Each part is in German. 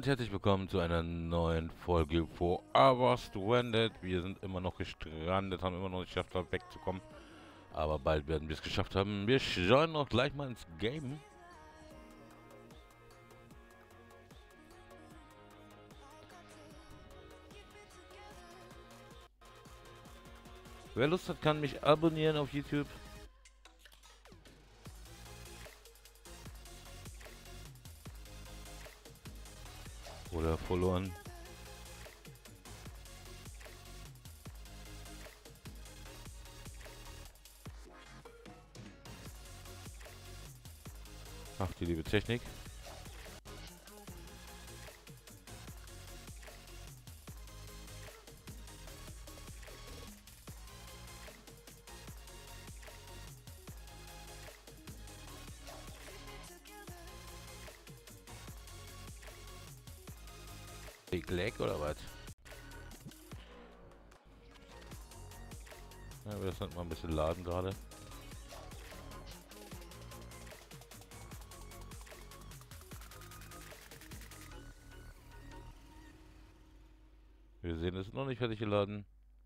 herzlich willkommen zu einer neuen Folge Forever Stranded. Wir sind immer noch gestrandet, haben immer noch nicht geschafft, da wegzukommen. Aber bald werden wir es geschafft haben. Wir schauen noch gleich mal ins Game. Wer Lust hat, kann mich abonnieren auf YouTube. Oder followen. Ach, die liebe Technik. Big Leg oder was? Ja, wir sind mal ein bisschen laden gerade. Wir sehen, es ist noch nicht fertig geladen.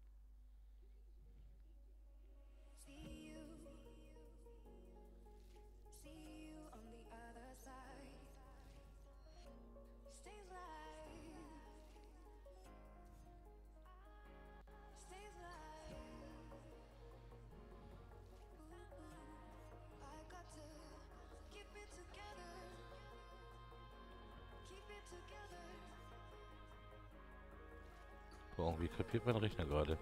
So, irgendwie kapiert mein Rechner gerade.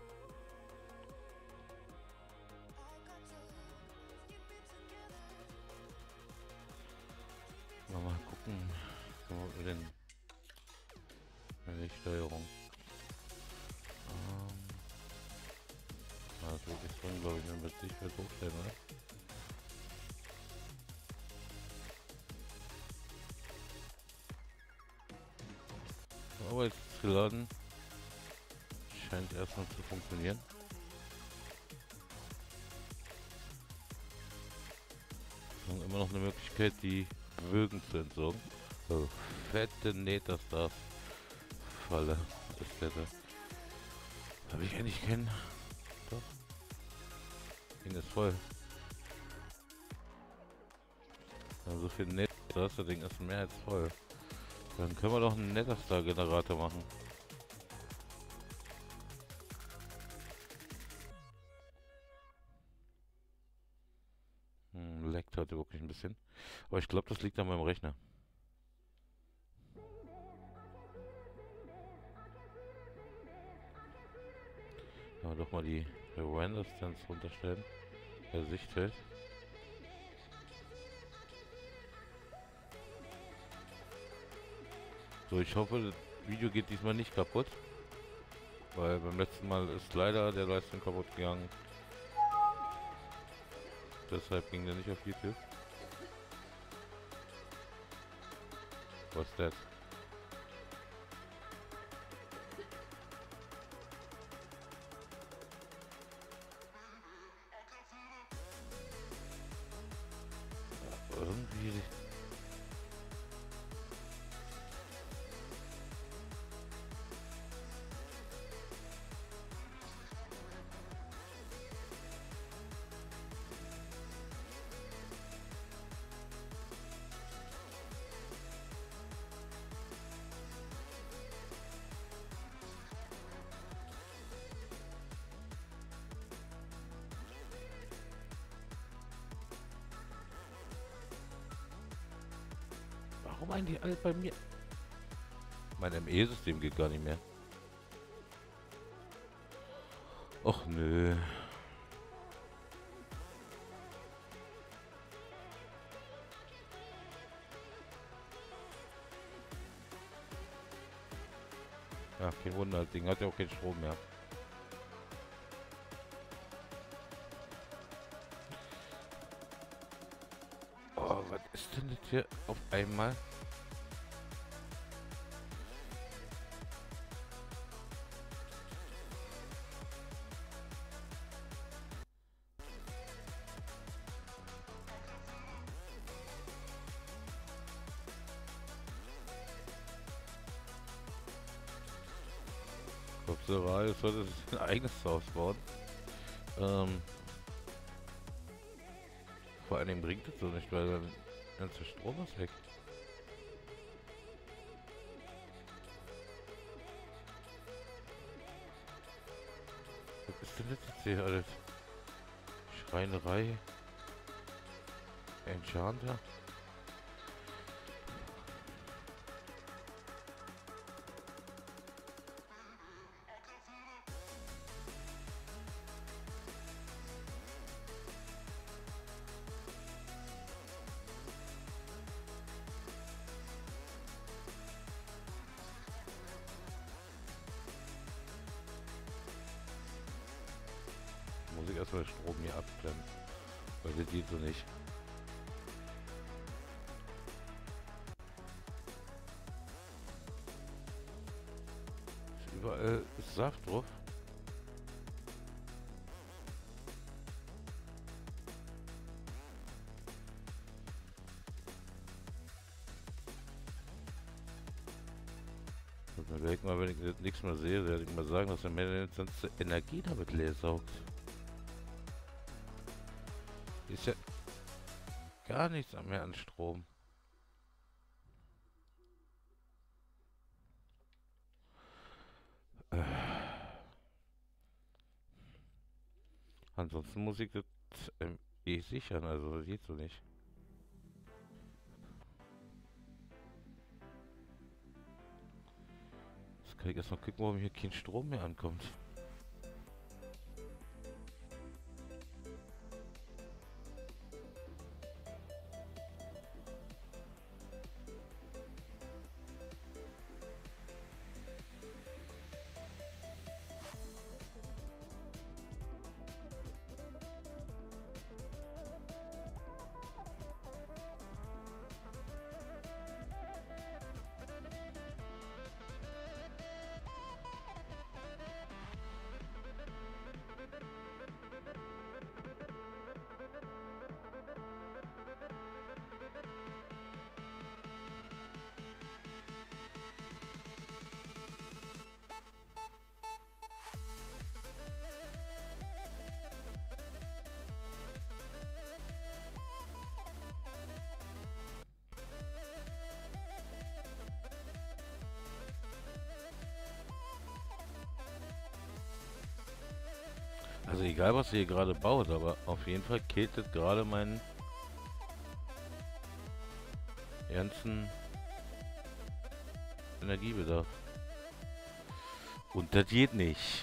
Mal gucken. So, den die Steuerung. Also ist drin, glaube ich, dann wird sich halt hochstellen, oder? Aber jetzt ist es geladen. Scheint erstmal zu funktionieren. Und immer noch eine Möglichkeit, die Bögen zu entsorgen. Oh, fette Nether-Stars. Falle. Was ist der da? Habe ich eigentlich keinen? Doch. Ding ist voll. Also so viel Nether-Stars, das Ding ist mehr als voll. Dann können wir doch einen Nether-Star-Generator machen. Leckt heute wirklich ein bisschen. Aber ich glaube, das liegt an meinem Rechner. Aber doch mal die Render-Stance runterstellen. Der Sichtfeld. So, ich hoffe, das Video geht diesmal nicht kaputt. Weil beim letzten Mal ist leider der Livestream kaputt gegangen. Deshalb ging der nicht auf YouTube. What's that? Irgendwie... Warum eigentlich alles bei mir? Mein ME-System geht gar nicht mehr. Och nö. Ja, kein Wunder, das Ding hat ja auch keinen Strom mehr. Oh, was ist denn das hier auf einmal? Kopserei sollte sich ein eigenes Haus bauen. Ähm, Vor allen Dingen bringt es so nicht, weil dann ganze Strom ist weg. Was ist denn jetzt hier alles? Schreinerei, Enchanter. Muss ich erstmal Strom hier abklemmen, weil das geht so nicht. Ist überall ist Saft drauf. Dann werde ich mal, wenn ich nichts mehr sehe, werde ich mal sagen, dass er mir jetzt ganze Energie damit leer saugt. Ist ja gar nichts mehr an Strom. Ansonsten muss ich das eh sichern, also das geht so nicht. Jetzt kann ich erst mal gucken, warum hier kein Strom mehr ankommt. Also egal, was ihr hier gerade baut, aber auf jeden Fall killt das gerade meinen ganzen Energiebedarf. Und das geht nicht.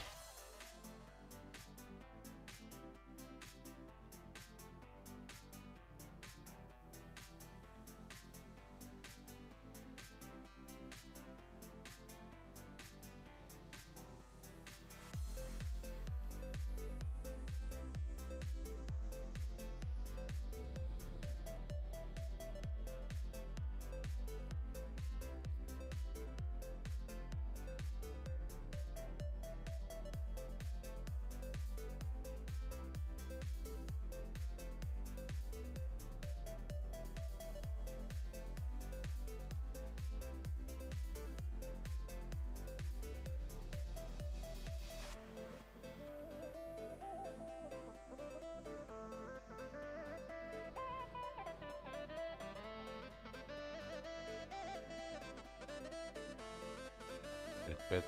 Das Bett,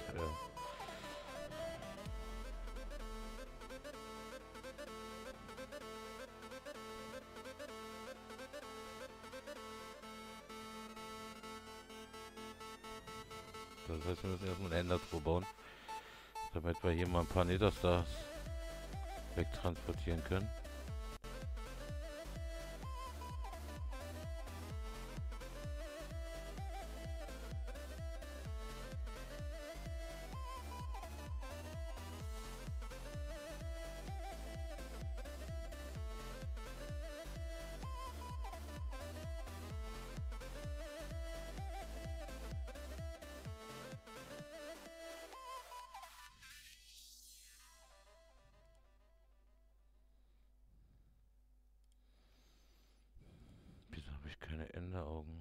das heißt, wir müssen erstmal ein Endertruhe bauen, damit wir hier mal ein paar Netherstars wegtransportieren können. Wieso habe ich keine Enderaugen?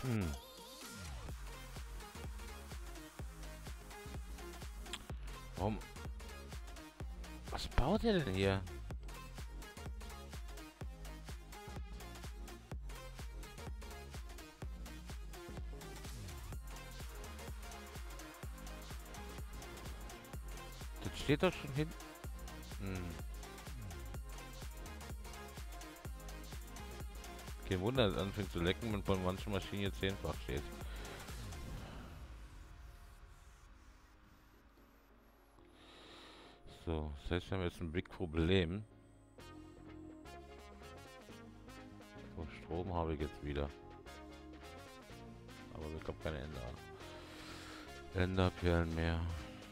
Hm. Warum? Was baut er denn hier? Das steht doch schon hin. Hm. Kein Wunder, dass es anfängt zu lecken, wenn von manchen Maschinen jetzt 10-fach steht. So, das heißt, wir haben jetzt ein Big Problem. So, Strom habe ich jetzt wieder. Aber ich habe keine Enderperlen mehr.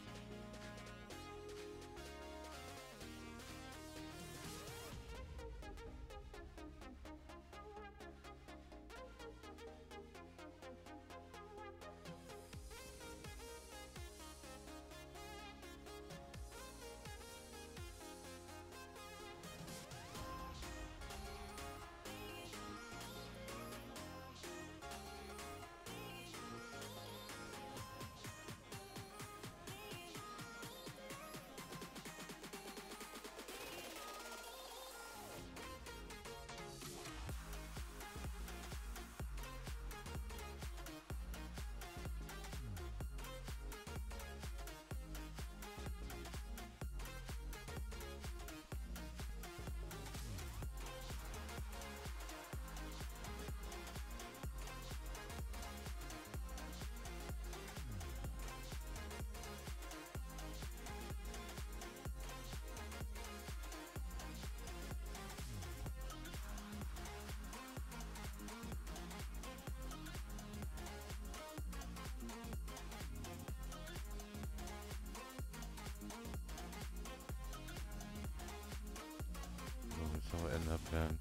So, jetzt haben wir Enderperlen.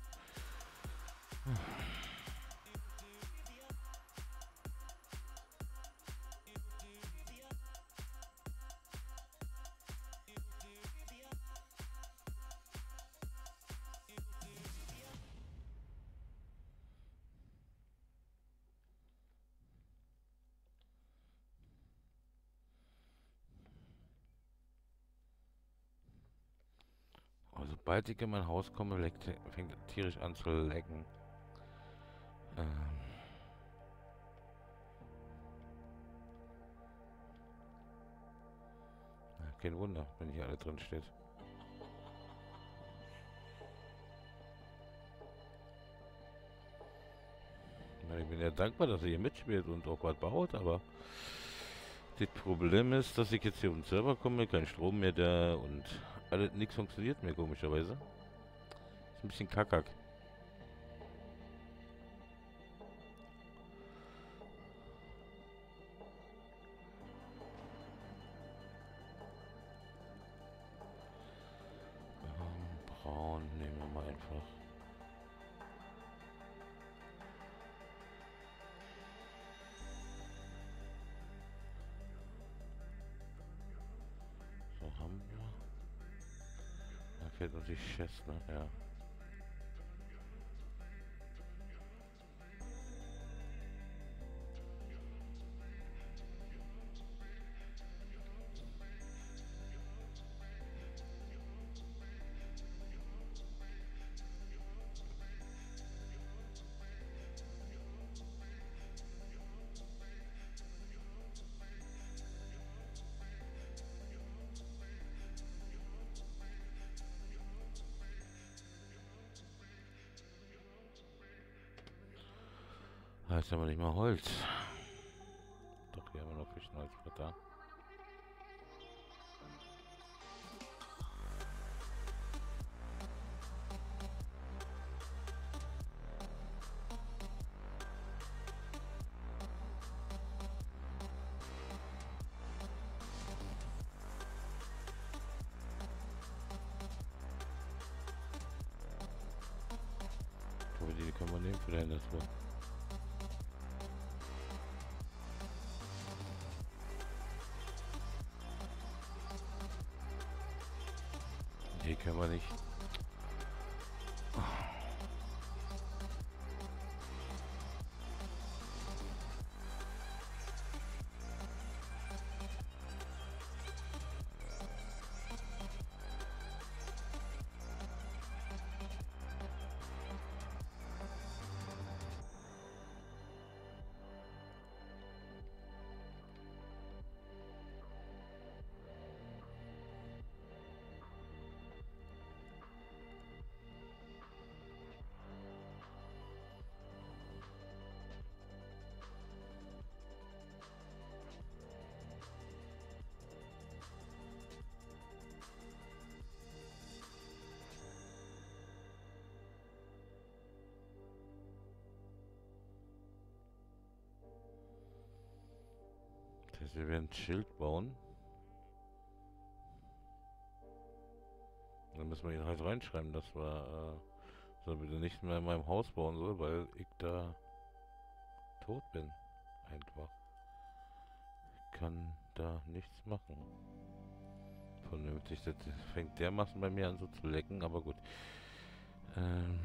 Also, sobald ich in mein Haus komme, fängt es tierisch an zu lecken. Ja, kein Wunder, wenn hier alle drin steht. Ich bin ja dankbar, dass ihr hier mitspielt und auch was baut, aber das Problem ist, dass ich jetzt hier auf den Server komme, kein Strom mehr da und alles, nichts funktioniert mehr komischerweise. Ist ein bisschen kackig. Braun nehmen wir mal einfach. So haben wir. Da fehlt uns die Chest nachher. Jetzt haben wir nicht mal Holz. Doch, hier haben wir noch Fischenholzblätter. Aber die können wir nehmen für deine Tour. Die können wir nicht. wir werden ein Schild bauen. Dann müssen wir ihn halt reinschreiben, dass wir so bitte nicht mehr in meinem Haus bauen soll, weil ich da tot bin. Einfach. Ich kann da nichts machen. Vernünftig. Das fängt dermaßen bei mir an so zu lecken, aber gut. Ähm.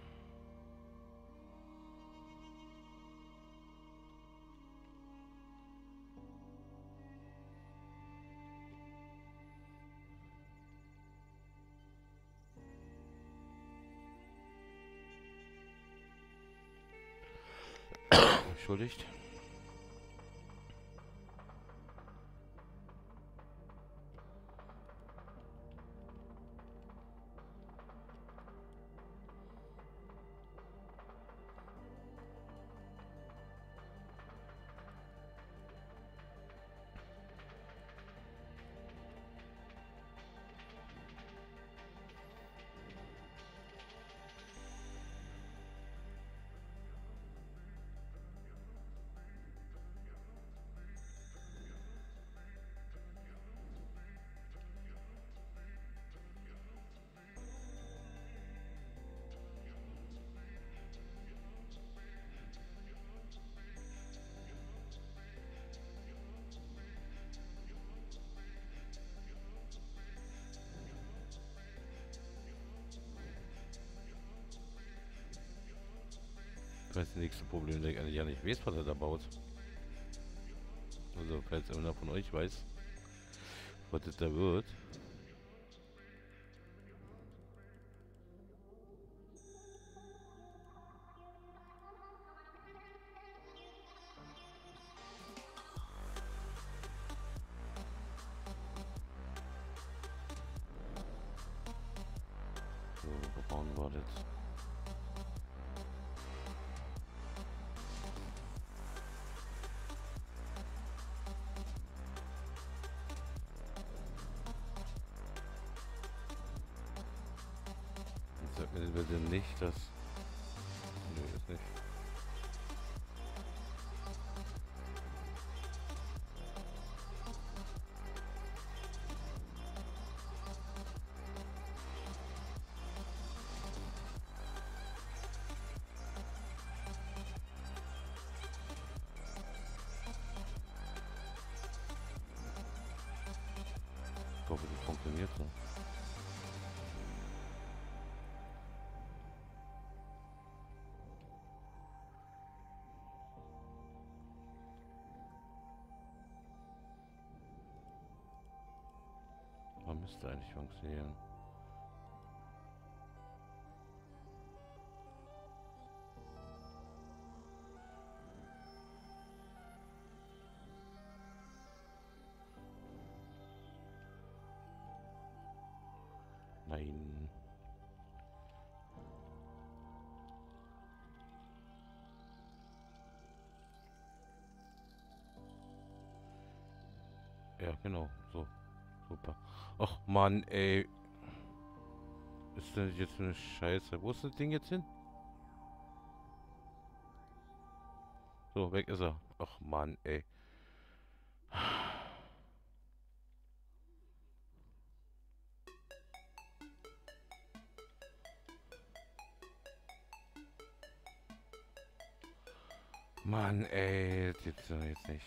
Entschuldigt. Das ist das nächste Problem, dass ich eigentlich ja nicht weiß, was er da baut. Also, falls einer von euch weiß, was das da wird. So, wo bauen wir das? Sag mir bitte nicht, dass... Nö, ist nicht. Ich hoffe, das funktioniert so. Man müsste eigentlich funktionieren. Nein. Ja, genau. So. Super. Ach Mann, ey. Ist das jetzt eine Scheiße? Wo ist das Ding jetzt hin? So, weg ist er. Ach Mann, ey. Mann, ey. Das gibt's doch jetzt nicht.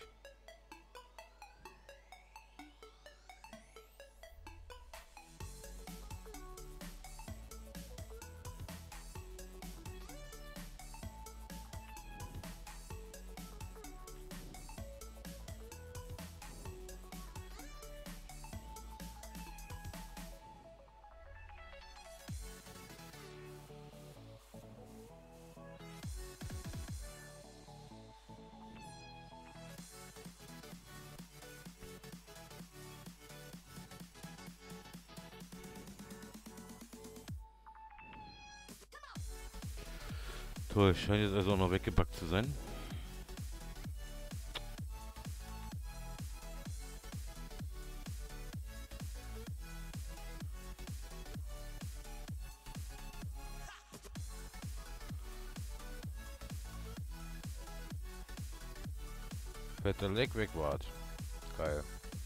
Toll, scheint jetzt also auch noch weggepackt zu sein. Fetter Leck weg wart. Geil.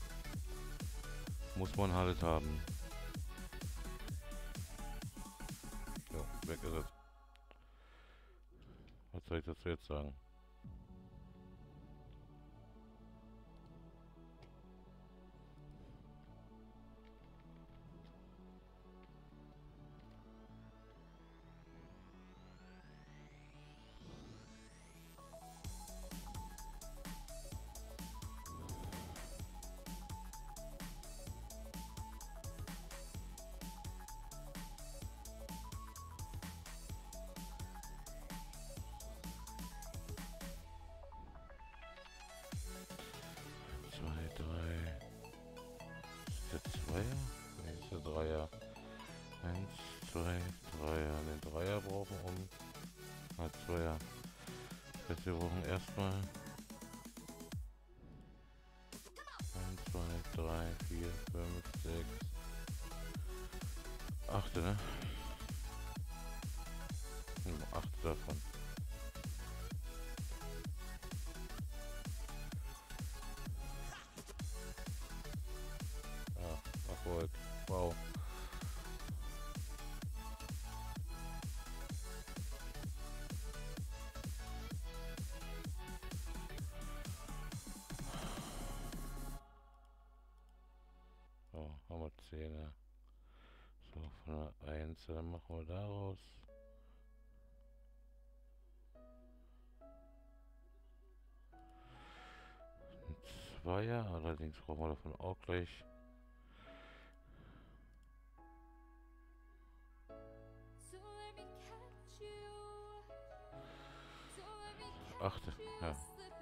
Muss man halt haben. So, weg ist es. Was soll ich dazu jetzt sagen? Zwei, drei. Ist der Zweier? Ne, ist der Dreier. 1, 2, Dreier. Den Dreier brauchen um. Zweier. Das heißt, wir brauchen erstmal 1, 2, 3, 4, 5, 6, 8, ne? 8 davon. Ah, Erfolg. Wow. So, haben wir 10. So, von der 1, dann machen wir daraus. Ein Zweier, allerdings brauchen wir davon auch gleich. Achte, ja.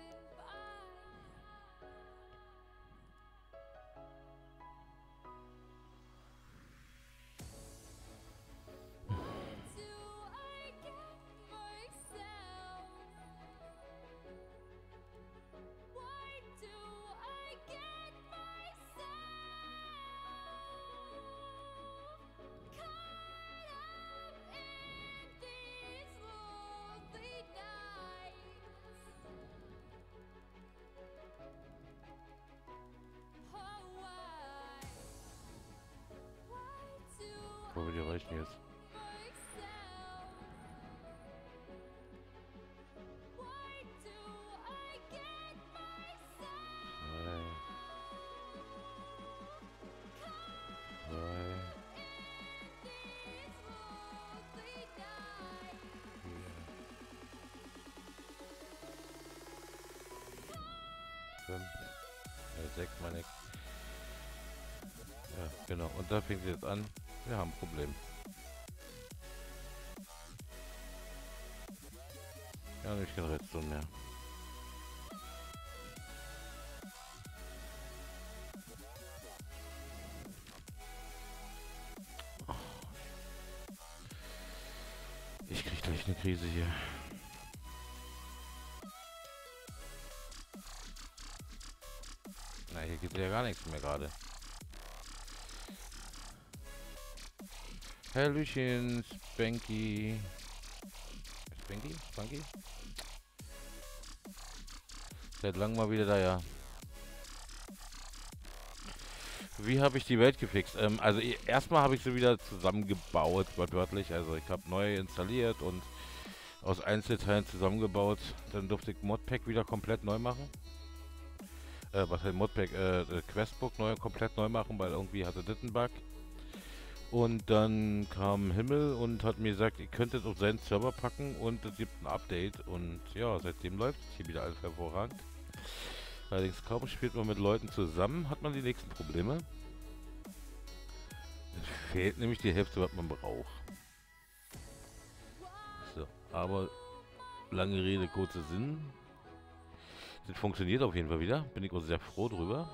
Wo wir die reichen jetzt? Sechs, meine ich. Ja, genau. Und da fängt es jetzt an. Wir haben ein Problem. Ja, nicht kein Redstone mehr. Ich krieg gleich eine Krise hier. Na, hier geht ja gar nichts mehr gerade. Hallöchen, Spanky. Spanky? Spanky? Seit langem mal wieder da, ja. Wie habe ich die Welt gefixt? Also erstmal habe ich sie wieder zusammengebaut, wortwörtlich. Also ich habe neu installiert und aus Einzelteilen zusammengebaut. Dann durfte ich Modpack wieder komplett neu machen. Was heißt Modpack? Questbook komplett neu machen, weil irgendwie hatte das einen Bug. Und dann kam Himmel und hat mir gesagt, ihr könntet auf seinen Server packen und es gibt ein Update. Und ja, seitdem läuft es hier wieder alles hervorragend. Allerdings kaum spielt man mit Leuten zusammen, hat man die nächsten Probleme. Es fehlt nämlich die Hälfte, was man braucht. So, aber lange Rede, kurzer Sinn. Das funktioniert auf jeden Fall wieder. Bin ich auch sehr froh drüber.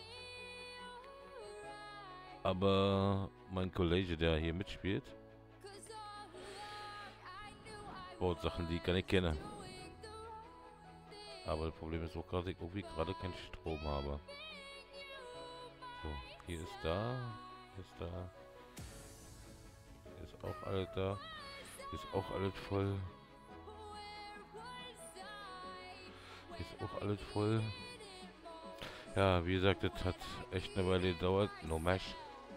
Aber mein Kollege, der hier mitspielt, baut Sachen, die ich gar nicht kenne. Aber das Problem ist auch gerade, dass ich irgendwie gerade keinen Strom habe. So, hier ist da. Hier ist da. Hier ist auch alles da. Hier ist auch alles voll. Hier ist auch alles voll. Ja, wie gesagt, das hat echt eine Weile gedauert. No Mesh.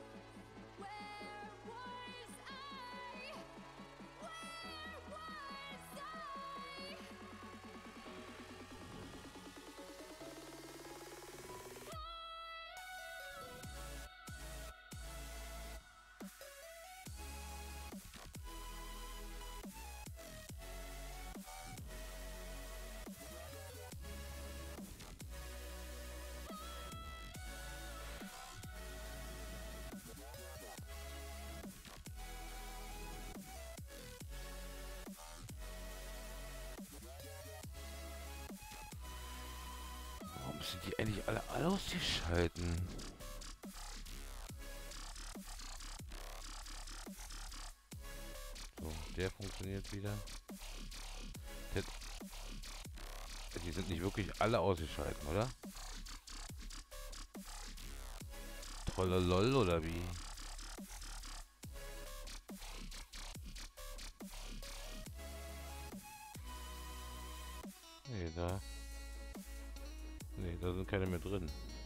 Warum sind die eigentlich alle ausgeschalten? So, der funktioniert wieder. Der, die sind nicht wirklich alle ausgeschalten, oder? Trollolol oder wie? Nee, da. Nee, da sind keine mehr drin.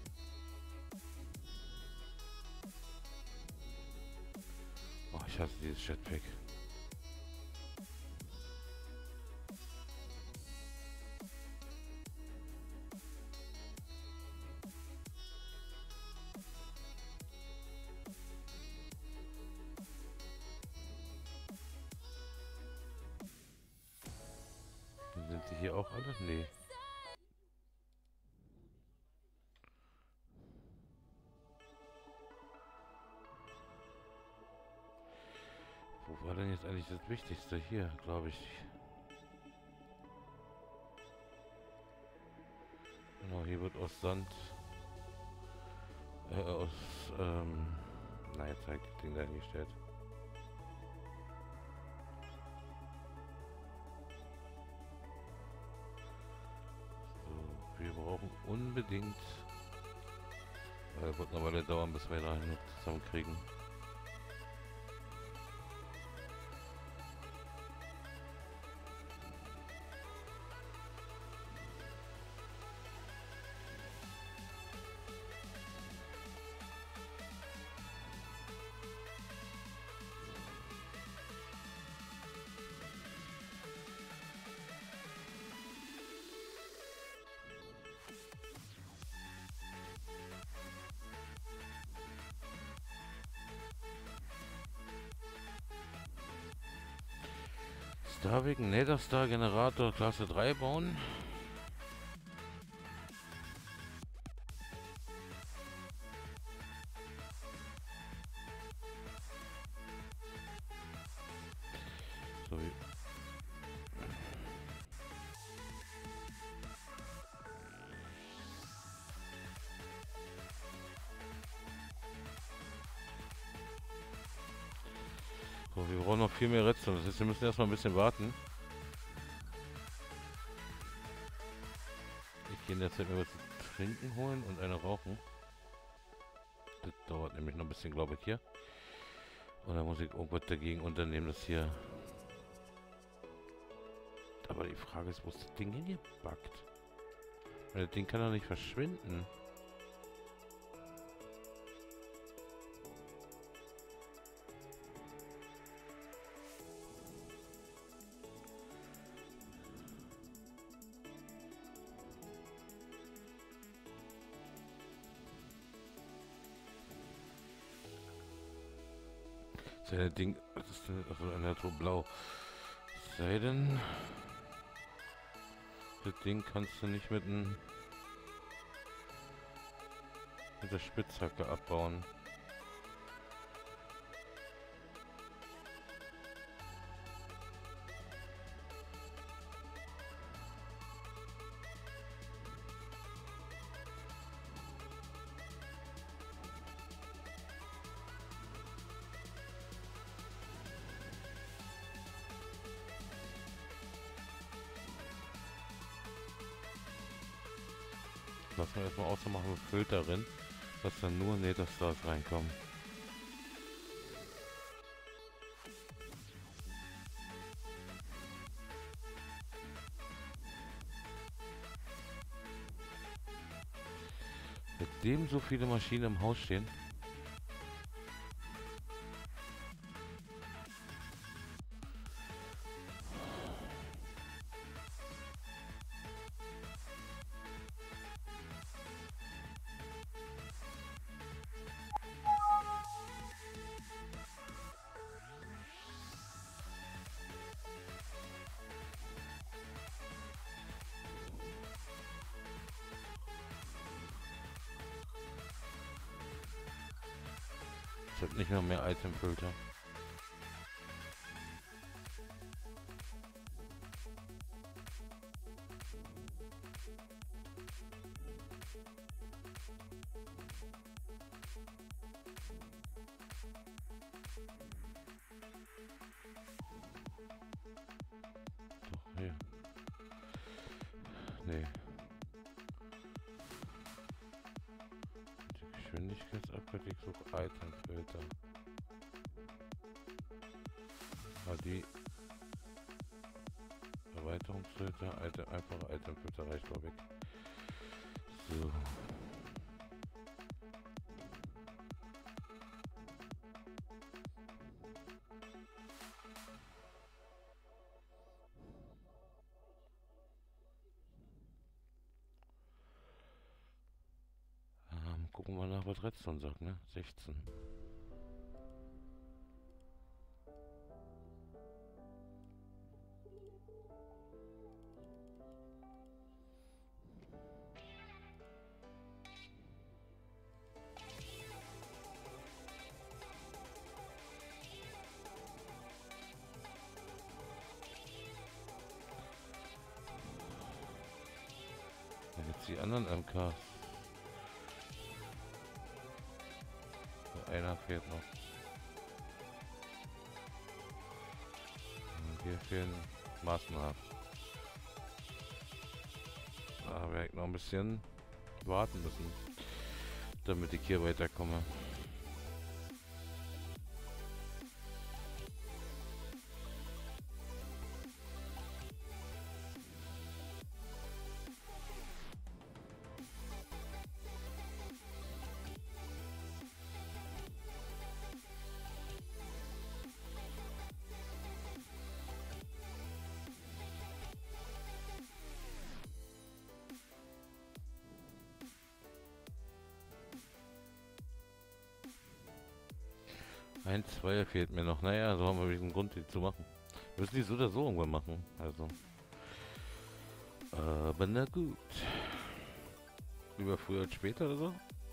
Oh, ich hasse dieses Jetpack. Sind die hier auch alle? Nee. Wo war denn jetzt eigentlich das Wichtigste? Hier, glaube ich. Genau, hier wird aus Sand. Aus, na, jetzt zeigt das Ding dahingestellt. So, wir brauchen unbedingt. Wird eine Weile dauern, bis wir da noch zusammenkriegen. Starwig Nether Star Generator Klasse 3 bauen. So wie so, wir brauchen noch viel mehr Redstone. Das heißt, wir müssen erstmal ein bisschen warten. Ich gehe in der Zeit mir was zu trinken holen und eine rauchen. Das dauert nämlich noch ein bisschen, glaube ich, hier. Und dann muss ich irgendwas dagegen unternehmen, dass hier... Aber die Frage ist, wo ist das Ding hingebackt? Weil das Ding kann doch nicht verschwinden. Das Ding, das ist also ein Naturblau. Sei denn, das Ding kannst du nicht mit der Spitzhacke abbauen. Lassen wir erstmal außer machen wir Filter drin, dass dann nur Nether Stars reinkommen. dem so viele Maschinen im Haus stehen? Ich habe nicht mehr Itemfilter. Doch, hier. Nee. Die Geschwindigkeitsupgrade, ich suche Itemfilter. Aber die Erweiterungsfilter, einfache Itemfilter reicht, glaube ich. So. Gucken wir nach, was Redstone sagt, ne? 16. Jetzt die anderen MKs. So, einer fehlt noch. Und hier fehlen Maßnahmen. Da werde ich noch ein bisschen warten müssen, damit ich hier weiterkomme. Ein Zweier fehlt mir noch. Naja, so haben wir einen Grund, die zu machen. Wir müssen die so oder so irgendwann machen. Also. Aber na gut. Lieber früher als später oder so.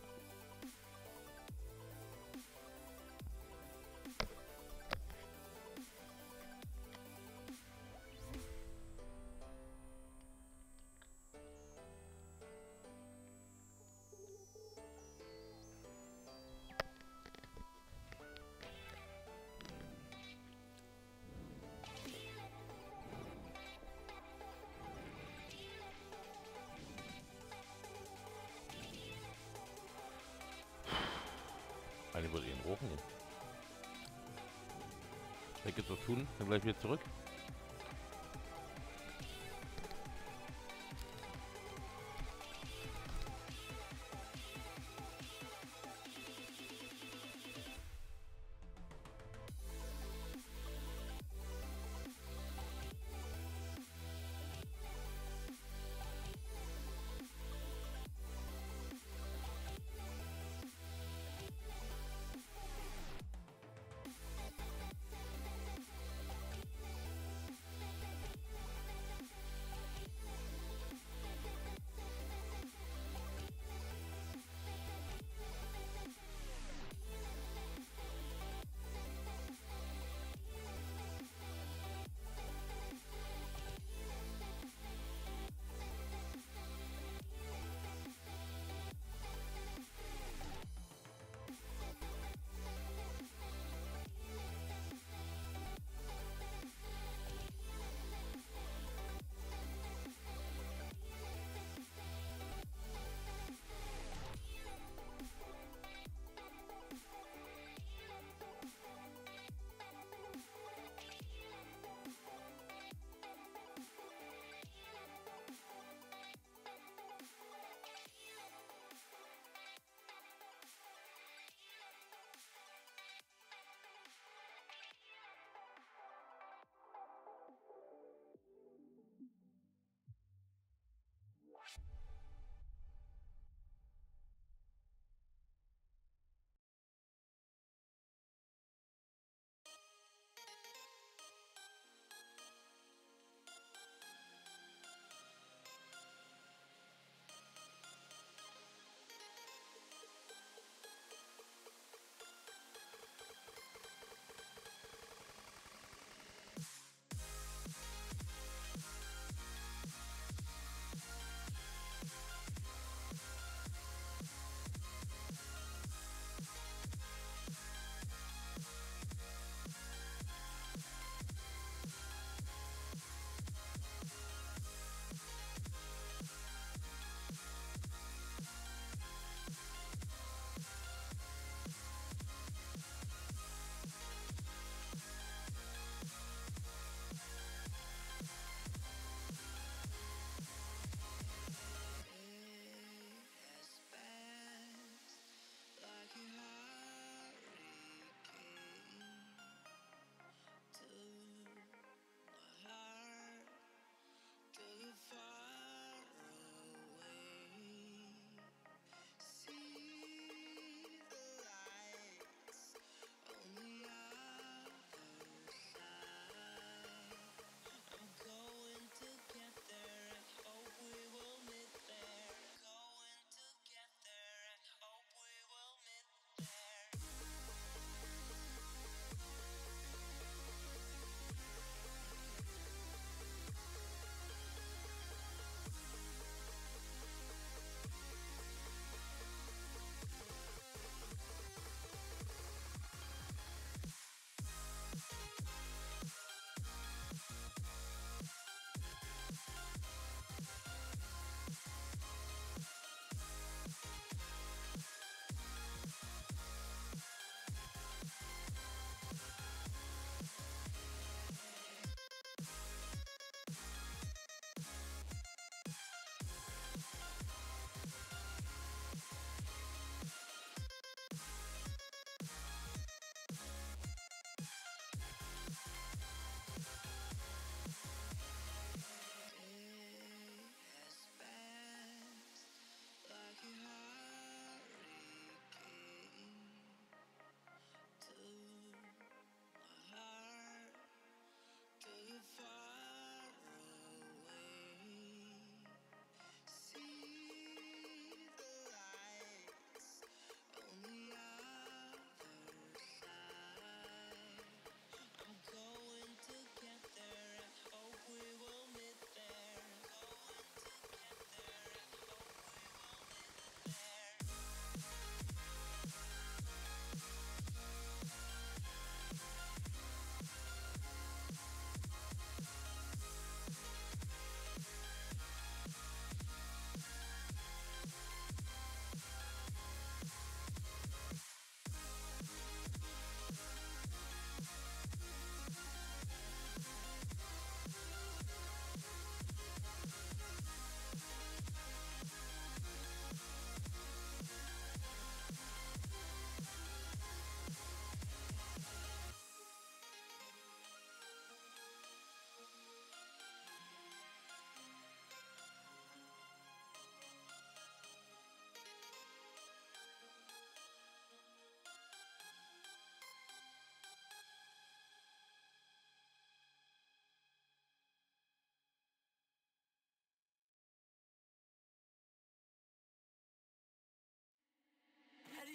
Eine würde ihren Ofen nehmen. Ich jetzt so tun, dann gleich wieder zurück.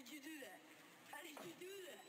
did you do that? How did you do that?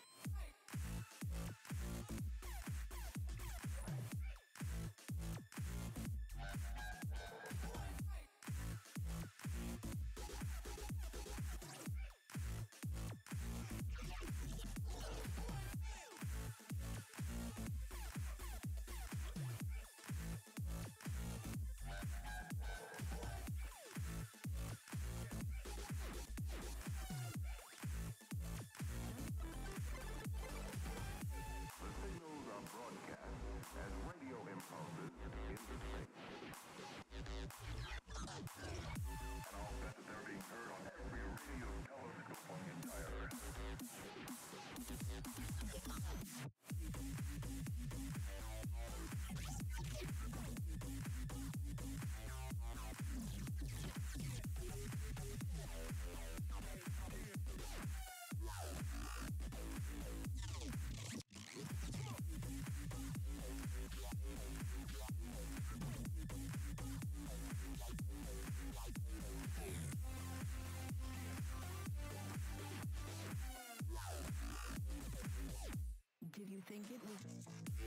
Did you think it was?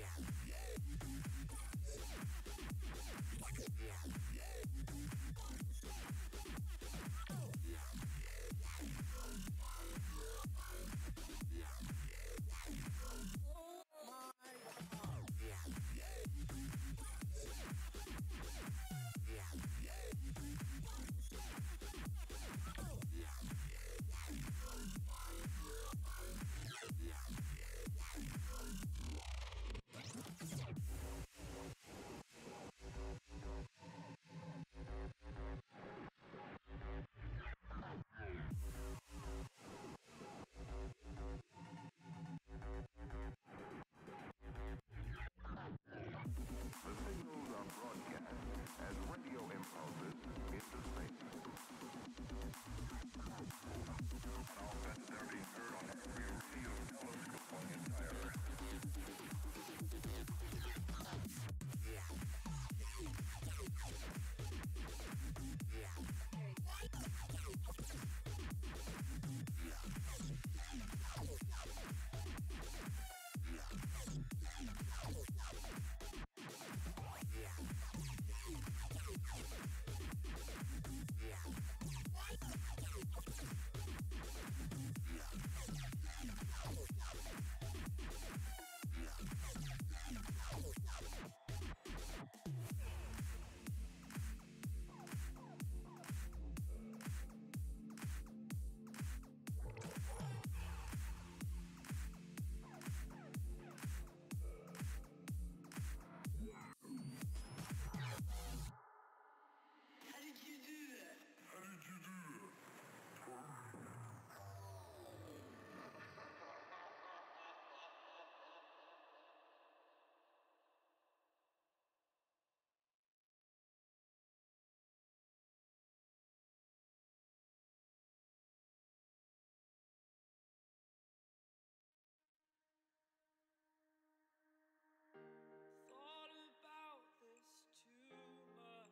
Too much.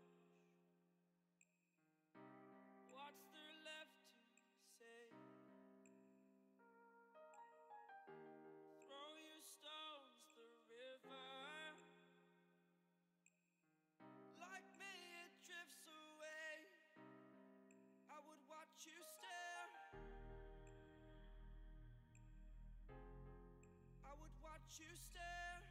What's there left to say? Throw your stones the river. Like me, it drifts away. I would watch you stare. I would watch you stare.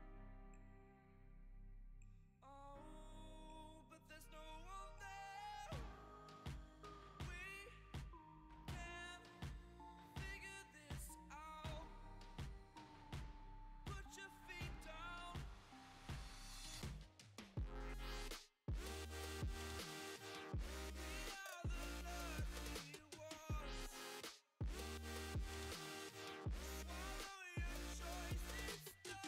Oh, but there's no one there. We can figure this out. Put your feet down. We are the lucky ones. Swallow your choices.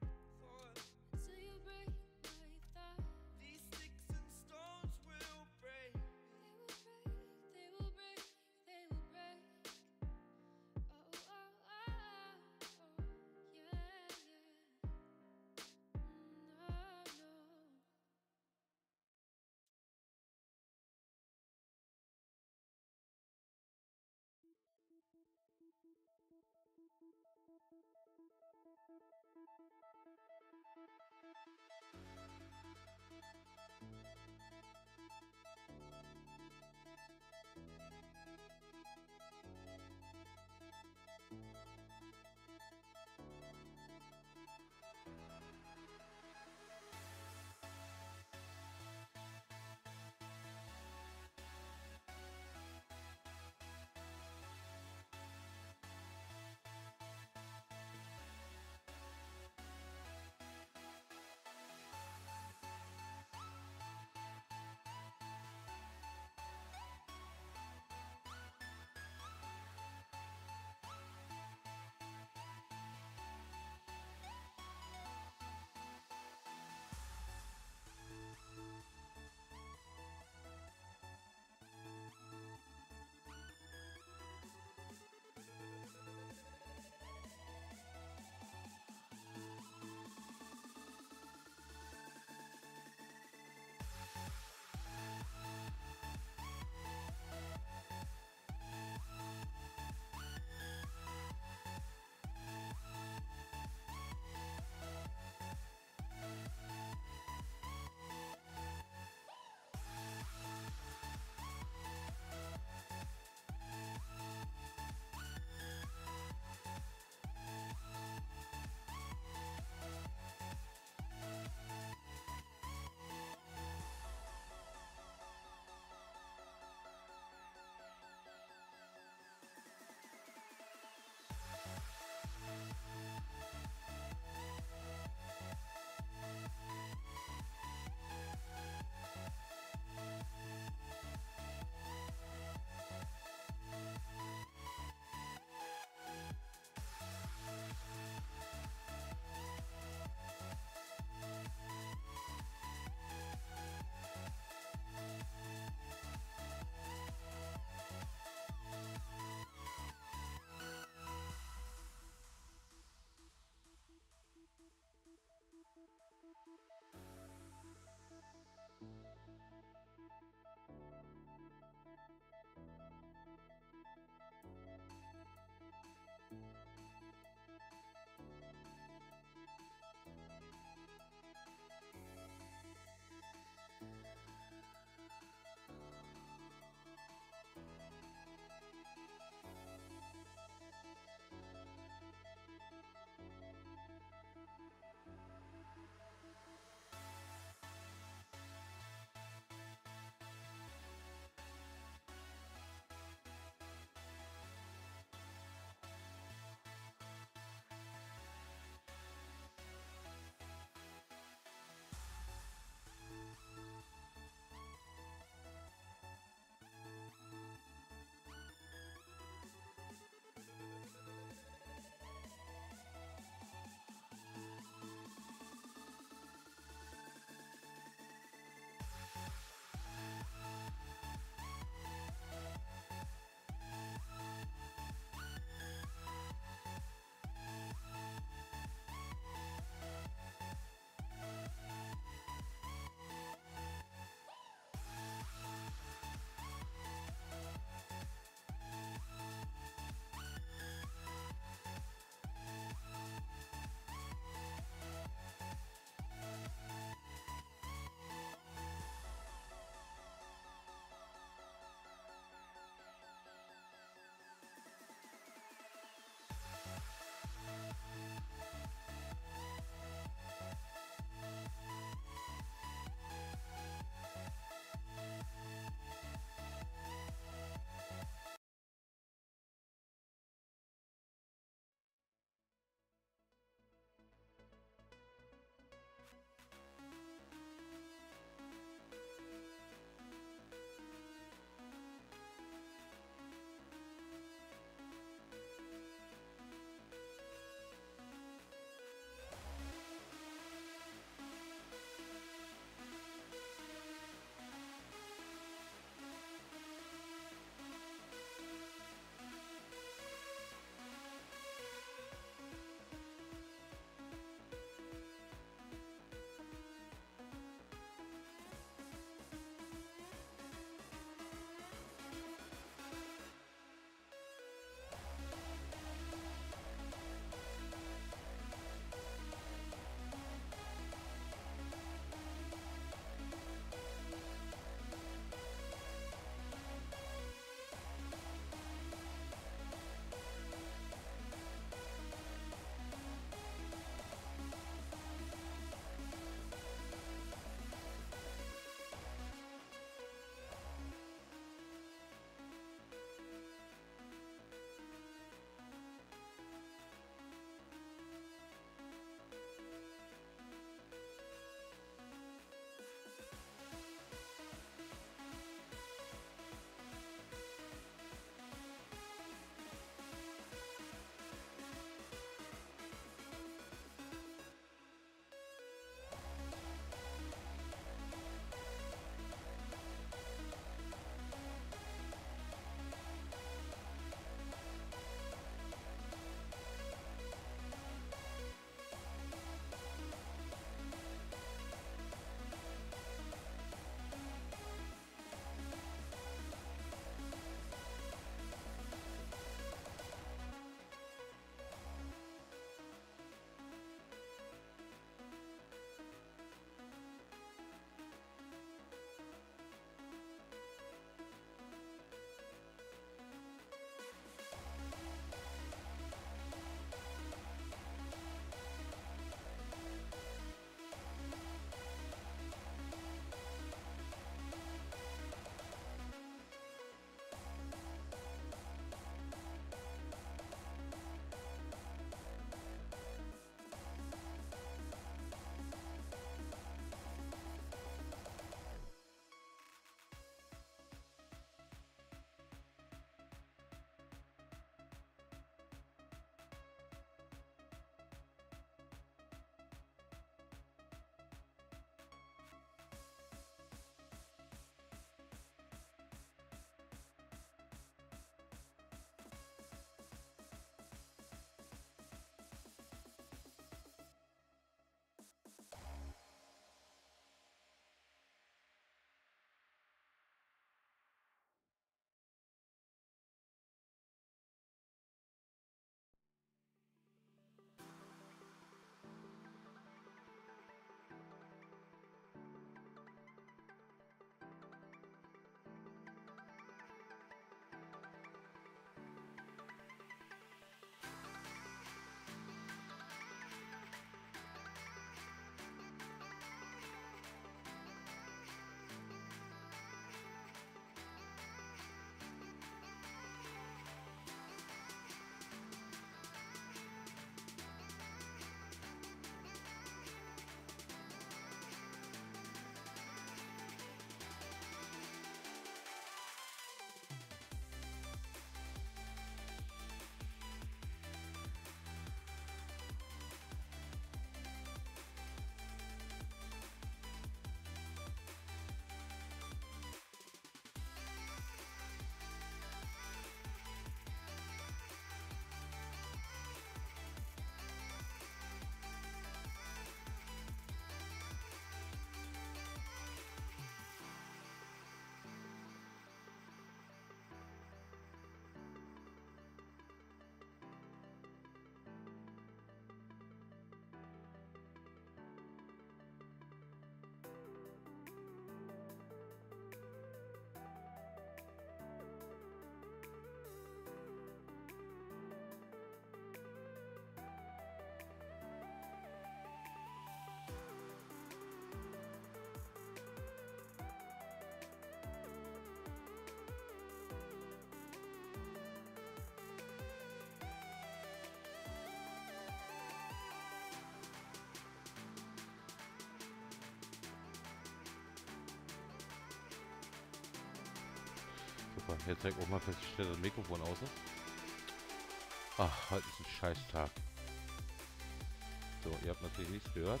Jetzt zeig auch mal fest, stellt das Mikrofon aus. Ach, heute ist ein Scheißtag. So, ihr habt natürlich nichts gehört.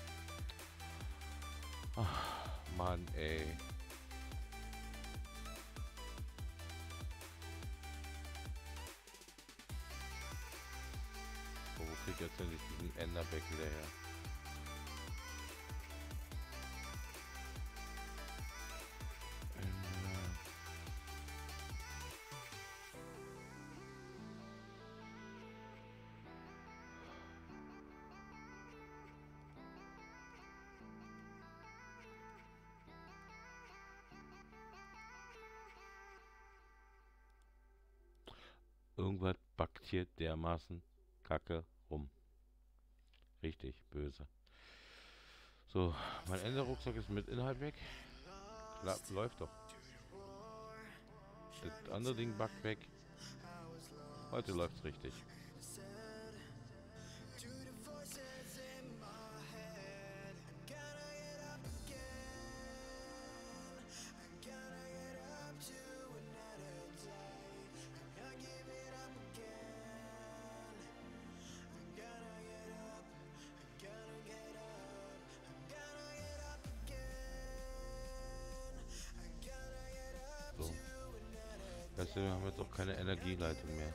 Ach, Mann, ey. So, wo krieg ich jetzt endlich diesen Enderbeck wieder her? Irgendwas backt hier dermaßen Kacke rum. Richtig böse. So, mein Enderrucksack ist mit Inhalt weg. Klappt, läuft doch. Das andere Ding backt weg. Heute läuft's richtig. So. Weißt du, wir haben jetzt auch keine Energieleitung mehr.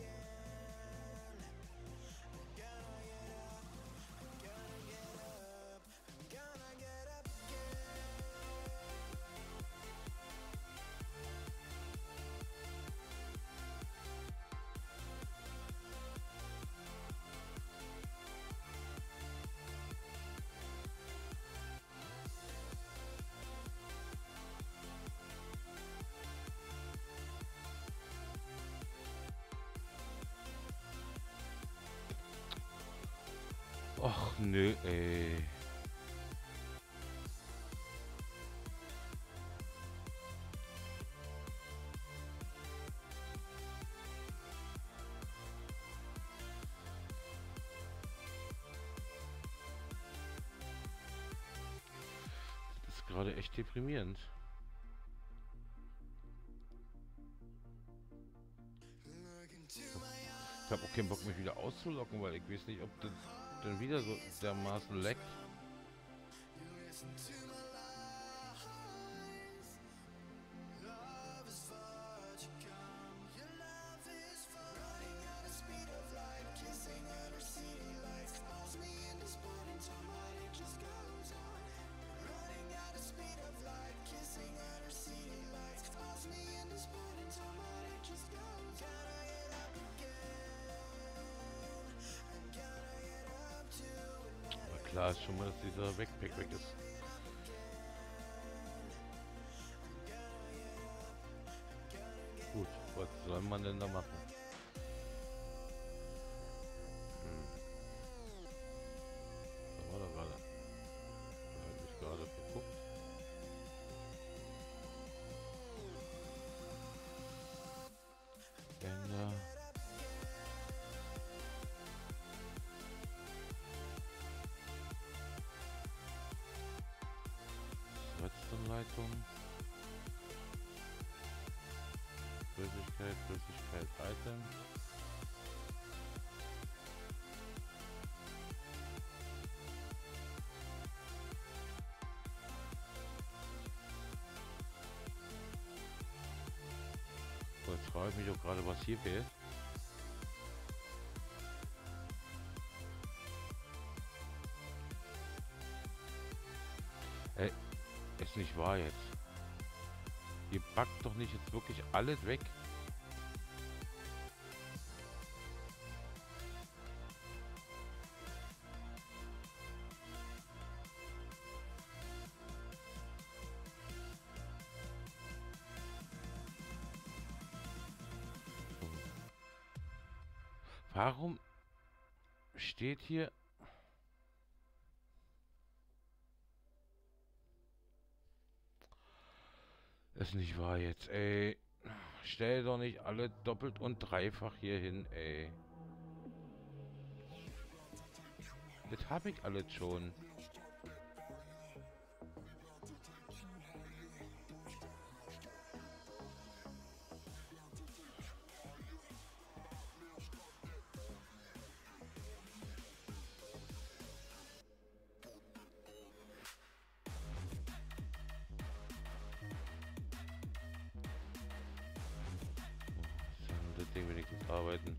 Och, nö, ey. Das ist gerade echt deprimierend. Ich habe auch keinen Bock, mich wieder auszulocken, weil ich weiß nicht, ob das dann wieder so dermaßen leckt. Klar ist schon mal, dass dieser Backpack weg ist. Gut, was soll man denn da machen? Da war da gerade. Da habe ich gerade geguckt. Bänder. Redstone-Leitung. Flüssigkeit, Item. So, jetzt frage ich mich auch gerade, was hier fehlt. Ey, ist nicht wahr jetzt. Ihr backt doch nicht jetzt wirklich alles weg. Warum steht hier... Ist nicht wahr jetzt, ey. Stell doch nicht alle doppelt und dreifach hier hin, ey. Das habe ich alles schon. arbeiten.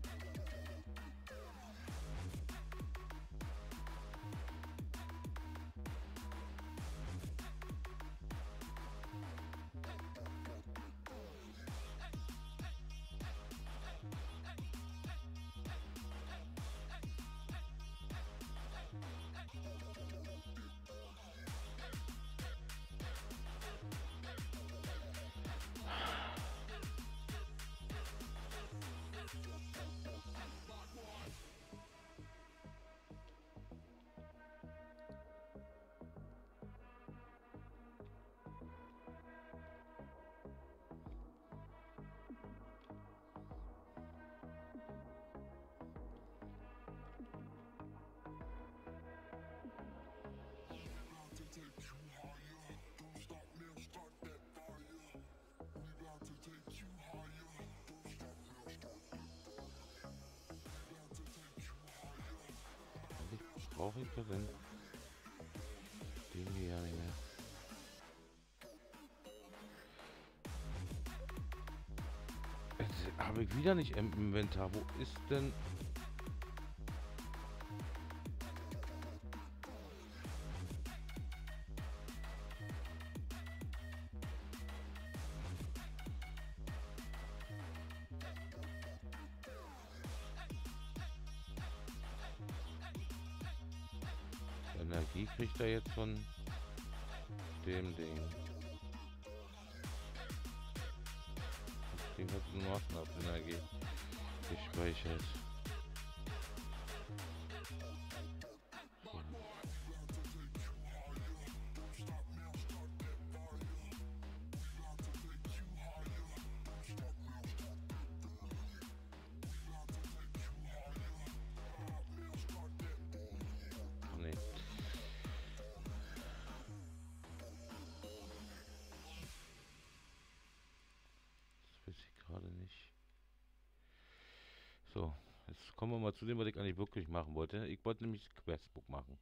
Brauche ich das denn? Den hier ja nicht mehr. Jetzt habe ich wieder nicht im Inventar. Wo ist denn... Energie kriegt er jetzt von dem Ding. Das Ding hat nur noch Energie gespeichert. Nee. Das weiß ich gerade nicht. So, jetzt kommen wir mal zu dem, was ich eigentlich wirklich machen wollte. Ich wollte nämlich das Questbook machen.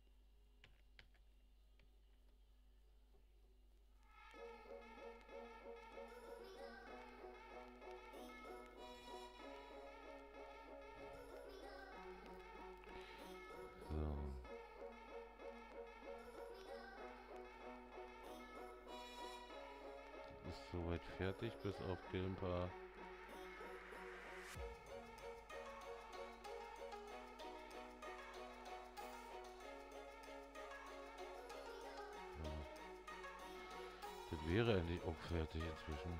So. Ist soweit fertig, bis auf Gilmper. Das wäre endlich auch fertig inzwischen.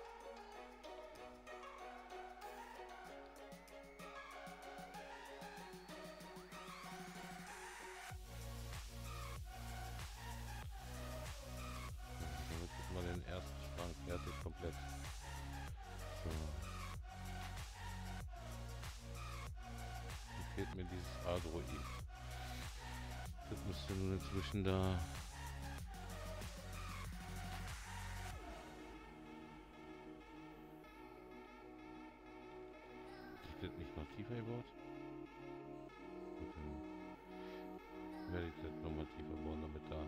Damit ist mal den ersten Schrank fertig komplett. So. Hier fehlt mir dieses Android. Das müsste nun inzwischen da. Wird nicht noch tiefer gebaut? Gut, dann werde ich das nochmal tiefer bauen, damit da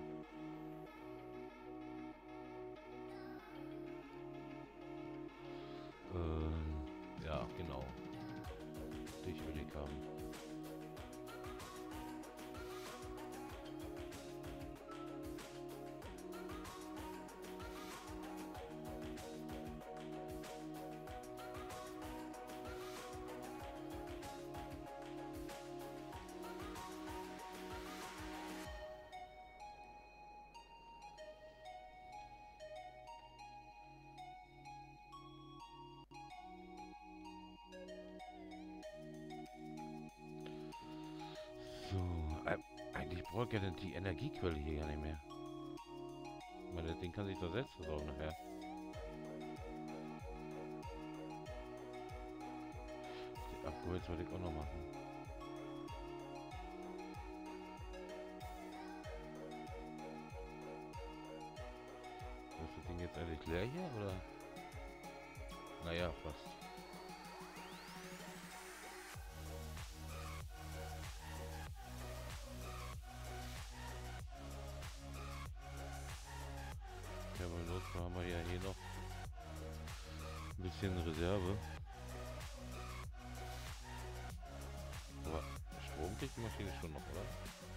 ja, genau. Dich will ich haben. So, eigentlich brauche ich ja die Energiequelle hier ja nicht mehr. Ich meine, das Ding kann sich doch selbst versorgen nachher. Die Upgrades wollte ich auch noch machen. Ist das Ding jetzt eigentlich leer hier, oder? Naja, fast. Ja, beim Notfall haben wir ja hier noch ein bisschen Reserve. kriegt die Maschine schon noch, oder?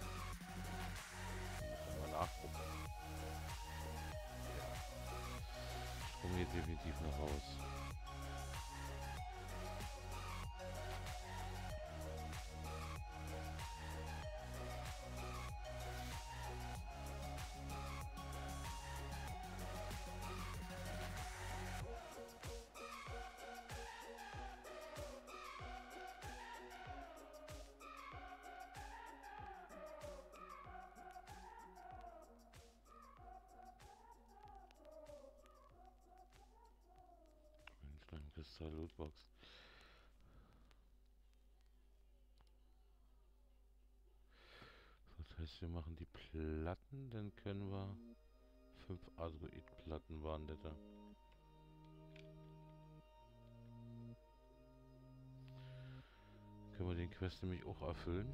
Mal nachgucken. Strom geht definitiv nach Haus. Kristall Lootbox. Das heißt, wir machen die Platten, dann können wir 5 Asteroid-Platten waren das da. Können wir den Quest nämlich auch erfüllen.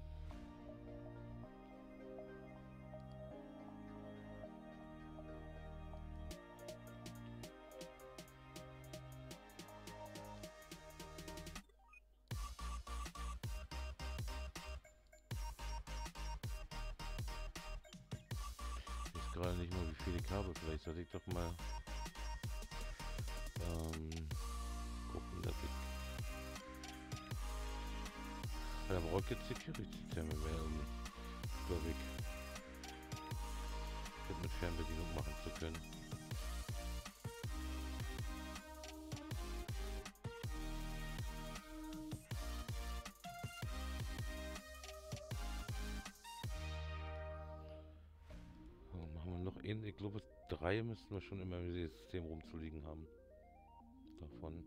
Gerade nicht mal wie viele Kabel, vielleicht sollte ich doch mal gucken, dass ich beim Rocket Security System werden, glaube ich, das mit Fernbedienung machen zu können. Ich glaube, 3 müssten wir schon immer im System rumzuliegen haben. Davon.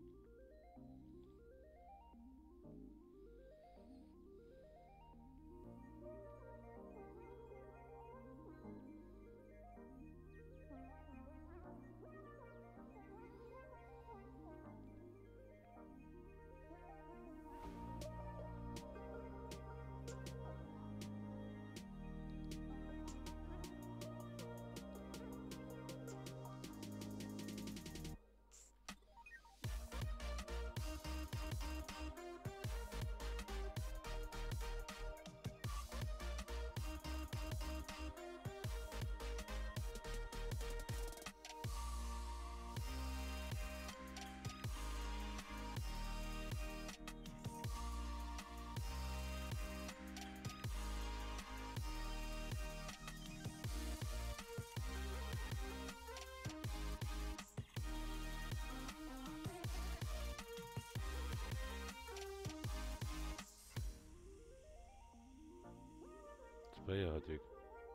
Sprayer hatte ich.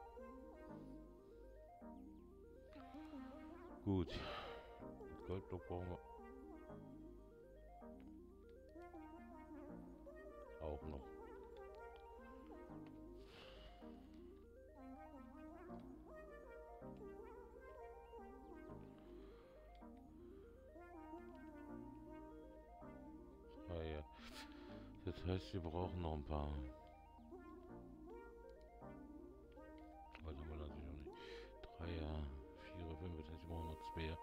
Gut. Goldblock brauchen wir auch noch. Ah ja. Das heißt, wir brauchen noch ein paar. Heute haben wir natürlich noch nicht. 3er, 4er, 5er, das heißt, wir brauchen noch 2.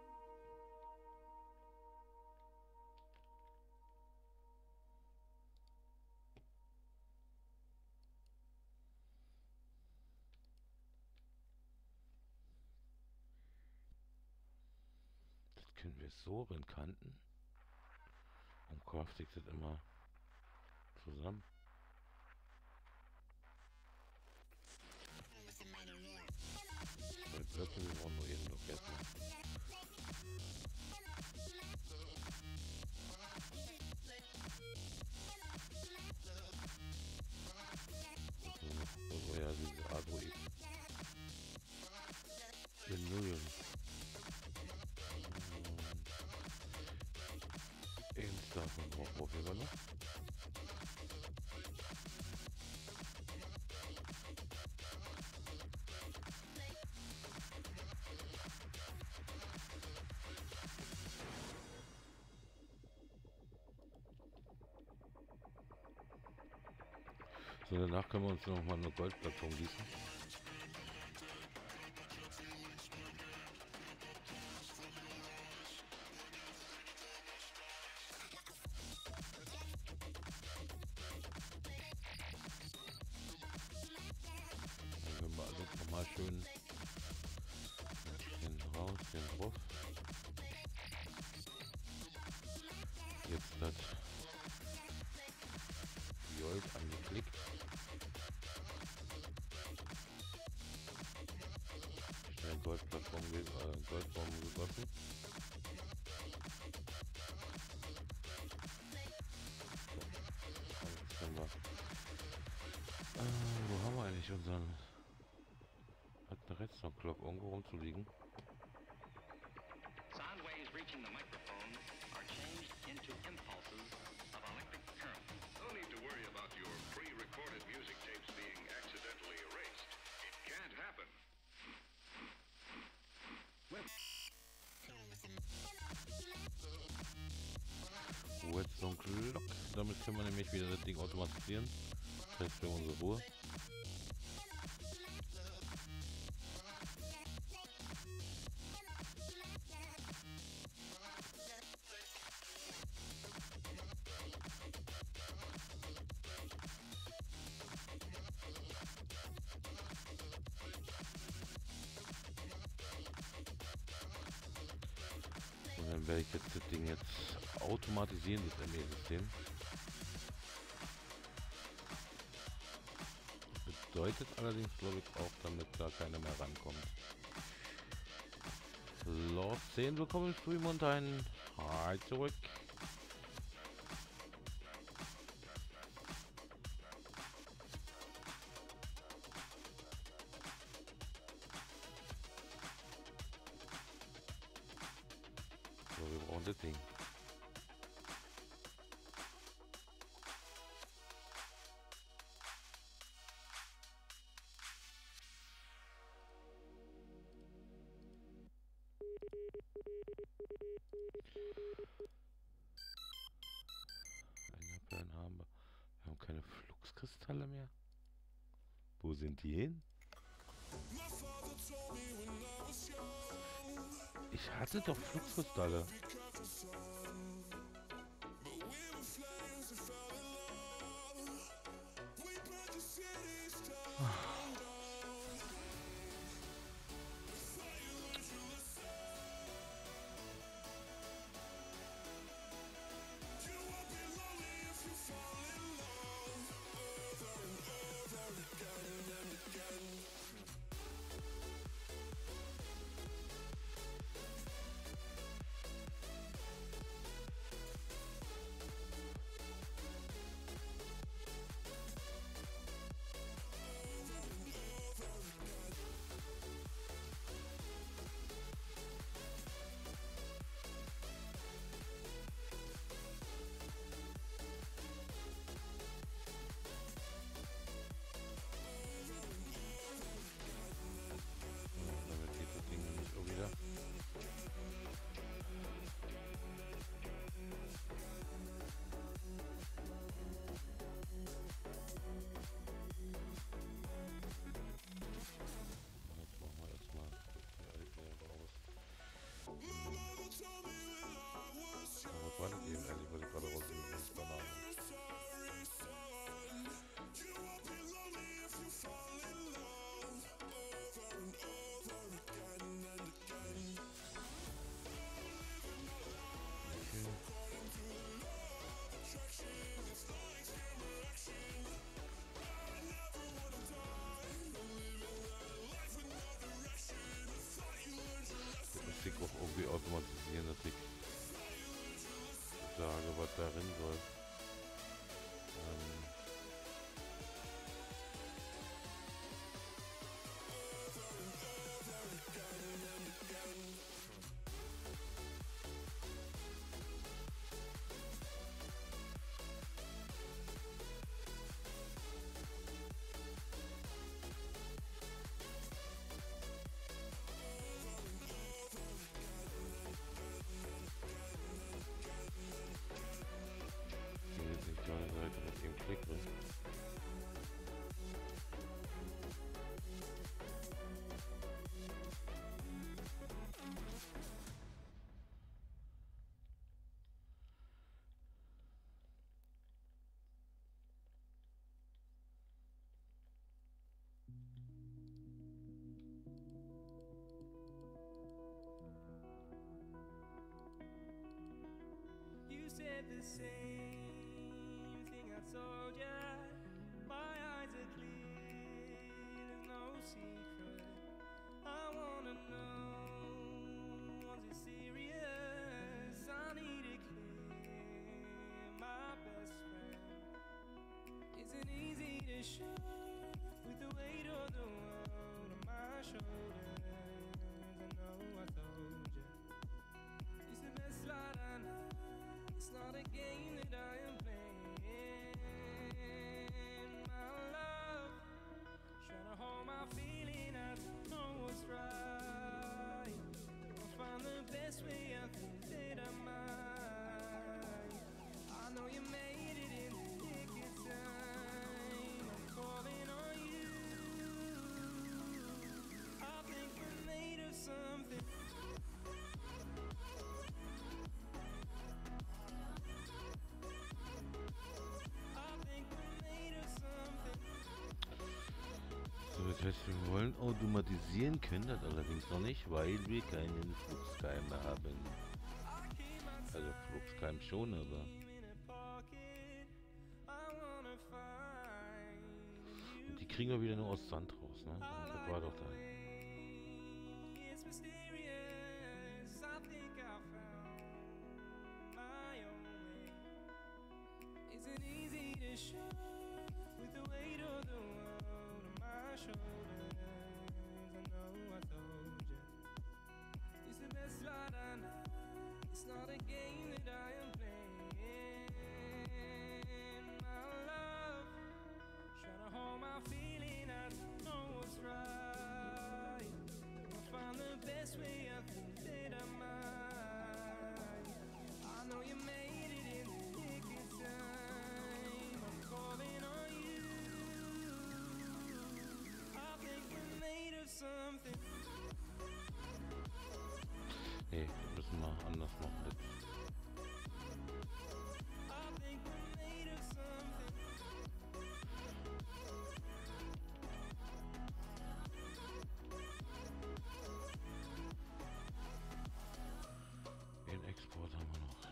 Das können wir so kanten. Und craft ich das immer zusammen. Wir brauchen nur jeden Block erstmal. So, ja, diese Android. Vinyl. Eins davon brauchen wir noch. So, danach können wir uns noch mal eine Goldplattform gießen. schön den raus, den drauf. Jetzt das Gold angeklickt. Schnell Goldplattform Goldform gegossen. So, alles wir. Wo haben wir eigentlich unseren... Hat eine Redstone-Clock irgendwo rumzuliegen? Sound waves reaching the microphone are changed into impulses of electric current. No need to worry about your pre-recorded music tapes being accidentally erased. It can't happen. Redstone Clock. Damit können wir nämlich wieder das Ding automatisieren. Das heißt für unsere Ruhe. Und dann werde ich jetzt das Ding jetzt automatisieren, das ME-System. Bedeutet allerdings, glaube ich, auch, damit da keiner mehr rankommt. Los 10, willkommen im Stream und ein Hi zurück. So, wir brauchen das Ding. Einabellen haben wir. Wir haben keine Fluxkristalle mehr. Wo sind die hin? Ich hatte doch Fluxkristalle. Damit geht das Ding nämlich auch wieder. Jetzt machen wir erstmal die alte raus. Aber was war das eben eigentlich, was ich gerade rausgenommen habe? Banane. Das Ding auch irgendwie automatisieren, dass ich sage, was darin soll. told ya, my eyes are clear, there's no secret. I wanna know, was it serious? I need it clear, my best friend. Isn't easy to show with the weight of the world on my shoulders. I know I told you, it's the best light I know. It's not a game that I am playing. My love, trying to hold my feeling. I don't know what's right. I'll find the best way. I think that I might. I know you made it in the nick of time. I'm calling on you. I think we're made of something. I think we're made of something. So, das heißt, wir wollen automatisieren, können das allerdings noch nicht, weil wir keinen Fluxkeim mehr haben. Also Fluxkeim schon, aber In a pocket, I wanna find und die kriegen wir wieder nur aus Sand raus, ne? Das war doch da. it's mysterious. I think I found my own way. Isn't easy to show with the weight of the world on my shoulders. I know I told you, it's the best light I know. It's not a game that I am playing. My love, trying to hold my feeling. I don't know what's right. I'll find the best way. I think that I might. I know you made it in the nick of time. I'm calling on you. I think we're made of something. Nee, das müssen wir anders machen. Das I think we're made of something. den Export haben wir noch.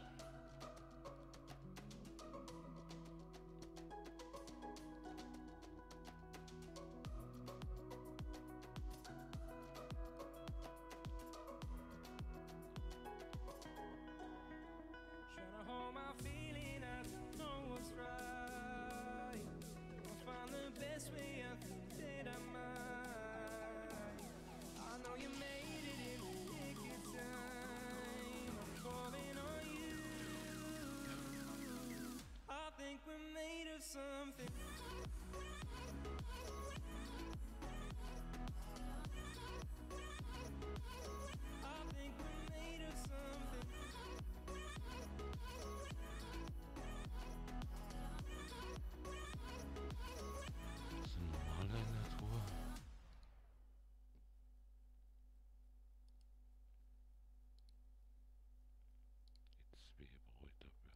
Trying to hold my feeling, I don't know what's right. I'll find the best way. I think that I might. I know you made it in the nick of time. I'm calling on you. I think we're made of something. I think we're made of something. Das sind normale in der Truhe. Jetzt bin ich beruhigt dafür.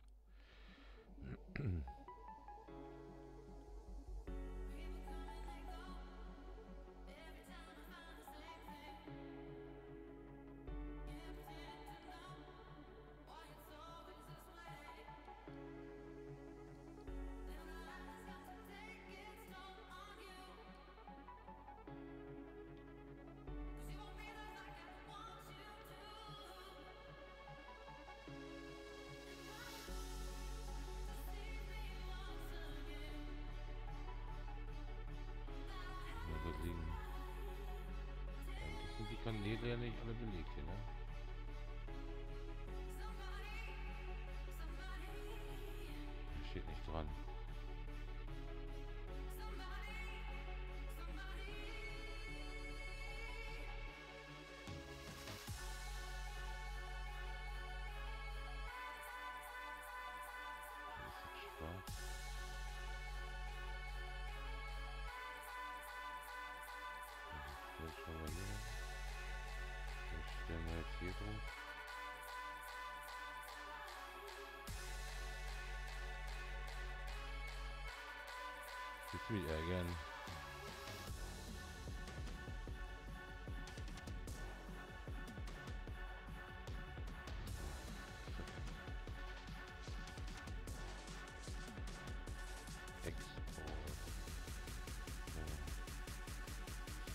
Also liegen. Eigentlich sind die Kanäle ja nicht alle belegt hier, ne? Da steht nicht dran. Das ist schwarz. Das schauen wir hier. Das stellen wir jetzt hier drauf. Das will er gern.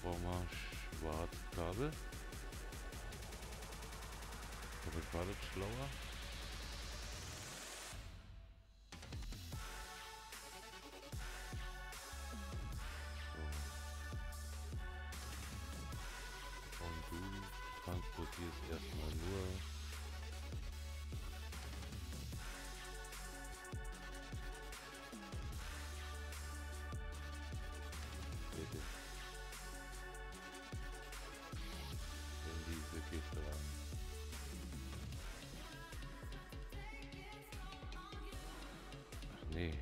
brauchen wir Schwarzkabel. Damit war das schlauer. So. Und du transportierst erstmal nur bitte in diese Kiste rein. Ach nee.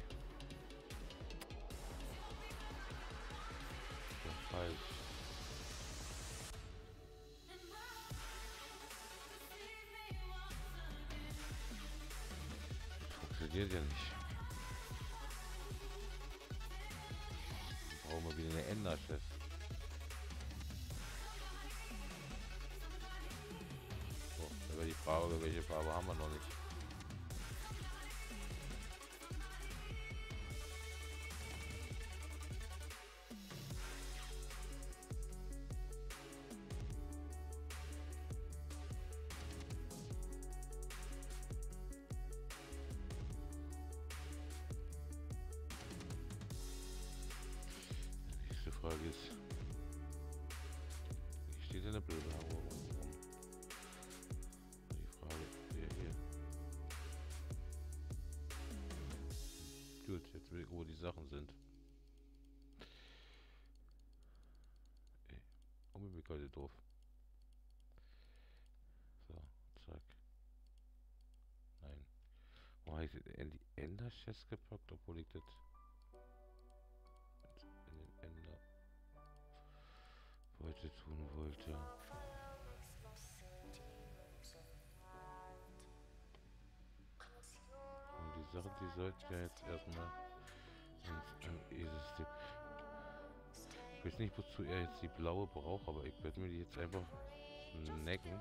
Das ist falsch. Funktioniert ja nicht. Brauchen wir wieder eine Enderchest. So, aber die Frage, welche Farbe haben wir noch nicht. Die Frage ist, wie steht in der Bewerbung rum? Die Frage, hier. Gut, jetzt will ich, wo die Sachen sind. Ey, bin ich heute doof. So, zack. Nein. Wo habe ich das in die Ender-Chest gepackt, obwohl ich das in den Ender heute tun wollte. Und die Sachen, die sollten ja jetzt erstmal ins ME-System. Ich weiß nicht, wozu er jetzt die blaue braucht, aber ich werde mir die jetzt einfach necken.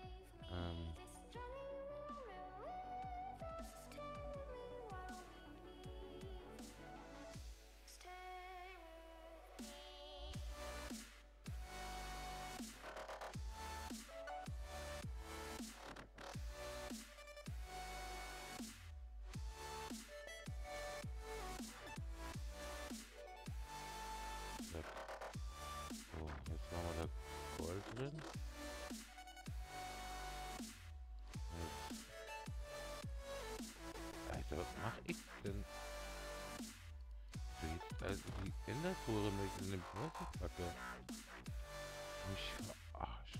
So, jetzt machen wir da Gold drin. Jetzt. Alter, was mach ich denn? Also die Endertore mit in den Block packe. Mich verarschen.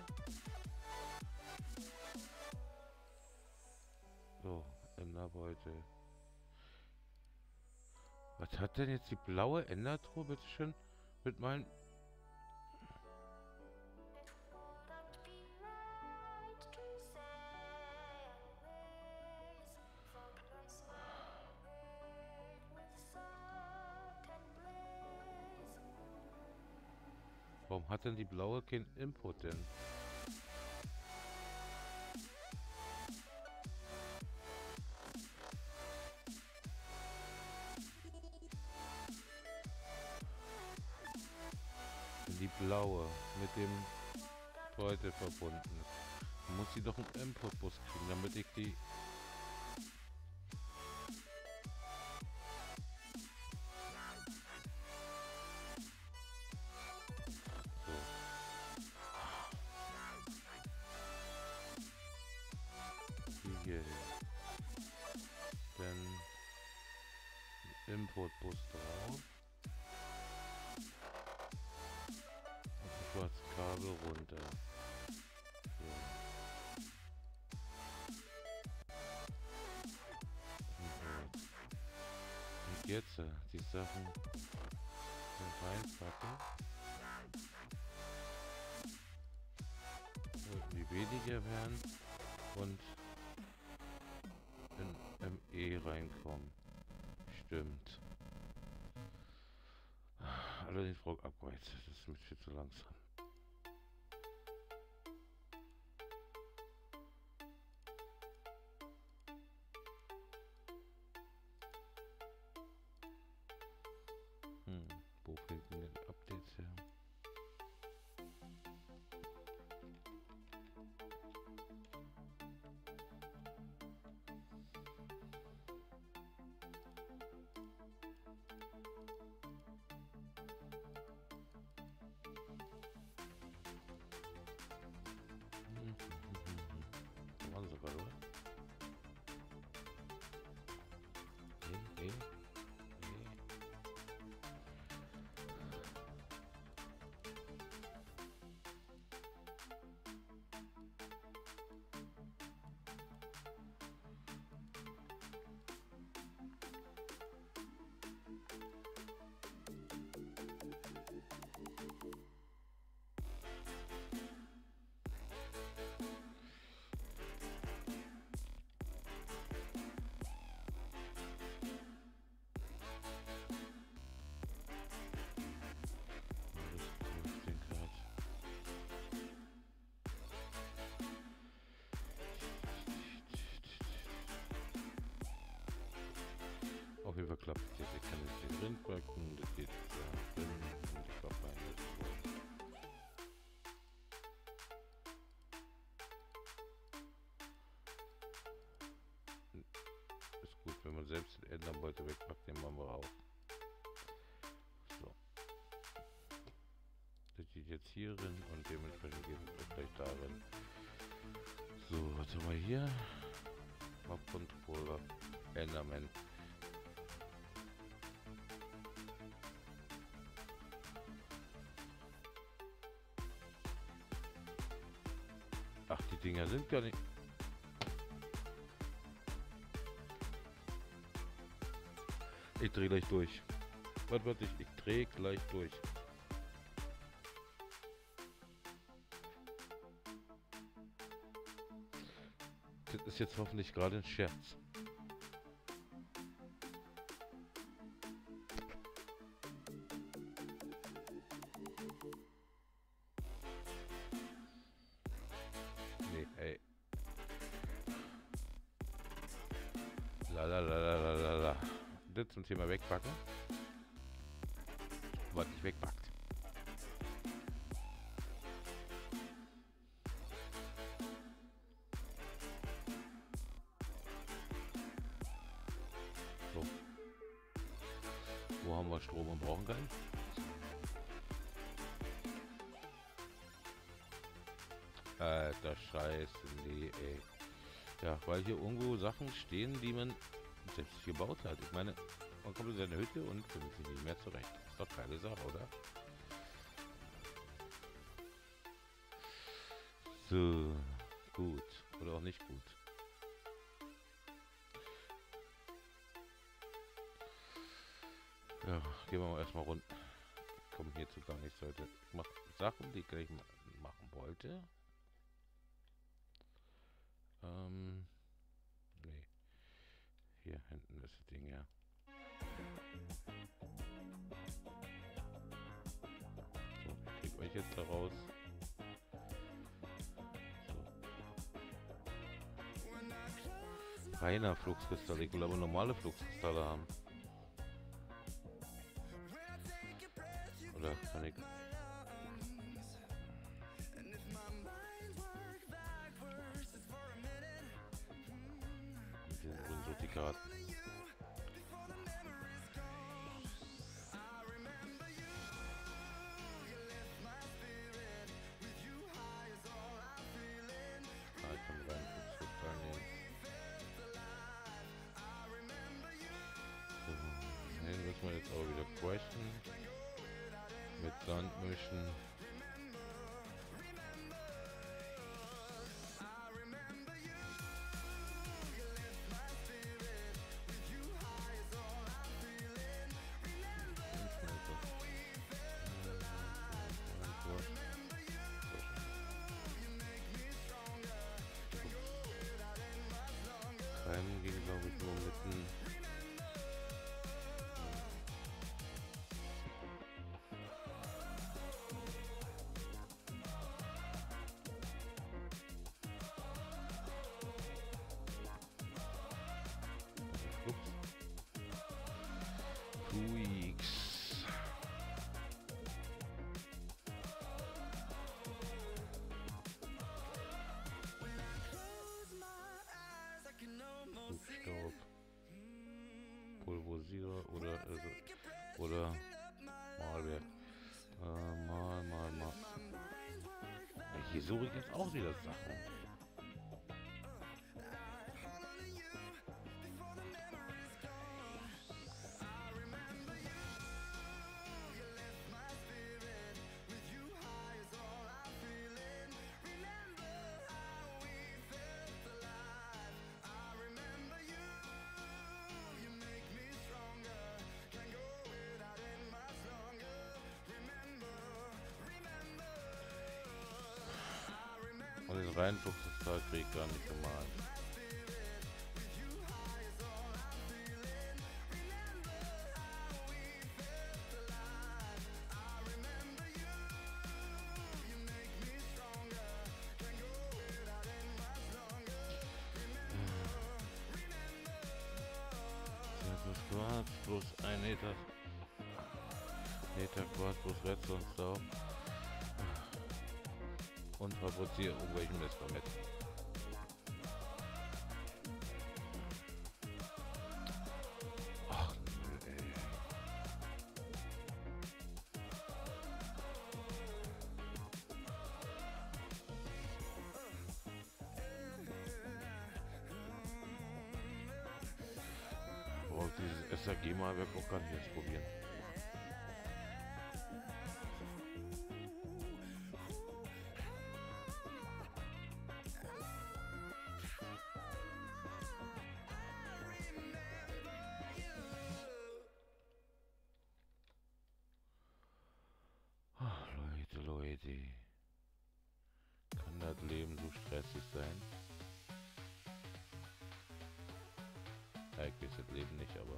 So, Enderbeutel. Was hat denn jetzt die blaue Endertruhe bitte schön mit meinen... Warum hat denn die blaue kein Input denn? Die blaue mit dem Beutel verbunden ist. Dann muss sie doch einen Input-Bus kriegen, damit ich die... So. Die hier hin. Dann Input-Bus drauf. Das Kabel runter. So. Und jetzt die Sachen reinpacken. Die weniger werden und in ME reinkommen. Stimmt. Allerdings braucht Upgrade. Das ist mir viel zu langsam. Wo finden denn Updates her? selbst ändern wollte, wegpackt, den machen wir raus. So. Das geht jetzt hier drin und dementsprechend geht es auch gleich darin. So, was haben wir hier? Map Controller, Enderman. Ach, die Dinger sind gar nicht. Ich drehe gleich durch. Was wird ich drehe gleich durch. Das ist jetzt hoffentlich gerade ein Scherz. Nee, ey. La. Das zum Thema wegpacken. Was nicht wegpackt. So. Wo haben wir Strom und brauchen keinen? Alter Scheiße, nee, ey. Ja, weil hier irgendwo Sachen stehen, die man selbst gebaut hat. Ich meine, man kommt in seine Hütte und findet sich nicht mehr zurecht. Ist doch keine Sache, oder? So, gut. Oder auch nicht gut. Ja, gehen wir mal erstmal rund. Ich komme hierzu gar nichts heute. Ich mache Sachen, die ich gleich machen wollte. Nee. Hier hinten ist das Ding, ja. So, ich krieg euch jetzt da raus. So. Reiner Fluxkristalle, ich will aber normale Fluxkristalle haben. Oder kann ich... Die Karten. Ah, ich kann rein Fuchskristall nehmen. So, den müssen wir jetzt aber wieder crashen. Mit Sand mischen. Ging, glaube ich, nur mit einem Tweaks. Staub, Pulverisierer oder Malwerk. Mal. Hier suche ich jetzt auch wieder Sachen. Und den Reihenfuchskristall krieg ich gar nicht gemalt. Quarz plus 1 Meter Quarz plus Redstone Staub und fabriziere irgendwelchen Mist damit. SAG mal Web auch gar nicht jetzt probieren. Ach, Leute. Kann das Leben so stressig sein? Eigentlich ist das Leben nicht, aber...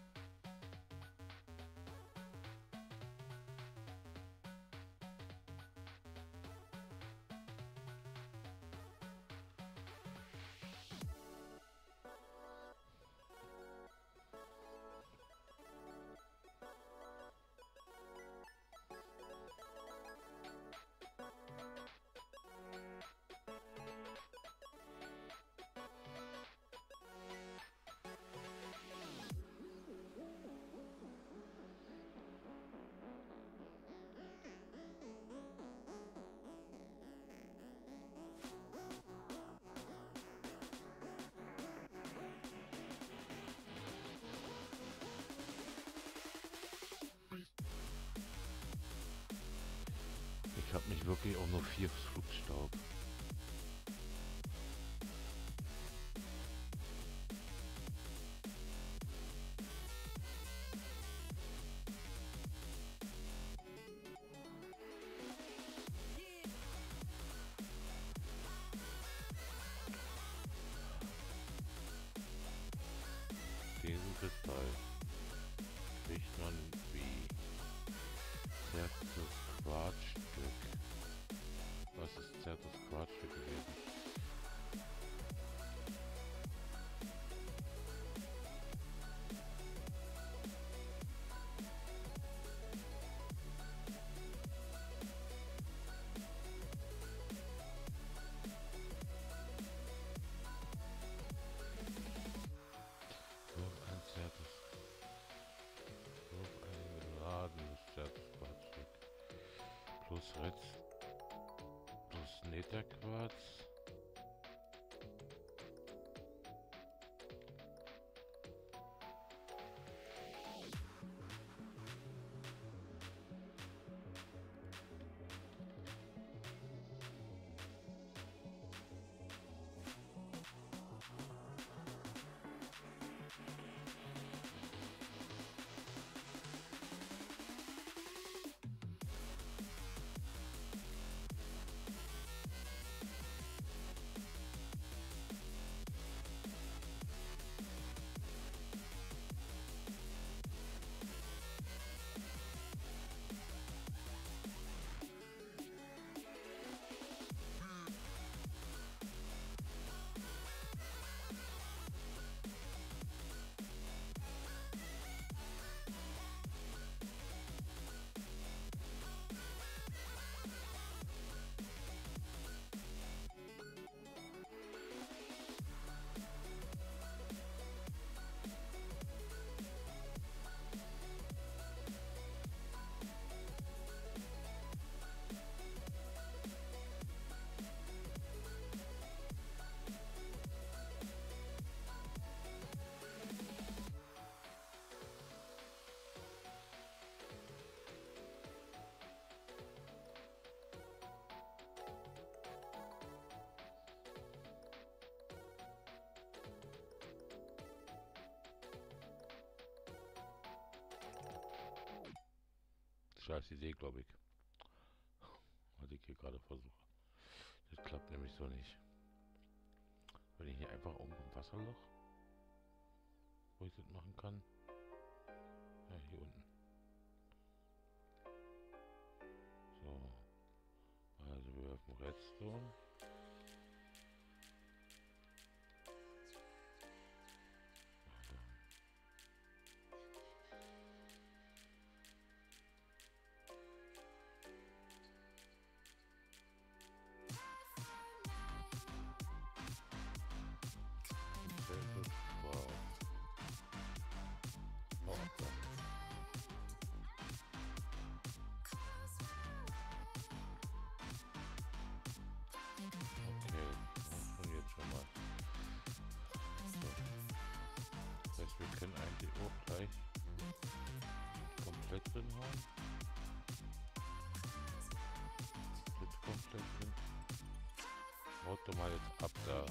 Ich habe nicht wirklich auch nur 4 Flugstaub. Diesen Kristall riecht man wie zertes Quarzstück. Was ist zertes Quarzstück gewesen? Plus Ritz, plus Netherquarz. Scheiß Idee, glaube ich. Was ich hier gerade versuche. Das klappt nämlich so nicht. Wenn ich hier einfach irgendwo ein Wasserloch, wo ich das machen kann. Ja, hier unten. So. Also wir werfen Redstone. doch mal jetzt ab da.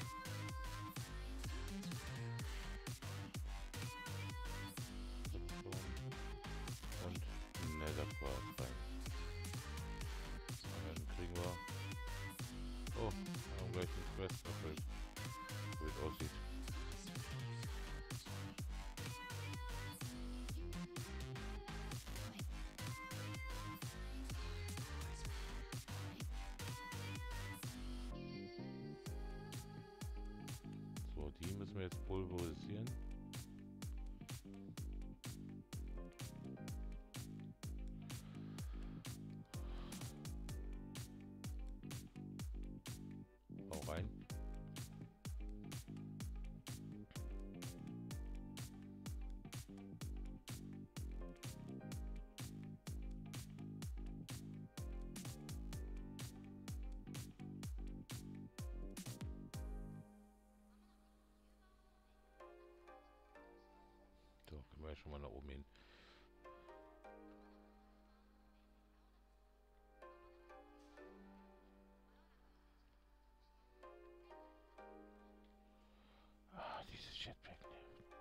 Und Netherquartz rein. Und dann kriegen wir... Oh, wir haben gleich eine Quest erfüllt. So wie es aussieht. So, die müssen wir jetzt pulverisieren. Hau rein. So, können wir ja schon mal nach oben hin. Ah, dieses Jetpack nervt.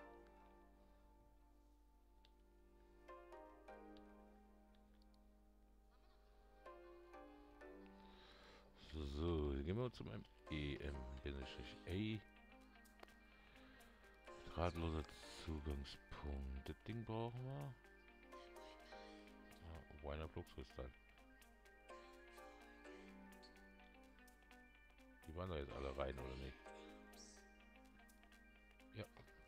So, gehen wir zu meinem EM-A. Drahtloser Zugangspunkt. Das Ding brauchen wir. Ja, Weiner Fluxkristall. Die waren da jetzt alle rein, oder nicht? Ja.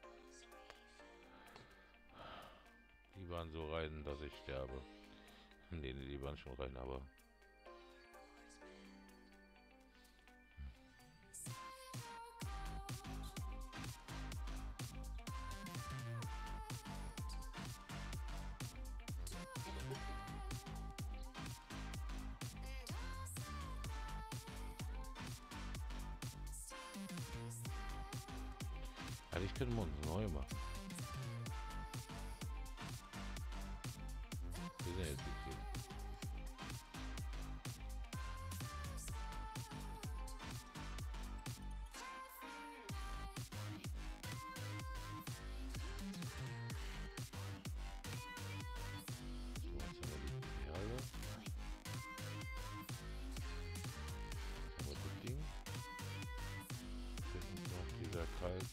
Die waren so rein, dass ich sterbe. Nee, die waren schon rein, aber... Eigentlich können wir uns neu machen. Wir sind jetzt hier. So, jetzt haben wir die Perle. Jetzt haben wir das Ding. Jetzt ist noch dieser Kalk.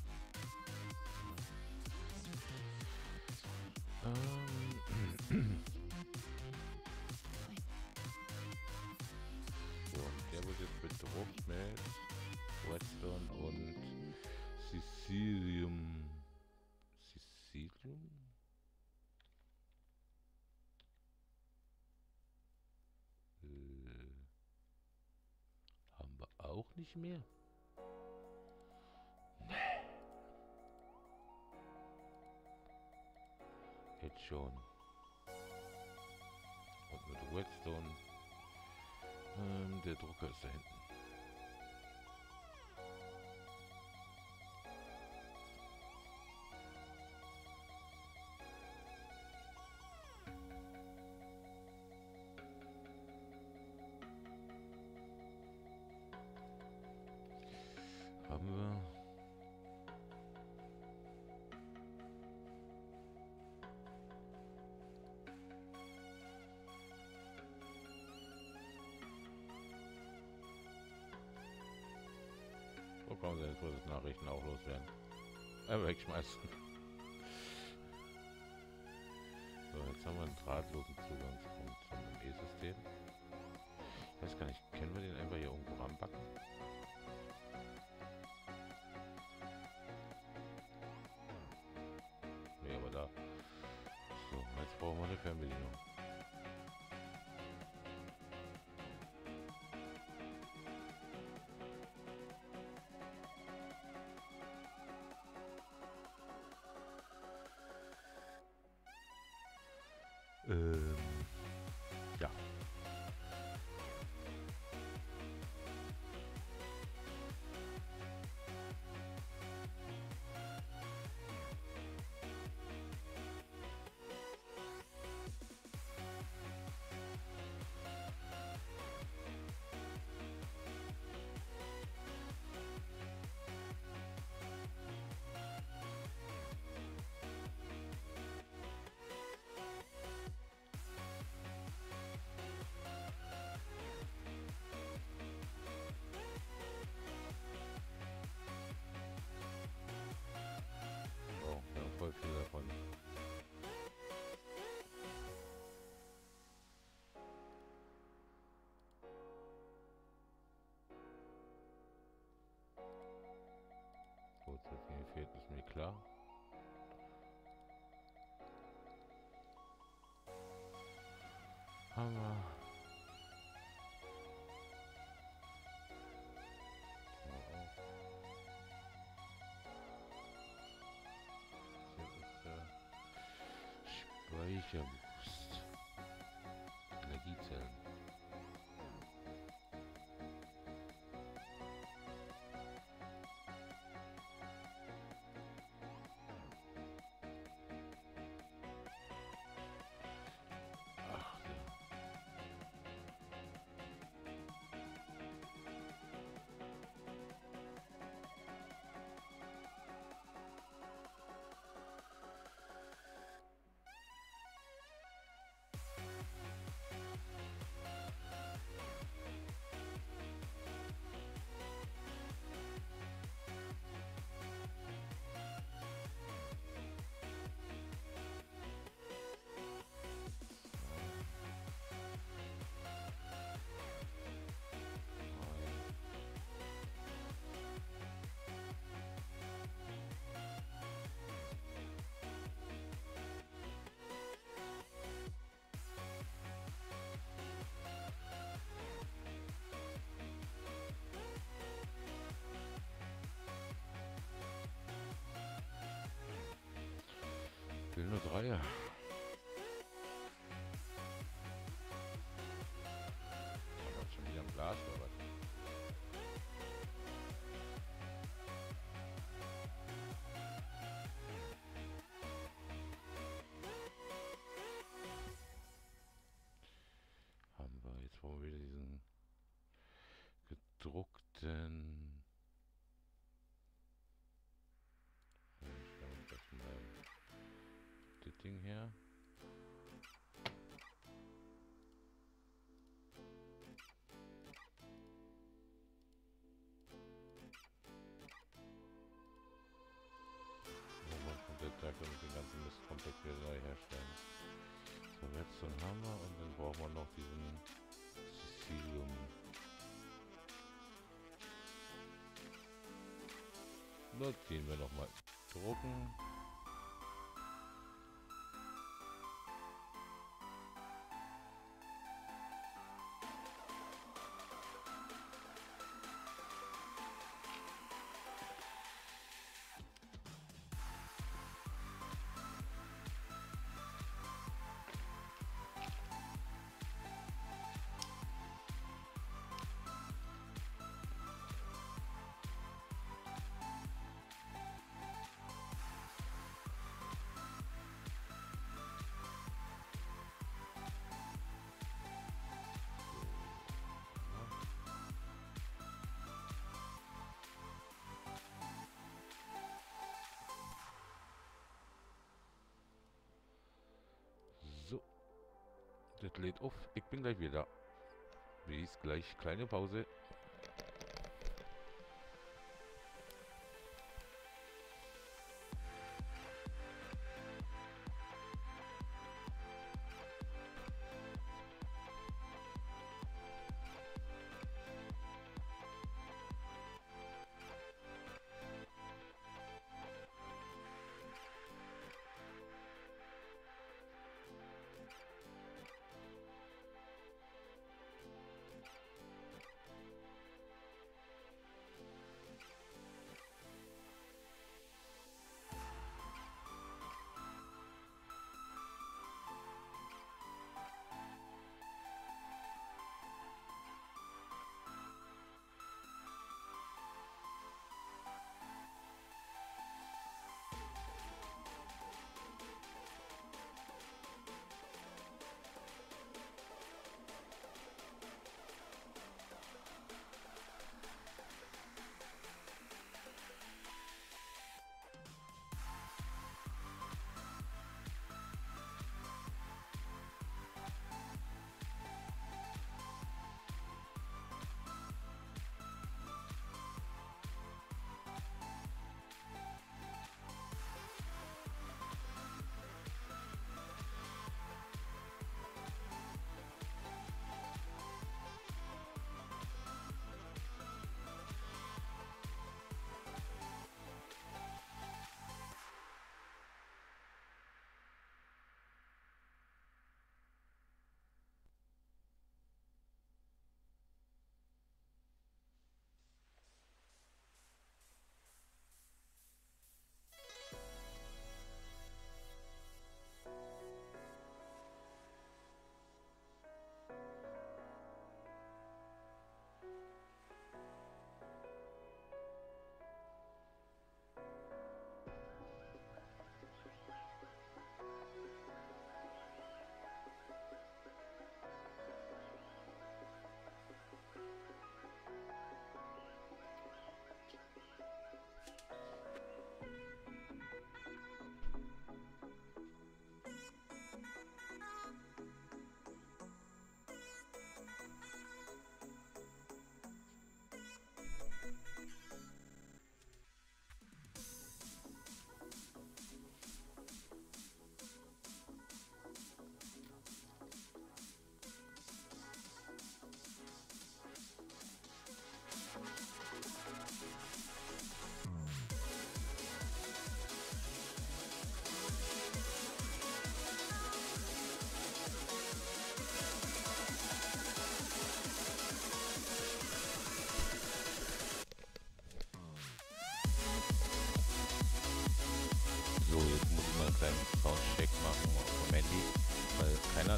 So, und der wird jetzt bedruckt mit Redstone und Sicilium. Sicilium? Haben wir auch nicht mehr? Jetzt schon. Und mit Redstone. Der Drucker ist da hinten. Haben wir. Wo kommen sie jetzt, wo das Nachrichten auch loswerden? Einfach wegschmeißen. So, jetzt haben wir einen drahtlosen Zugangspunkt zum E-System. Ich weiß gar nicht, können wir den einfach hier irgendwo ranbacken? Nee, aber da. So, jetzt brauchen wir eine Fernbedienung. Ja. mir klar. Hammer. Speicherboost. Energiezellen. Ach, ich will nur Dreier. Aber schon wieder ein Glas oder was? Haben wir jetzt wollen wir wieder diesen gedruckten. Ich nehme das mal das Ding her. Nochmal komplett da können wir den ganzen Mist komplett wieder neu herstellen. So, Redstone haben wir und dann brauchen wir noch diesen Sicilium. Da ziehen wir noch mal drucken. So, das lädt auf. Ich bin gleich wieder. Bis gleich. Kleine Pause.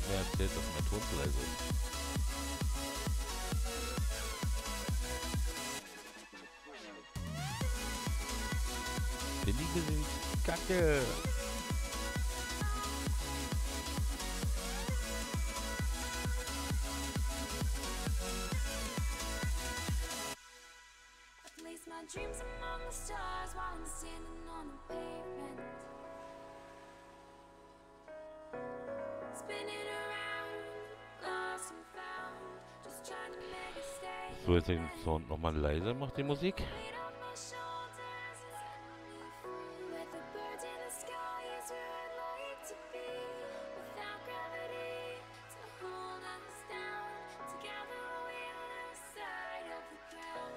mir erzählt, dass mein Ton zu leise ist. Die Liebe sind kacke. Place my dreams among the stars while I'm standing on the pavement. Spinning around, lost and found, just trying to make a statement. So, jetzt den Sound nochmal leiser macht die Musik. Weight on my shoulders is setting me free. With the birds in the sky is where I'd like to be. Without gravity to hold us down, together we'll lose sight of the ground.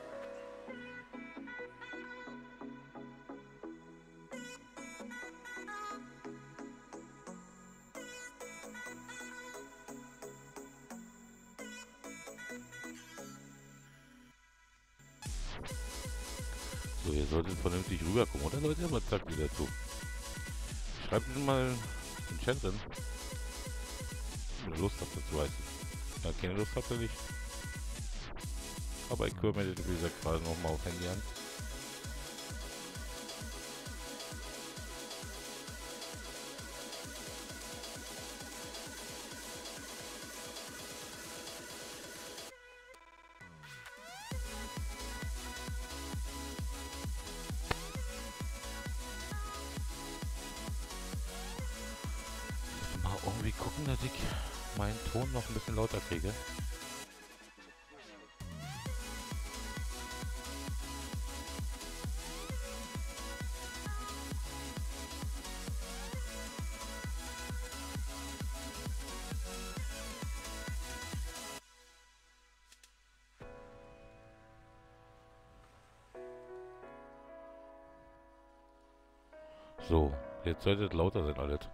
So, ihr solltet vernünftig rüberkommen, oder Leute? Was sagt ihr dazu? Schreibt mir mal in den Chat drin. Wenn ihr Lust habt dazu, weiß ich. Ja, keine Lust habt ihr nicht. Aber ich höre mir das, wie gesagt, gerade nochmal auf Handy an. Mal irgendwie gucken, dass ich meinen Ton noch ein bisschen lauter kriege. So, jetzt sollte es lauter sein alles.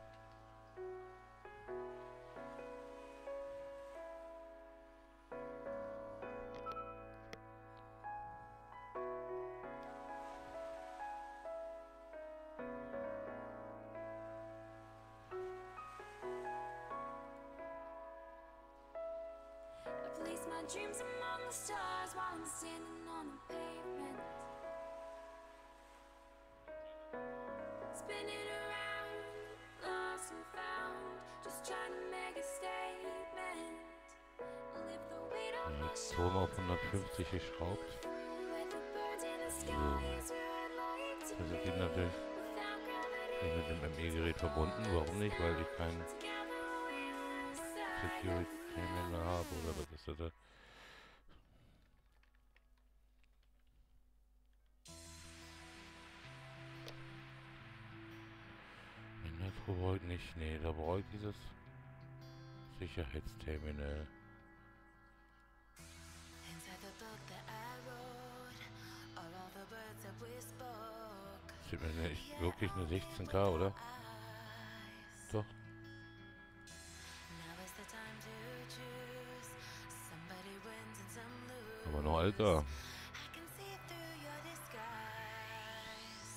I place my dreams among the stars while I'm standing on the pavement. Spinning around, lost and found, just trying to make a statement. Lift the weight on my Ton auf shoulders 150 geschraubt. with the birds in the sky is where I'd like to Also be. geht natürlich Without nicht gravity mit dem ME-Gerät verbunden. Warum nicht? Weil ich kein together we'll lose sight of the Security mehr habe. Oder was ist das da? Das brauche ich nicht. Nee, da brauche ich dieses Sicherheitsterminal. Inside the book that I wrote, all of the words that we spoke. Das ist mir nicht wirklich eine 16K, oder? Eyes. Doch. Now is the time to choose. Somebody wins and some lose. Aber noch alter. I can see through your disguise.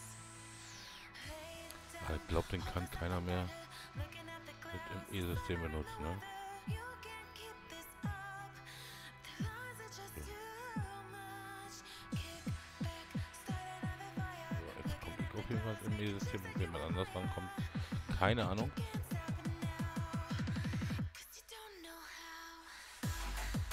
Hey, Ich glaube, den kann keiner mehr looking at the mit dem E-System benutzen, ne? you can't keep this up. The lies are just too much. Kick back, start another fire. So, jetzt komme ich auf jeden Fall im E-System und wenn man anders rankommt. Keine Ahnung. Can't stop it now, 'cause you don't know how.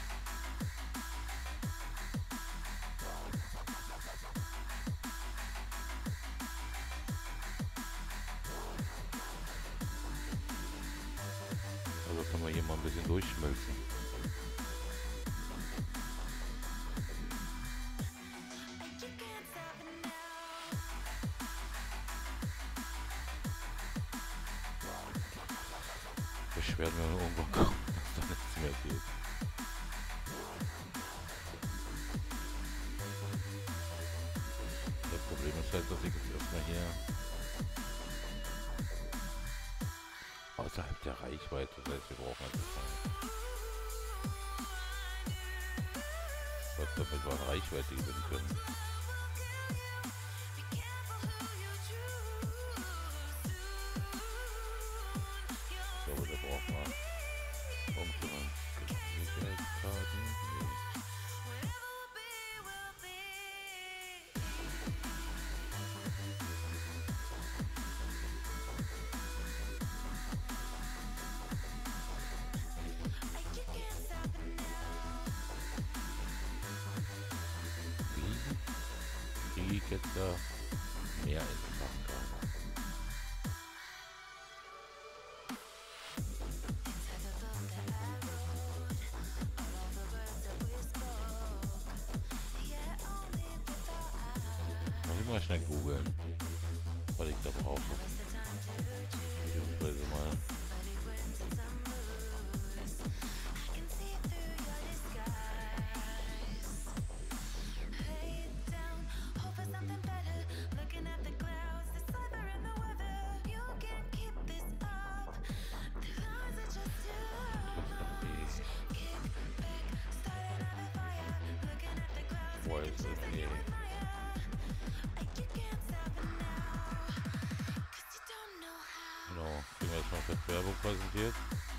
Also können wir hier mal ein bisschen durchschmelzen. You can't stop it now. Beschwerden wir irgendwann kommen, dass da nichts mehr geht. Das Problem ist halt, dass ich jetzt erstmal hier außerhalb der Reichweite, das heißt, wir brauchen einfach was, damit wir an Reichweite gewinnen können. Be careful who you choose. Ich glaube, da brauchen wir Alter, mehr ins Fach. Muss ich mal schnell googeln, was ich da brauche. Beziehungsweise mal. Genau, kriegen wir jetzt mal für Werbung präsentiert.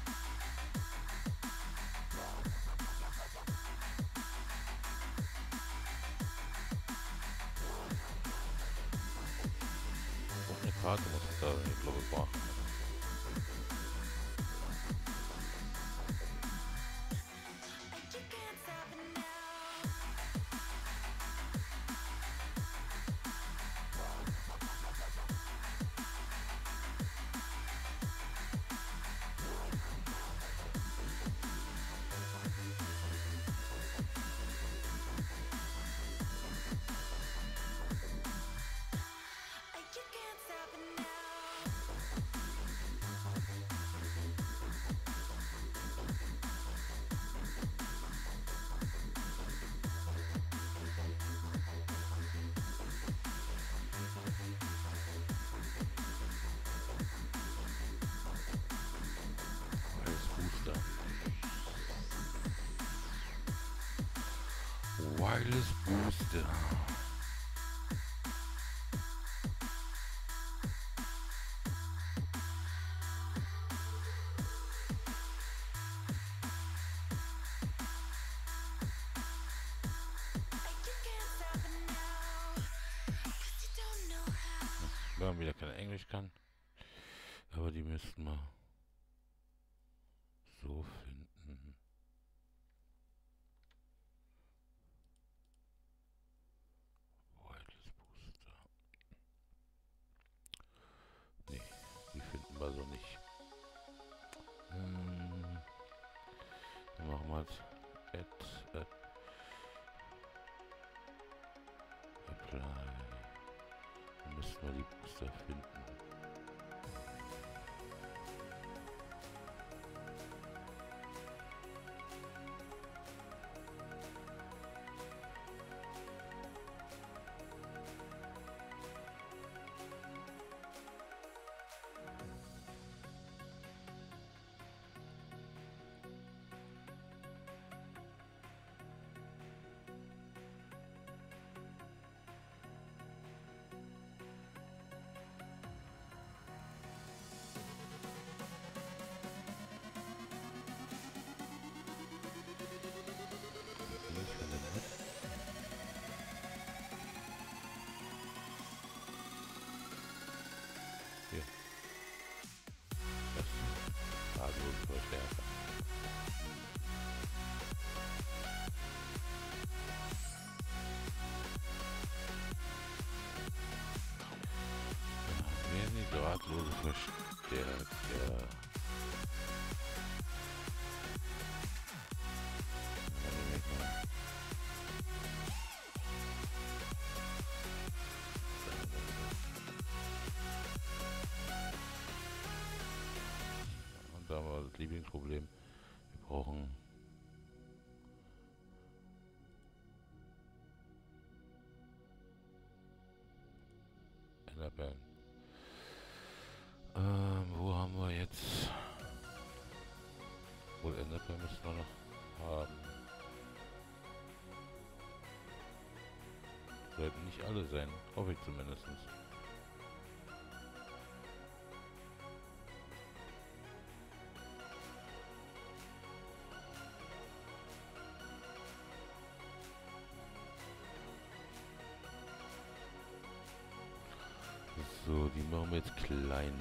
Und eine Karte muss ich da, ich glaube, machen. Wireless Booster. Wenn man wieder kein Englisch kann. Aber die müssten wir so finden. Wireless Booster. Nee, die finden wir so nicht. Dann machen wir jetzt Apply. Dann müssten wir die Booster finden. Verstärker. Werden die drahtlose Verstärker. Da haben wir das Lieblingsproblem. Wir brauchen Enderperlen. Wo haben wir jetzt? Wohl Enderperlen müssen wir noch haben. Sollten nicht alle sein, hoffe ich zumindest. So, die machen wir jetzt klein.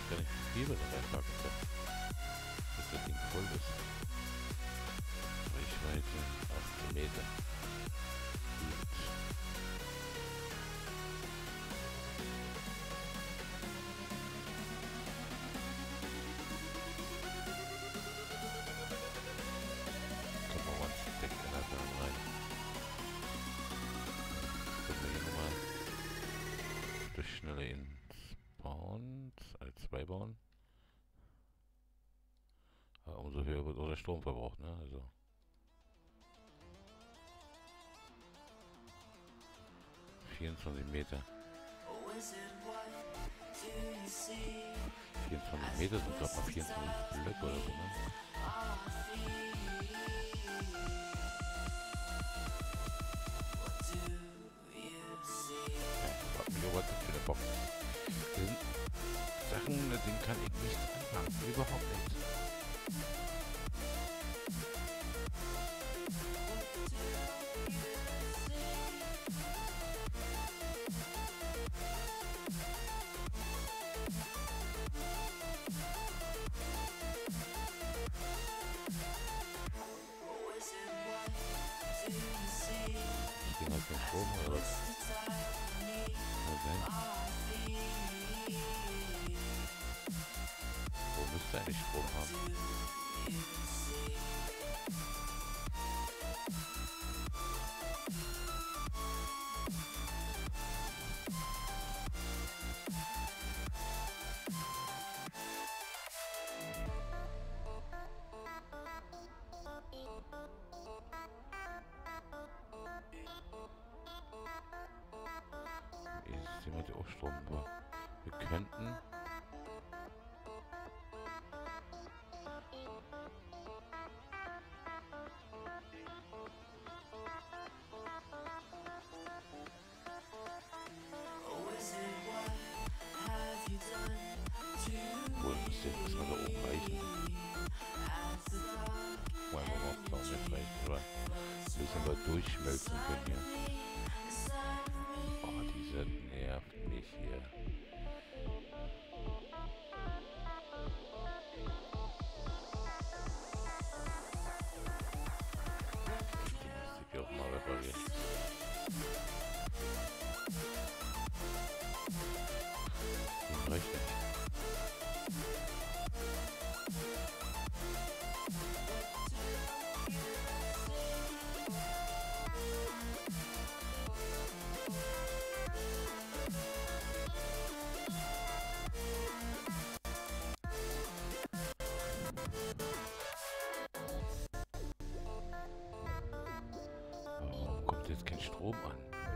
gar nicht, wie viel wir da reinpacken können. Bis das Ding voll ist. Reichweite 18 Meter. Gut. Kommt mal ein Stack in der Bahn rein. Können wir hier nochmal durch schnelle ins Bauen, als 2 bauen. Ja, umso höher wird auch der Stromverbrauch, ne? Also. Meter. 24 Meter sind gerade mal 24 Blöcke oder so, ne? Was ist für eine Box? Das sind Sachen, mit denen kann ich nichts anfangen. Überhaupt nichts. Ich gehe mal zum Strom oder was? Kann sein. Wo müsste eigentlich Strom haben? Jetzt sehen wir die auch Strom, aber wir könnten wohl müsste das mal da oben reichen. Weil wir überhaupt noch nicht reichen, aber ein bisschen mal durchschmelzen können hier. Oh, diese nervt mich hier. Die müsste ich auch mal reparieren. Das reicht nicht. Warum kommt jetzt kein Strom an?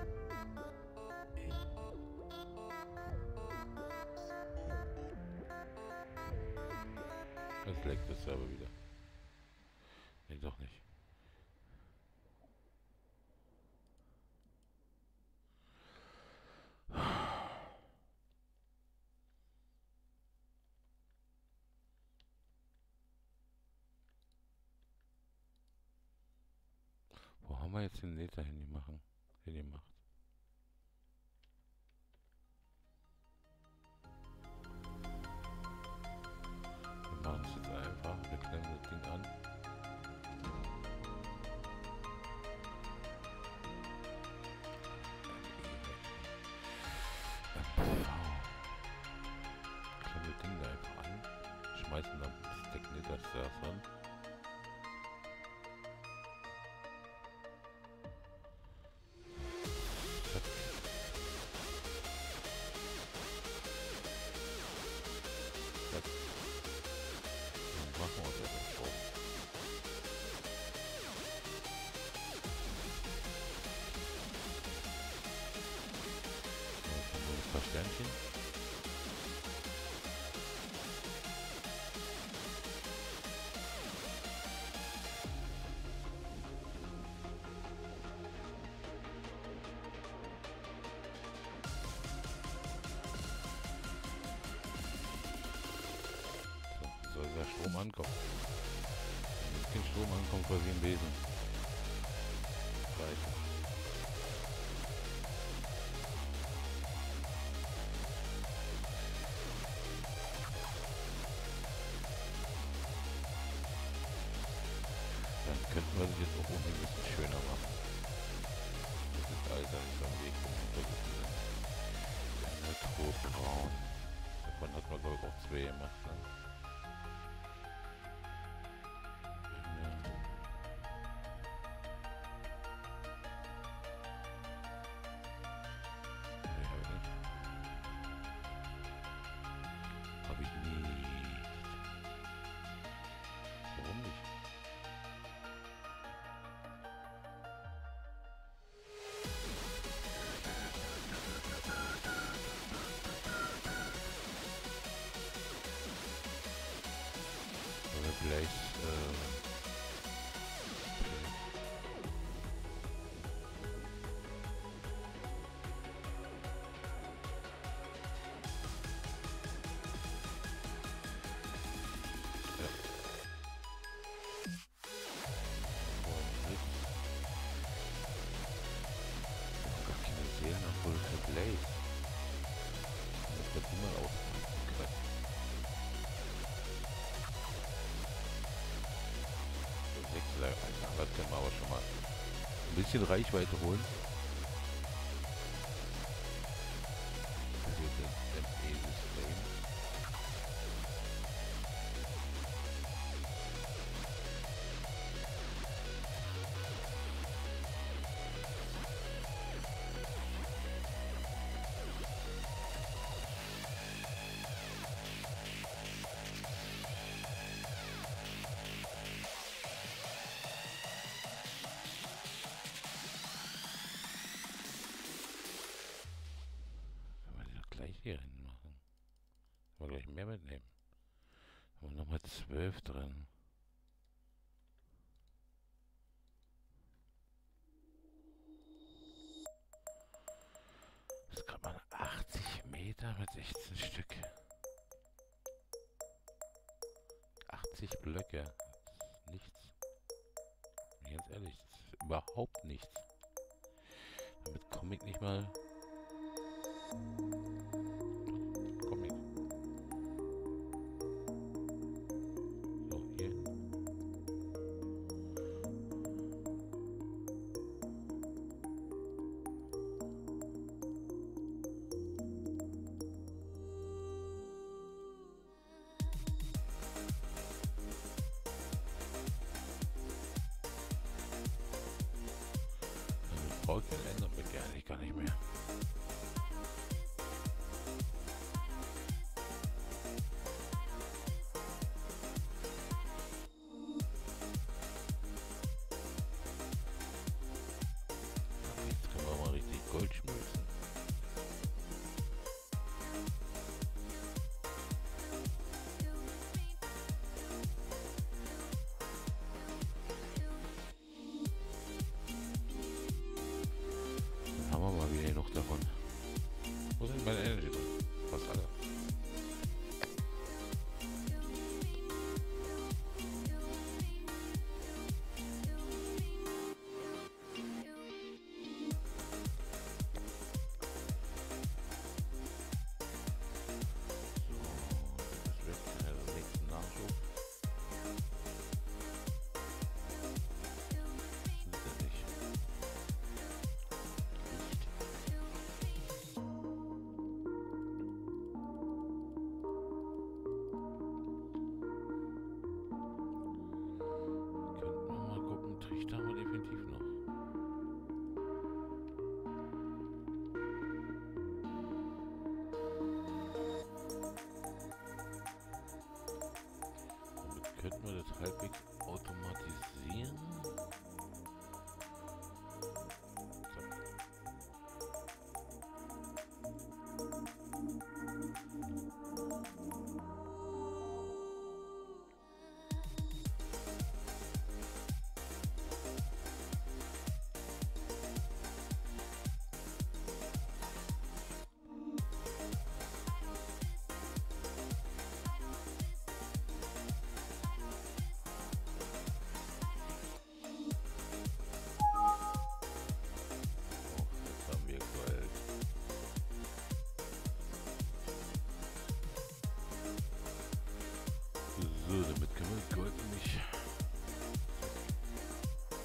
Das leckt es aber wieder. Nee, doch nicht. Wo haben wir jetzt den Nether hingemacht? Wir machen es jetzt einfach. Wir klemmen das Ding an. Klemmen das Ding da einfach an. Schmeißen dann das Stack Nether da dran. Machen wir uns jetzt den Strom. Jetzt haben wir ein paar Sternchen. So, soll der Strom ankommen. Wenn kein Strom ankommt, quasi im Besen. Reicht. was ich jetzt auch irgendwie ein bisschen schöner mache. Das ist Alter schon Weg. Metro-Braun. Davon hat man glaube ich auch 2 gemacht. Ne? Habe ich nicht. Warum nicht? Vielleicht, gar keine Seelenabhol für Blaze. Das wird immer ausgekratzt. Das können wir aber schon mal ein bisschen Reichweite holen. Also das ME-System. Gleich hier hin machen. Mal gleich mehr mitnehmen. Haben wir nochmal 12 drin. Das kann man 80 Meter mit 16 Stück. 80 Blöcke. Das ist nichts. Ganz ehrlich, das ist überhaupt nichts. Damit komme ich nicht mal. Komm ich. So, hier. Dann brauche ich den Enderbeck eigentlich gar nicht mehr. Gold schmilzen. Dann haben wir mal wieder genug davon. Wo sind meine Energy drin? Fast alle. Trichter haben wir definitiv noch. Damit könnten wir das halbwegs automatisieren. So, damit können wir Gold nicht.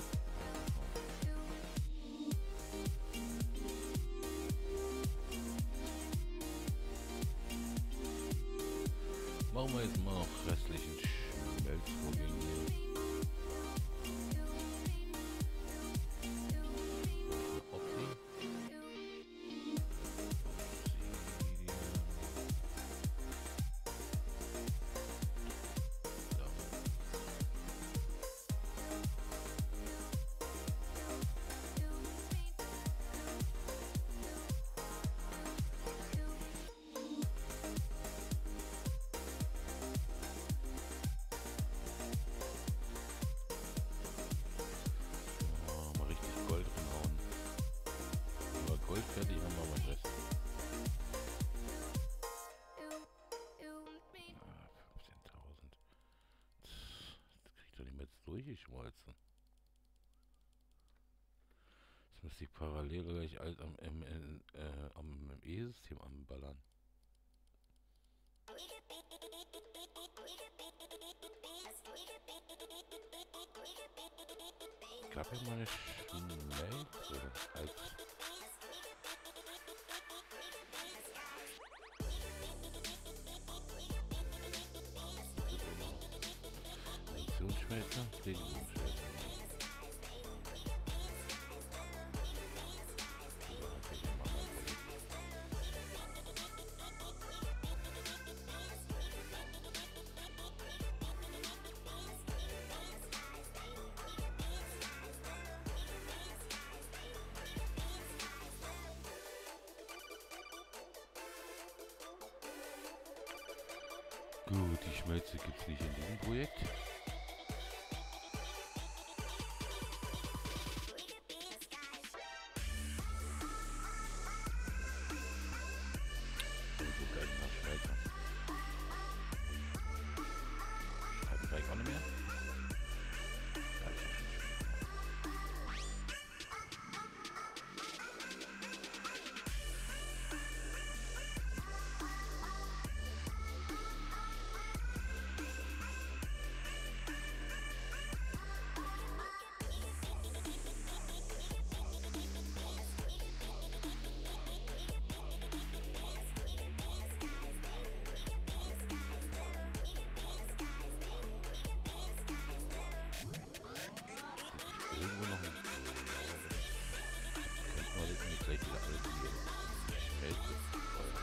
Machen wir jetzt mal noch restlichen Schmelzvorgänge hier. Opti. Mal richtig Gold reinhauen. Aber Gold fertig haben wir mal Rest. 15.000. Das krieg ich doch nicht mehr jetzt durchgeschmolzen. Jetzt müsste ich parallel gleich alles am E-System anballern. Ich glaube ja meine Schmelze als Funktionsschmelzer, Prägungsschmelzer. Gut, die Schmelze gibt es nicht in diesem Projekt. So geil nach Schmelzer. Hat vielleicht auch nicht mehr. Ja, ist ja schon schön. Irgendwo noch ein könnte man jetzt nicht gleich wieder alles hier Schmelze feuern.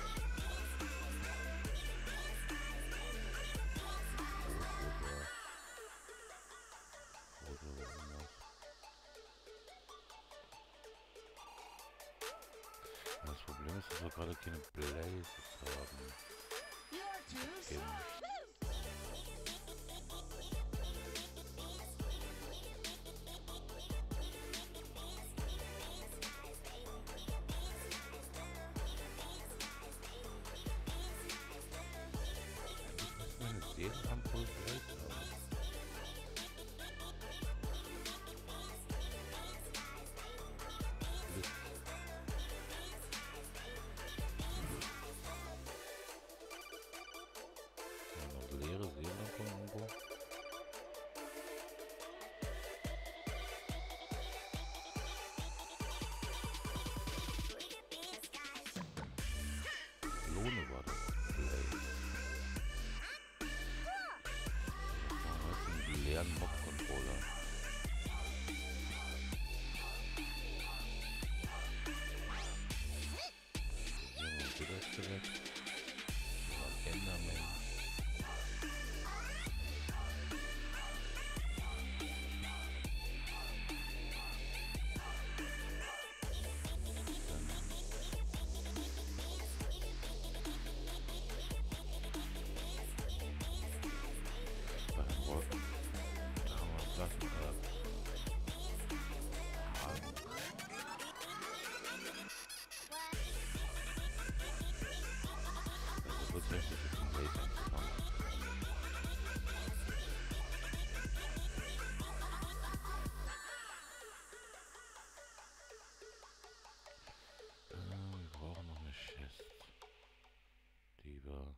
Oder irgendwas. Das Problem ist, dass wir gerade keine Blazes haben. Meine Seelenampel vielleicht haben. Noch leere Seelenlampen irgendwo. Lohne war das. Einen leeren Mob-Controller. Hier mal das direkt. Mal Enderman. Wir brauchen noch eine Chest. Die wir.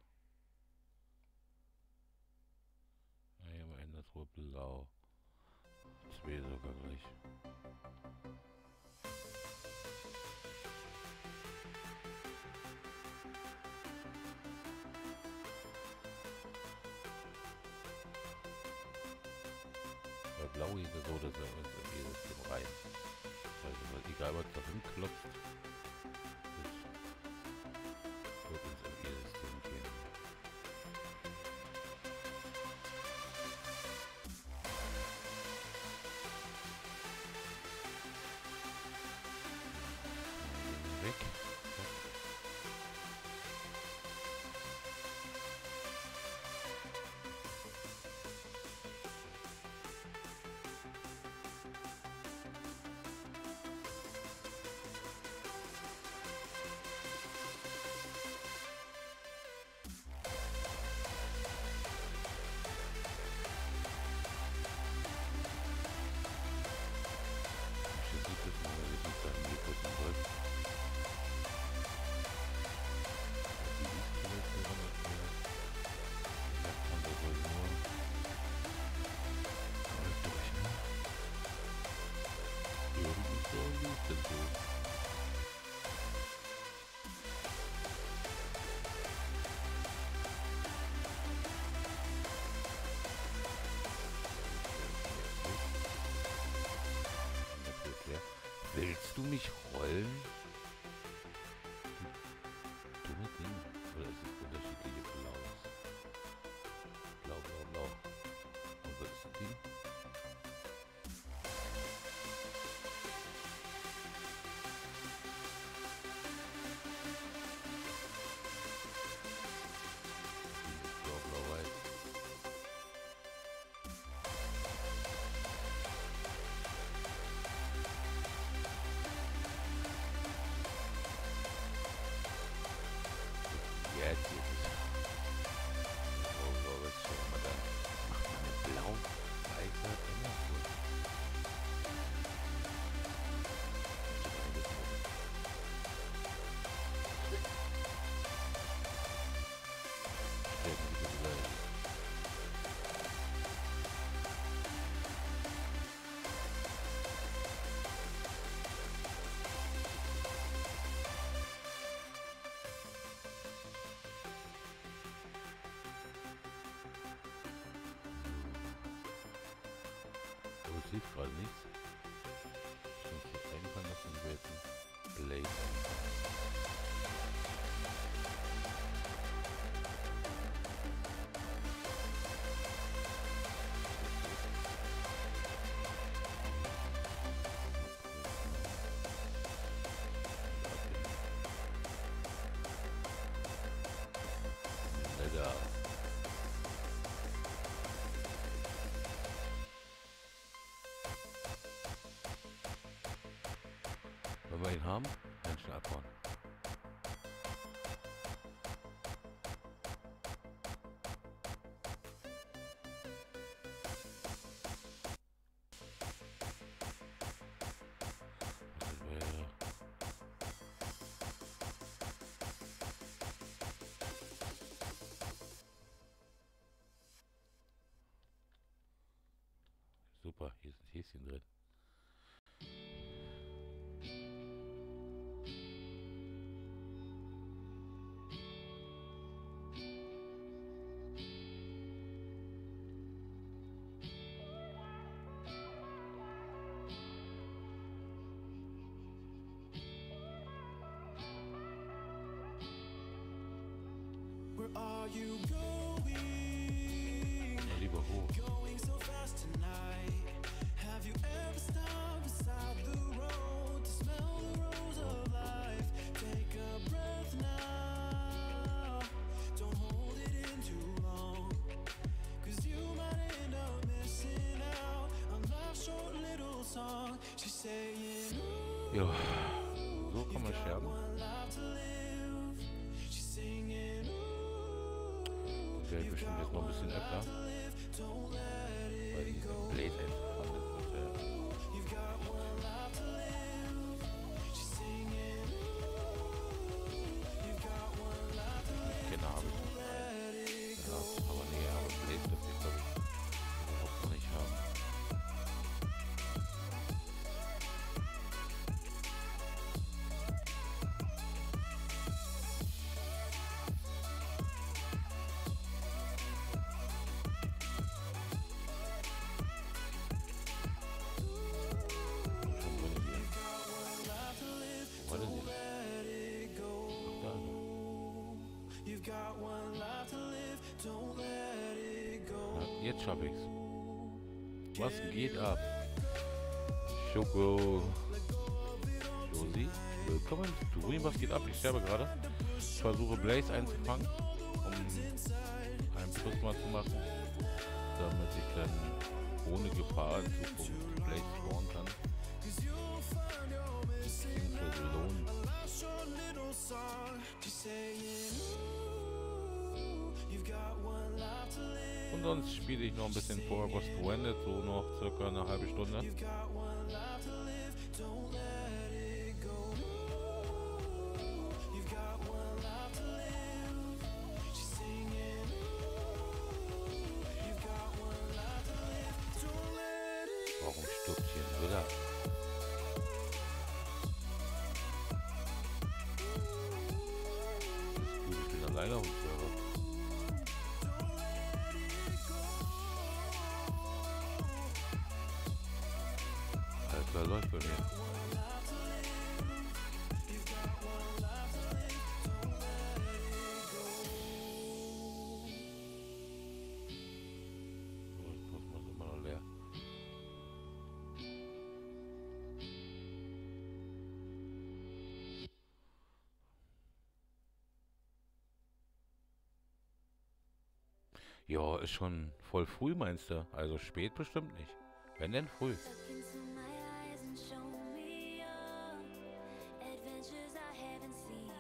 Naja, am Ende ist wohl blau. 2 sogar gleich. Blauige so, dass er ins MG-System rein. Also, weil egal was da klopft, das wird ins MG-System gehen. Weg. Willst du mich rollen? Dumme Ding. Oder ist es unterschiedliche Blaus? Blau, blau, blau. Und was ist das Ding? Blau, blau, weiß. Jetzt ist es. So, jetzt schauen wir dann. Macht man eine blau-weiße Energie. Aber es sieht gerade nichts. Ich muss das einfallen lassen, wir jetzt ein Blade einfallen. Lecker. Wenn wir ihn haben, dann schnell abhauen. Das wäre super, hier ist ein Häschen drin. Where are you going? Ja, lieber hoch. Going so fast tonight. Have you ever stopped beside the road to smell the rose of life? Take a breath now. Don't hold it in too long. 'Cause you might end up missing out on life's short little song. She's saying, ooh, Ja, so kann man got sterben. one life to live. She's singing, ooh, Das werde ich bestimmt jetzt noch ein bisschen öfter. don't let it Weil diese Blade einfach ist. You've got one life to live. She's singing, you've got one life to live. Genau, habe ich nicht Let it Ja, go. aber nee, aber Blade dürfte ich glaube ich überhaupt noch nicht haben. Ja, jetzt schaffe ich's. Was geht ab? Schoko. Josi, willkommen zu Stream. Was geht ab? Ich sterbe gerade. Ich versuche Blaze einzufangen, um einen Plus mal zu machen, damit ich dann ohne Gefahr in Zukunft Blaze spawnen kann. Beziehungsweise lohnen. Und sonst spiele ich noch ein bisschen vor was Stranded, so noch circa eine halbe Stunde. Warum stirbt hier ein Villa? Gut, ich bin alleine auf dem Server. Alter, läuft bei mir. Oh, das Kosmos ist immer noch leer. Ja, ist schon voll früh, meinst du? Also spät bestimmt nicht. Wenn denn früh. Look into my eyes and show me your adventures I haven't seen.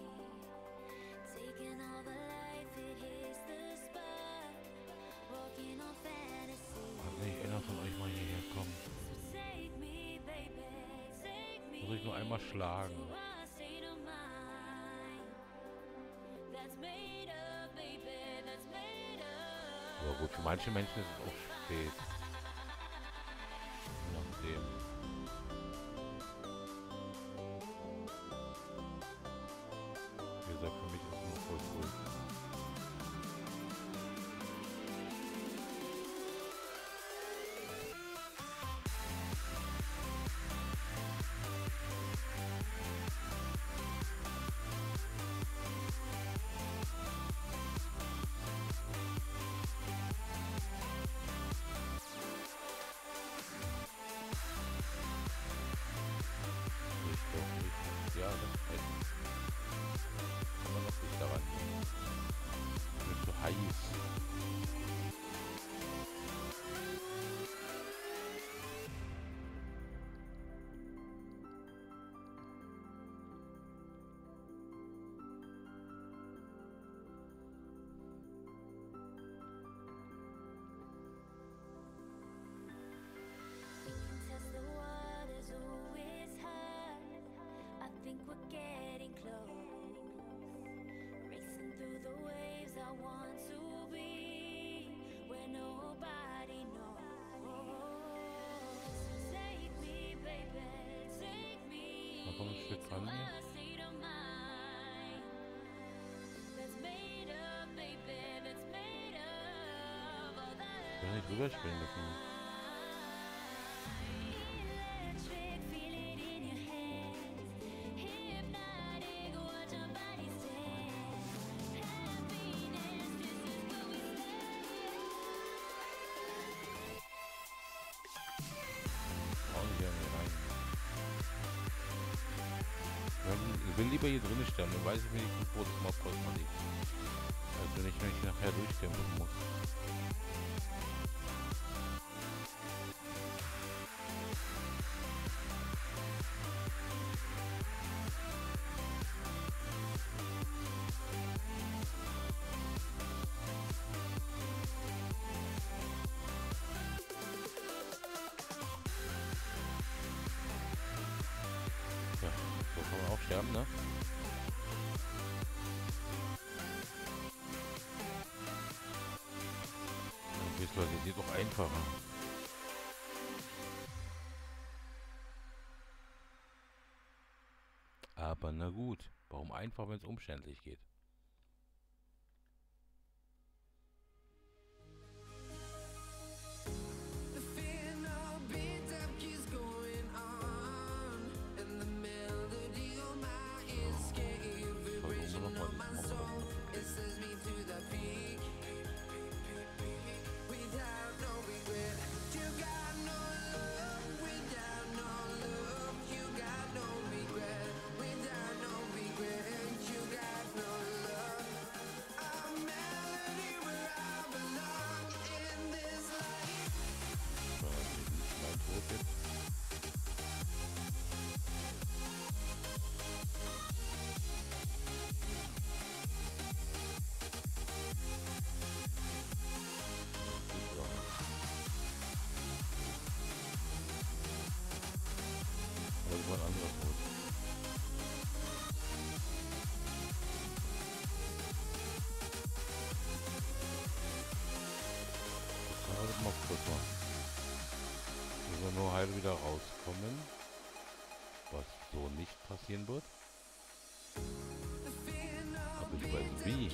Taking all the life, it hits the spot. Walking on fantasy. Kann nicht einer von euch mal hierher kommen? So take me, baby, take me. Muss ich nur einmal schlagen. to a state of mind that's made up, baby, that's made up. Aber gut, für manche Menschen ist es auch spät. Je nachdem. Wie gesagt, für mich ist es noch voll früh. Ja, das heißt, kann man noch nicht daran. Es wird so heiß. Test the waters, oh, it's hard. I think we're getting close. Racing through the waves, I want to be where nobody knows. Take me, baby, take me Mal kommen ein Stück to ran hier. a state of mind that's made up, baby, that's made up of Ich will nicht rüberspringen müssen. electric, feel it in your hands. Hypnotic, watch your body stand. Happiness, this is where we Brauchen Sie ja nicht rein. Ich will lieber hier drinnen sterben, dann weiß ich wenigstens, wo das Mobkosmos liegt. Als wenn ich mich nachher durchkämpfen muss. Ja, so kann man auch sterben, ne? Und visualisiert doch einfacher. Aber na gut, warum einfach, wenn es umständlich geht? The final beat up keeps going on, and the melody on my ears can't Versuchen wir nochmal diesen Mob. it sends me to Guck mal. Müssen wir nur heil wieder rauskommen. Was so nicht passieren wird. Aber ich weiß wie.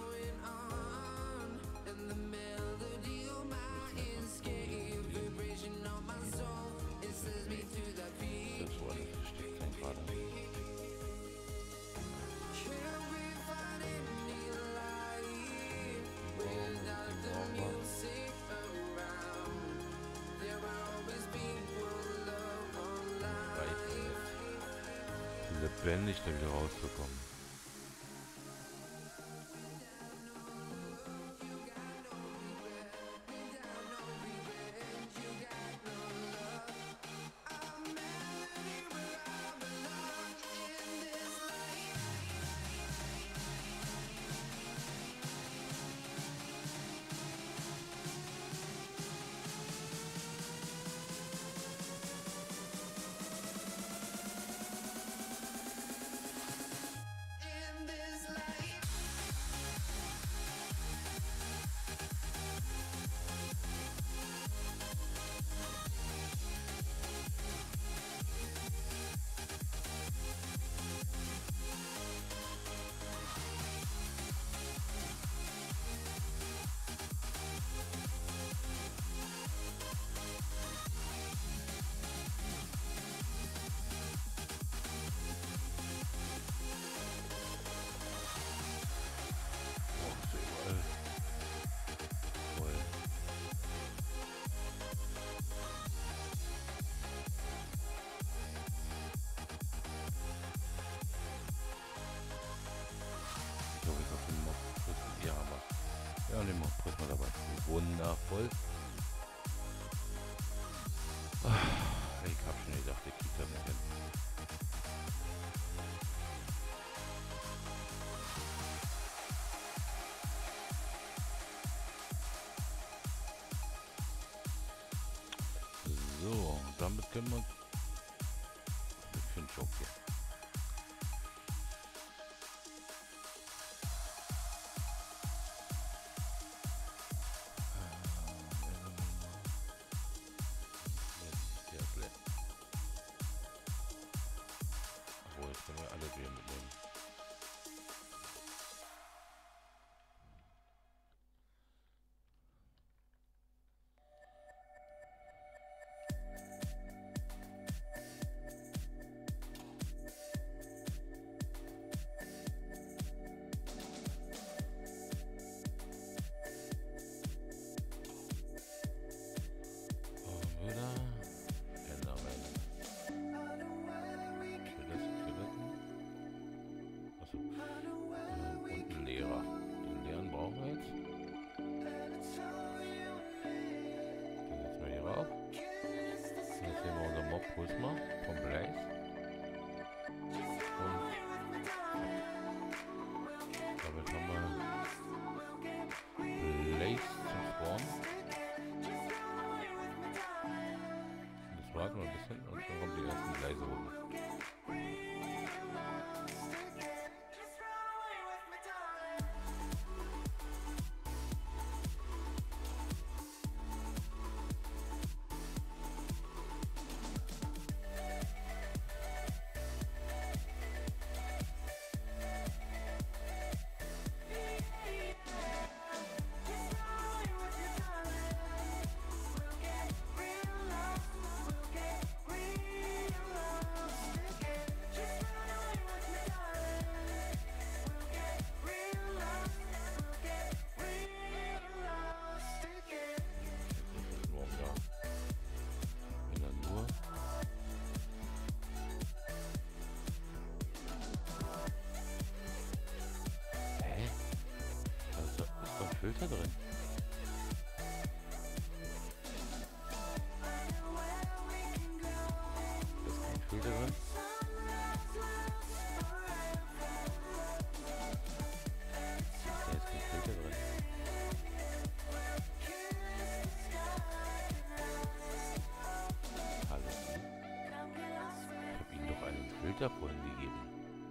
Das war nicht versteckt sein gerade. Lebendig da wieder rauszukommen. Ja, nehmen wir kurz mal dabei. Wundervoll. Ich hab schon gedacht, der kriegt das nicht hin. So, damit können wir... Ich finde es okay. Können wir alle wieder mitnehmen. Hol's mal vom Blaze. Und damit haben wir Blaze zum Spawn. Jetzt warten wir ein bisschen und dann kommen die ersten Blaze hoch. Filter drin. Da ist kein Filter drin. Da ist kein Filter drin. Hallo. Ich habe Ihnen doch einen Filter vorhin gegeben.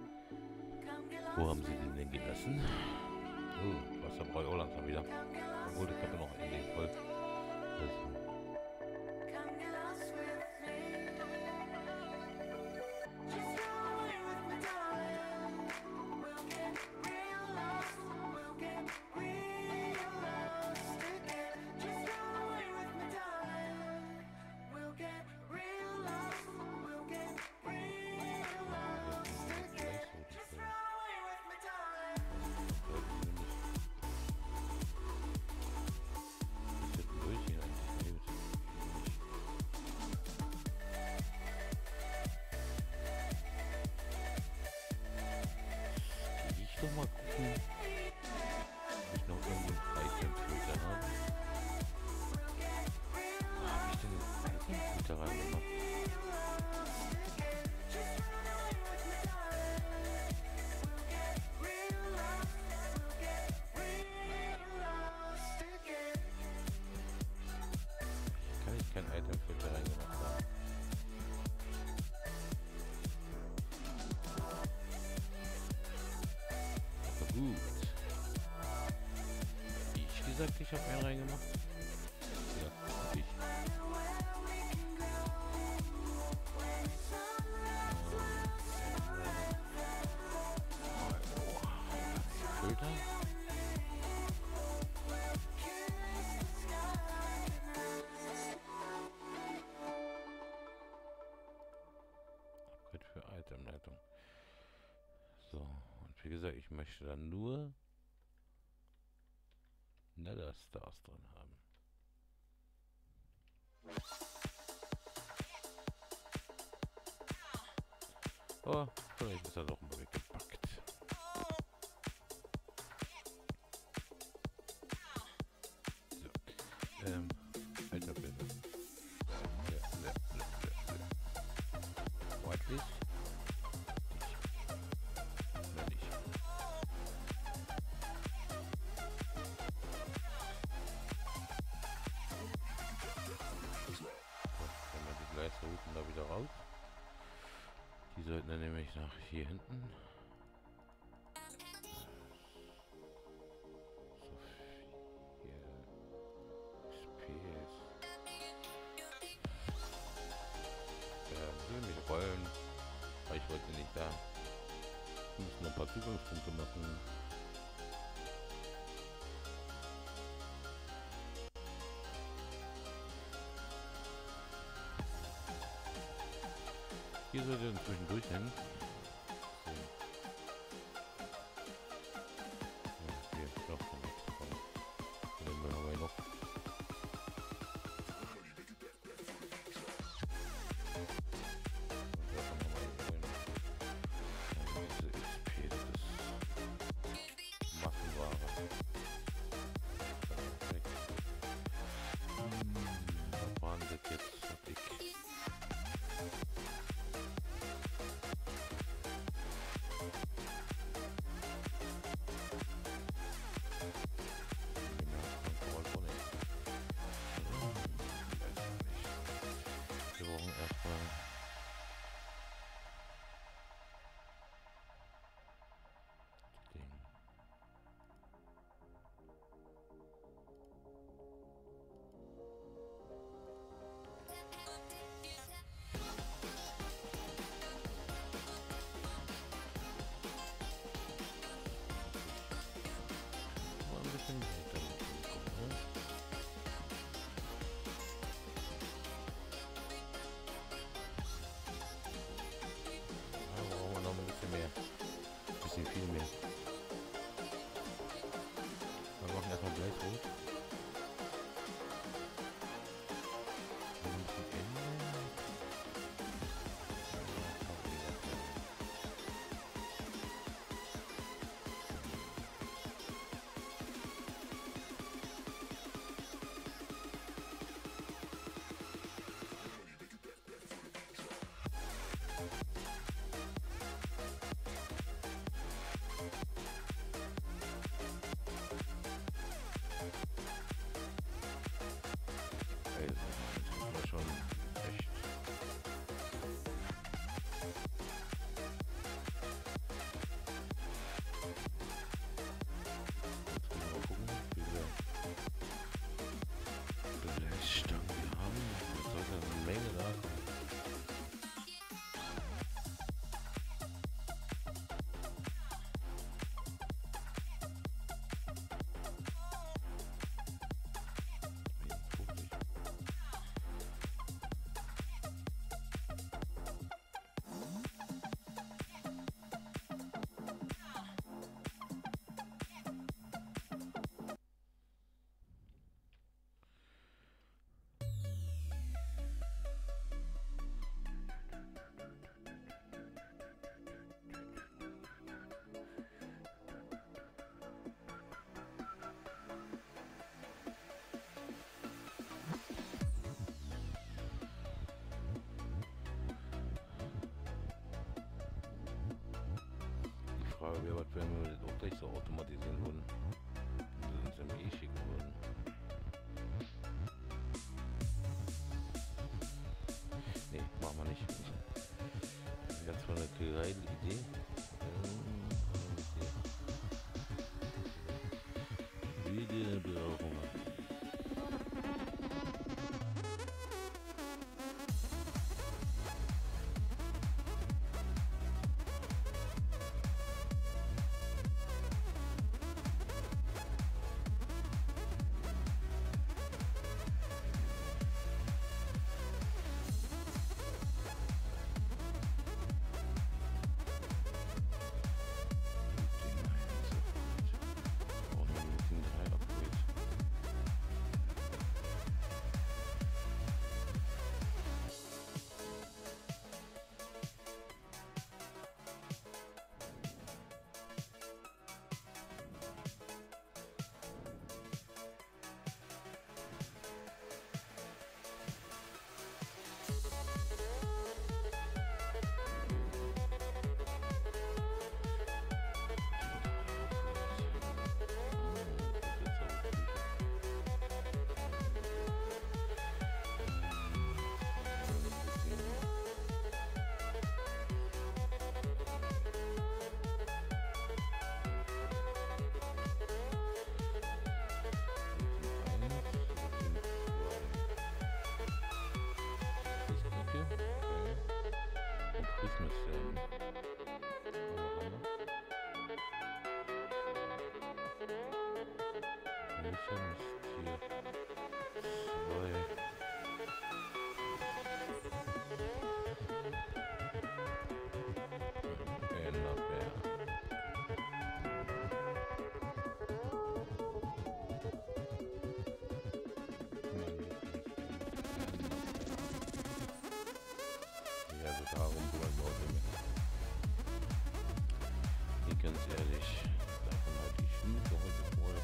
Wo haben Sie den denn gelassen? Wasserbräu auch langsam wieder. Obwohl, ich habe noch in den voll. Come get lost with me. Just go away with me, darling. We'll get real lost. We'll get real lost again. Just go away with me, darling. We'll get real lost. We'll get real lost again. Just run away with me, darling. Ich doch mal gucken, ob ich noch irgendwie einen Itemfilter habe. Habe ich denn einen Itemfilter reingemacht? Kann ich keinen Itemfilter reingemacht haben? Aber gut. Ich gesagt, ich habe einen reingemacht. Ja, hab ich. Filter. Upgrade für Itemleitung. So, und wie gesagt, ich möchte dann nur Nether Stars drin haben. Oh, vielleicht ist er doch mal weggepackt. So, alter Bilder. Whitelist. Oder nicht. Dann wir die Gleisrouten da wieder raus. Die sollten dann nämlich nach hier hinten. So, hier. SPS. Will mich rollen. Reichweite nicht da. Wir müssen noch ein paar Zugangspunkte machen. Hier sollte er zwischendurch hin. So. Ja, hier, doch, von nichts kommen. Dann haben wir noch. Frage wäre, was wenn wir das auch gleich so automatisieren würden. Dann sind wir eh schicken würden. Nee, machen wir nicht. Das wäre zwar eine geile Idee. Wieder brauchen wir. Christmas Welcher Misttier? 2. Änderbär. Ja, so darum wollen wir heute mit. Nee, ganz ehrlich, davon halte ich Schnute heute voll.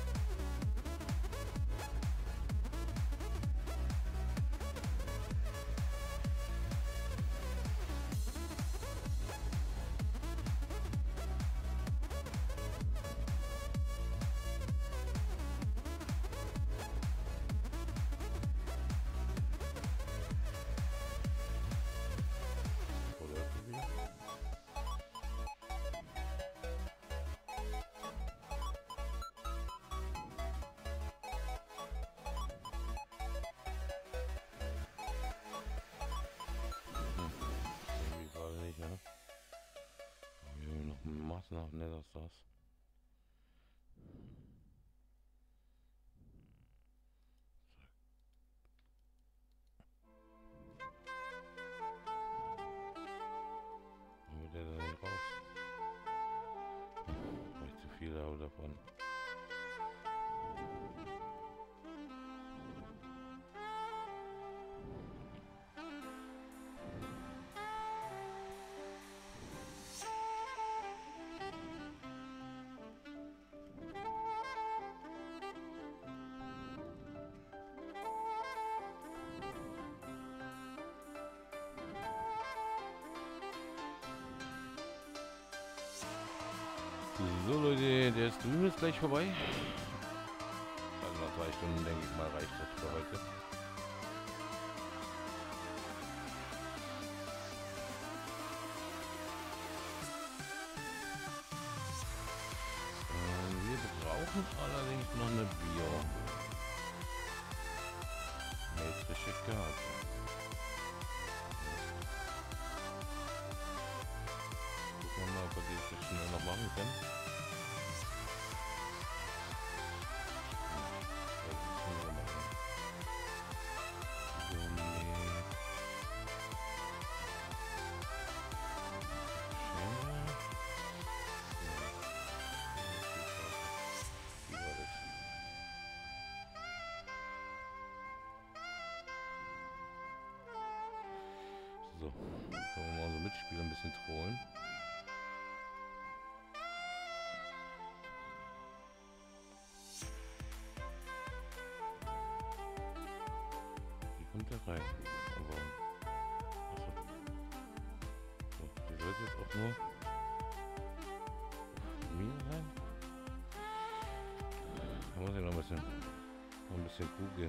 Oder wie? Irgendwie gerade nicht, ne? Irgendwie noch massenhaft netter als das. Dann wird der da nicht raus. Weil ich zu viel habe davon. So Leute, der Stream ist gleich vorbei. Also nach 2 Stunden denke ich mal reicht das für heute. Wir brauchen allerdings noch eine biometrische Karte. Gucken wir mal, ob wir das schnell noch machen können. So, können wir mal unsere Mitspieler ein bisschen trollen. Wie kommt der rein? Aber, achso. So, die sollte jetzt auch nur muss ich noch ein bisschen googeln.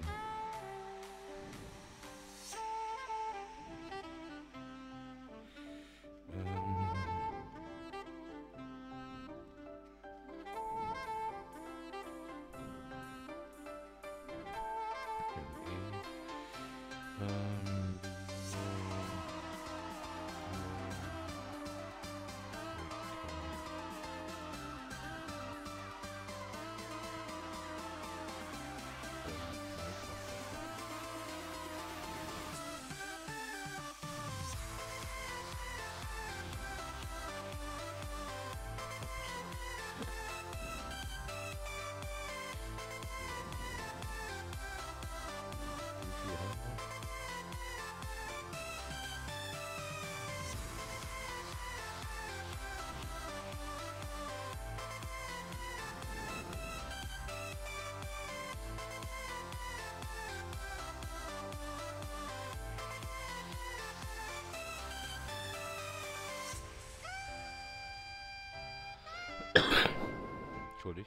Entschuldigt.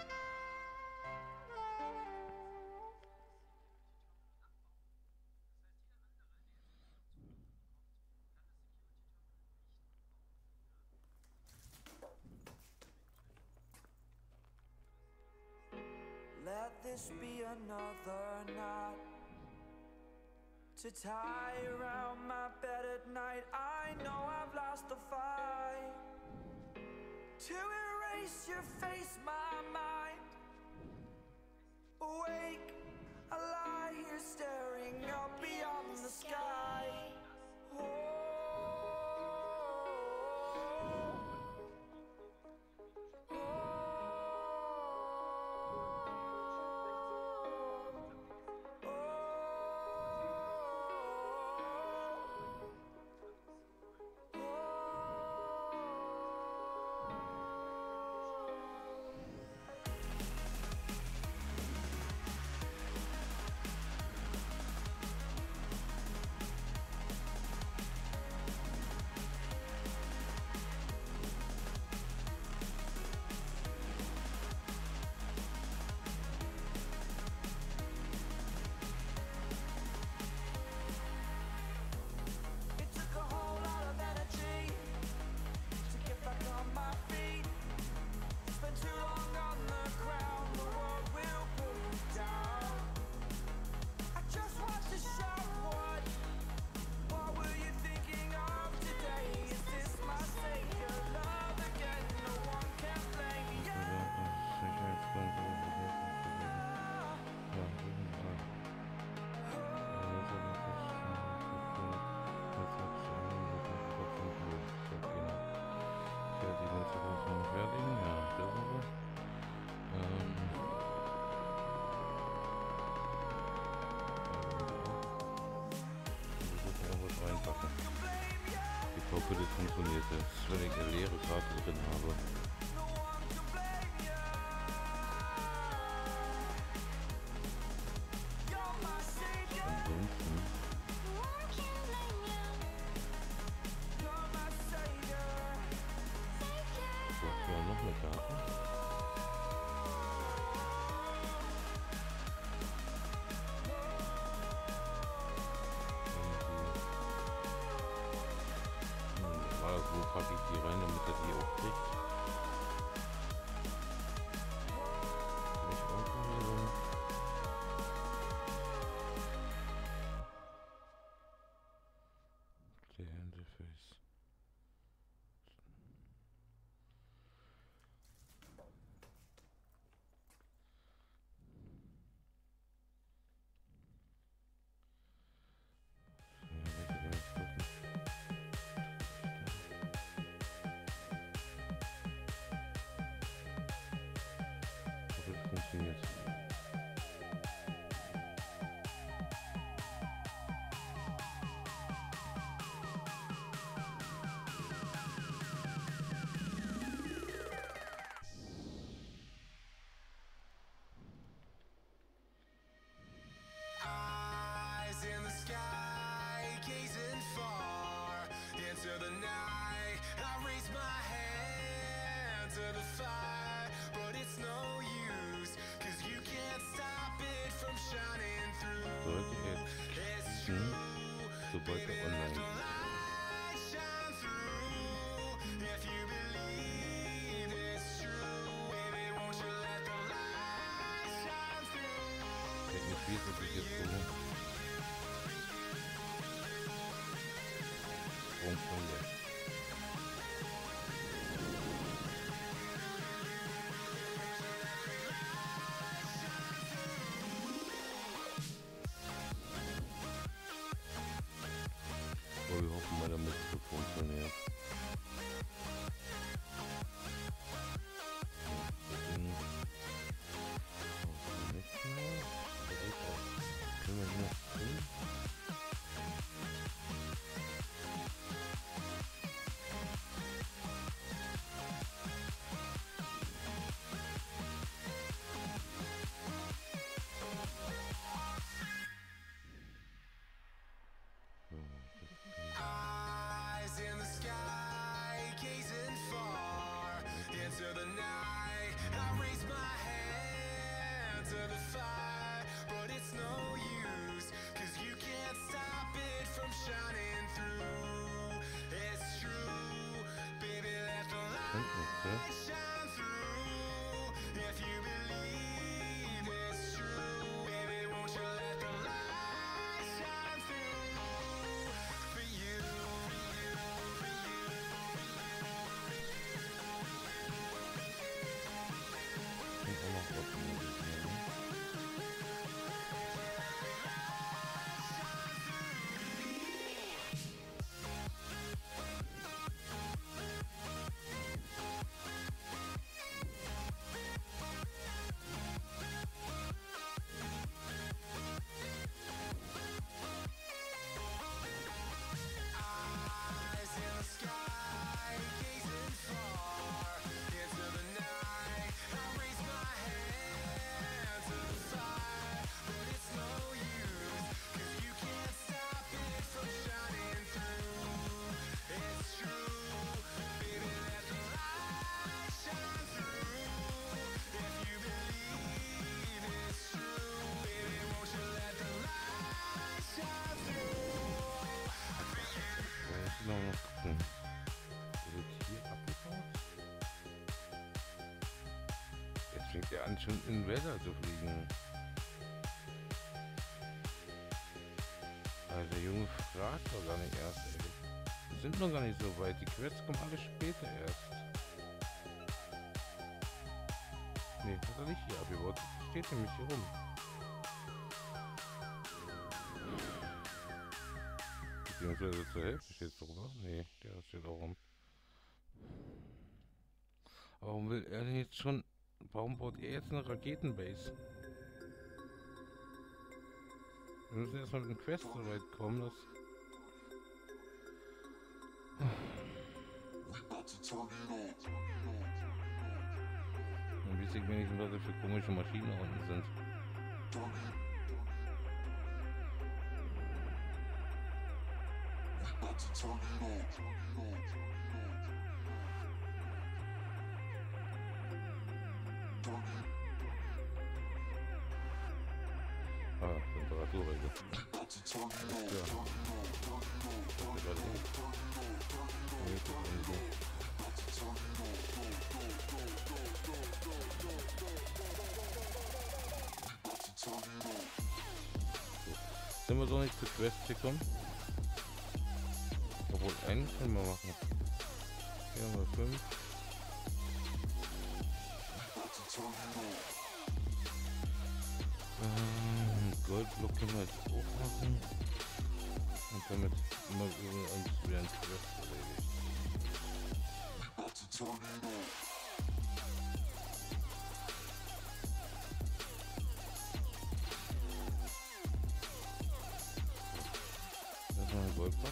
Let this be another knot to tie around my bed at night. I know I've lost the fight to erase your face, my mind. Awake, I lie here staring up beyond the sky. Ich hoffe, das funktioniert jetzt, wenn ich eine leere Karte drin habe. Ansonsten braucht ja noch eine Karte. Wo packe ich die rein, damit er die auch kriegt? Nicht unten hier drin. Clear Interface. Funktioniert. Eyes in the sky, gazing far into the night. I raise my hand to the fire, but it's no use. Sollte jetzt sobald er online ist. Technisch wie ist es jetzt so? Funktioniert. Aber wir hoffen mal, damit es gut funktioniert. Können wir hier noch tun? Eyes in the sky, gazing far into the night. I raise my hand to the fire, but it's no use, 'cause you can't stop it from shining through. It's true, baby, let the light shine through. If you believe it's true, baby, won't you let the light shine through for you, for you, Und auch noch was Musik nehmen. eyes in the sky, gazing far into the night. I raise my hand to the fire, but it's no use, 'cause you can't stop it from shining through. It's true, baby, let the light shine through. If you believe it's true, baby, won't you let the light shine through for you. So, jetzt noch gucken. Wird hier abgebaut? Jetzt fängt er an, schon in Wetter zu fliegen. Also der Junge fragt doch gar nicht erst, ey. Wir sind noch gar nicht so weit. Die Quests kommen alle später erst. Nee, hat er nicht hier abgebaut. Steht nämlich hier rum. Beziehungsweise zur Hälfte steht drüber. Nee, der steht auch rum. Aber warum will er denn jetzt schon... Warum baut er jetzt eine Raketenbase? Wir müssen erstmal mit dem Quest so weit kommen, dass... Dann weiß ich wenigstens, was das für komische Maschinen da unten sind. Ah, Temperaturregel. Ja. Das ist gerade so. Nee, das ist nicht so. Sind wir so nicht zur Quest gekommen? Obwohl, einen können wir machen. Hier haben wir 5. Goldblock können wir jetzt auch machen. Und damit immer über uns wieder ein Quest erledigt. Das war ein Goldblock.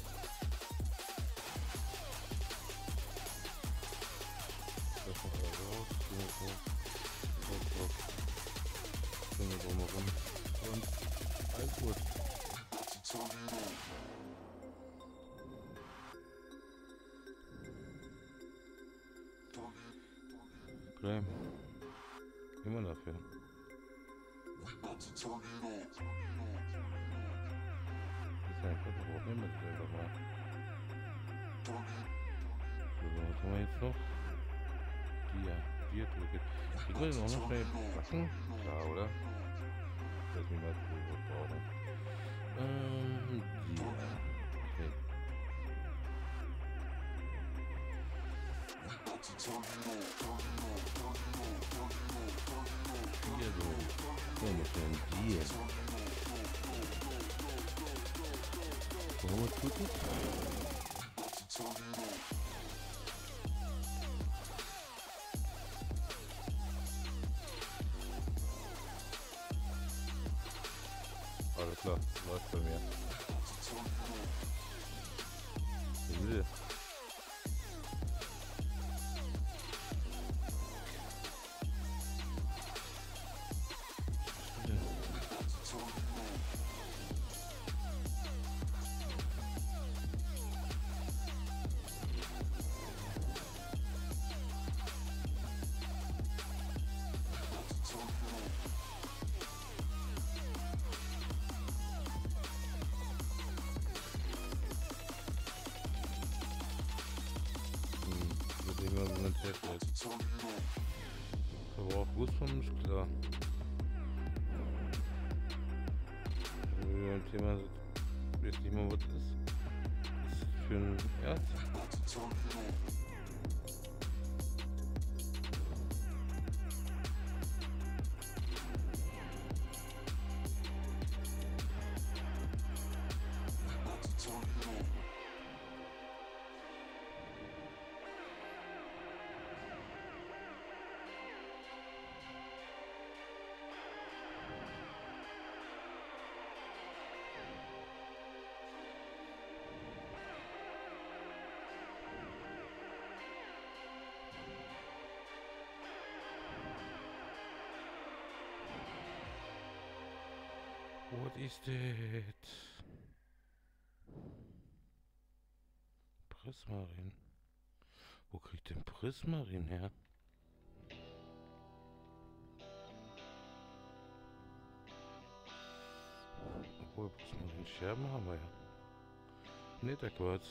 Das noch raus. Goldblock. Können wir drumherum. Und alles gut. Okay. Immer dafür. ja einfach drauf. Nehmen wir das einfach mal. So, was haben wir jetzt noch? Dia drücken. Kriegen wir den auch noch schnell backen? Klar, oder? Lass mich mal drüber brauchen. Dia. Okay. Hier so. So, muss man Dia. Wollen wir gucken? Alles klar, läuft bei mir. Müde. Verbrauch Fußform ist klar. Ein Thema weiß nicht mal, was das ist. Das ist für ein Erz. What is that? Prismarin. Wo kriegt denn Prismarin her? Obwohl, Prismarin Scherben haben wir ja. Netter Quarz.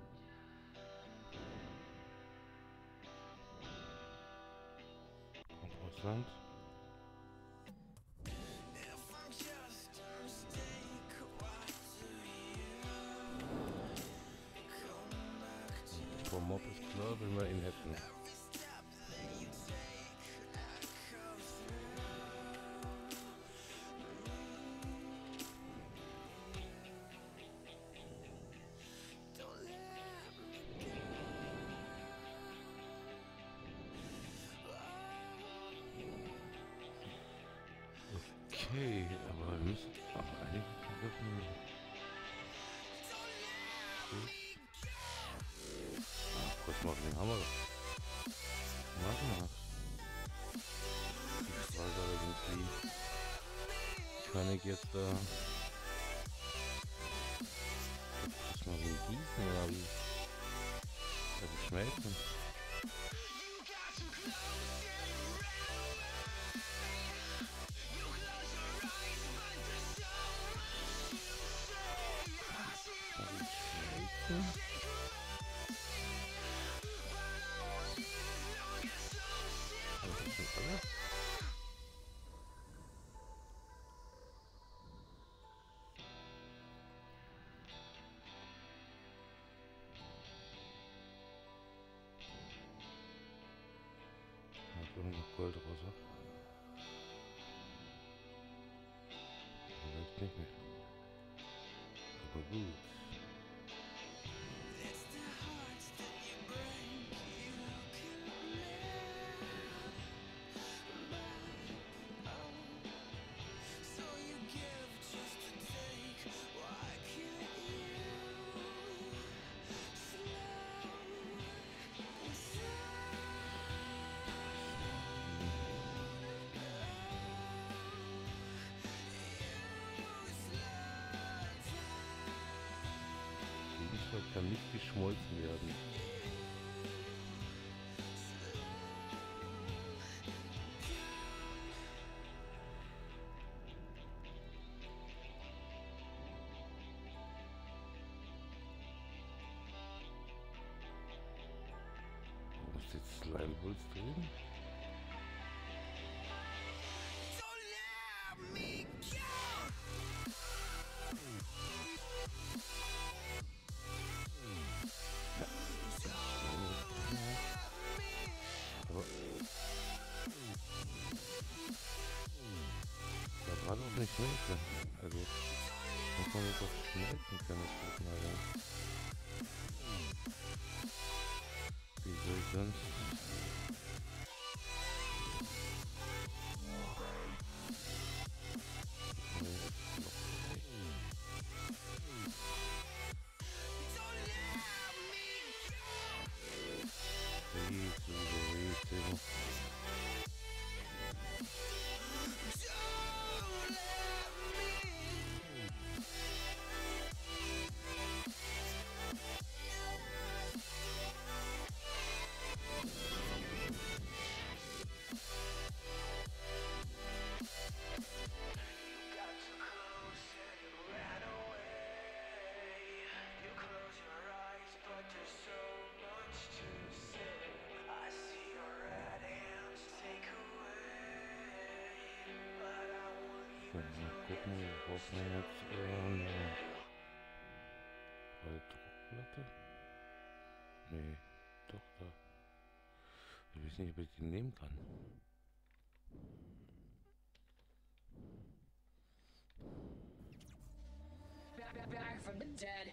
Kommt aus Land. Mob ist klar, wenn wir ihn hätten. Okay, aber wir müssen auch einige Begriffen. Was machen den Hammer? Machen wir. Die Frage irgendwie. Kann ich jetzt da das mal wie gießen oder wie? Also schmelzen. Noch Gold raus. Vielleicht nicht mehr. Aber gut. Kann nicht geschmolzen werden. Weil wollt's drehen? Aber das war doch nicht schmelzen. Also, muss man das doch schmelzen können, das wird mal rein. Wie soll ich sonst? Mal gucken, worauf man jetzt eine Druckplatte? Nee, doch da. Ich weiß nicht, ob ich die nehmen kann. Back from the dead.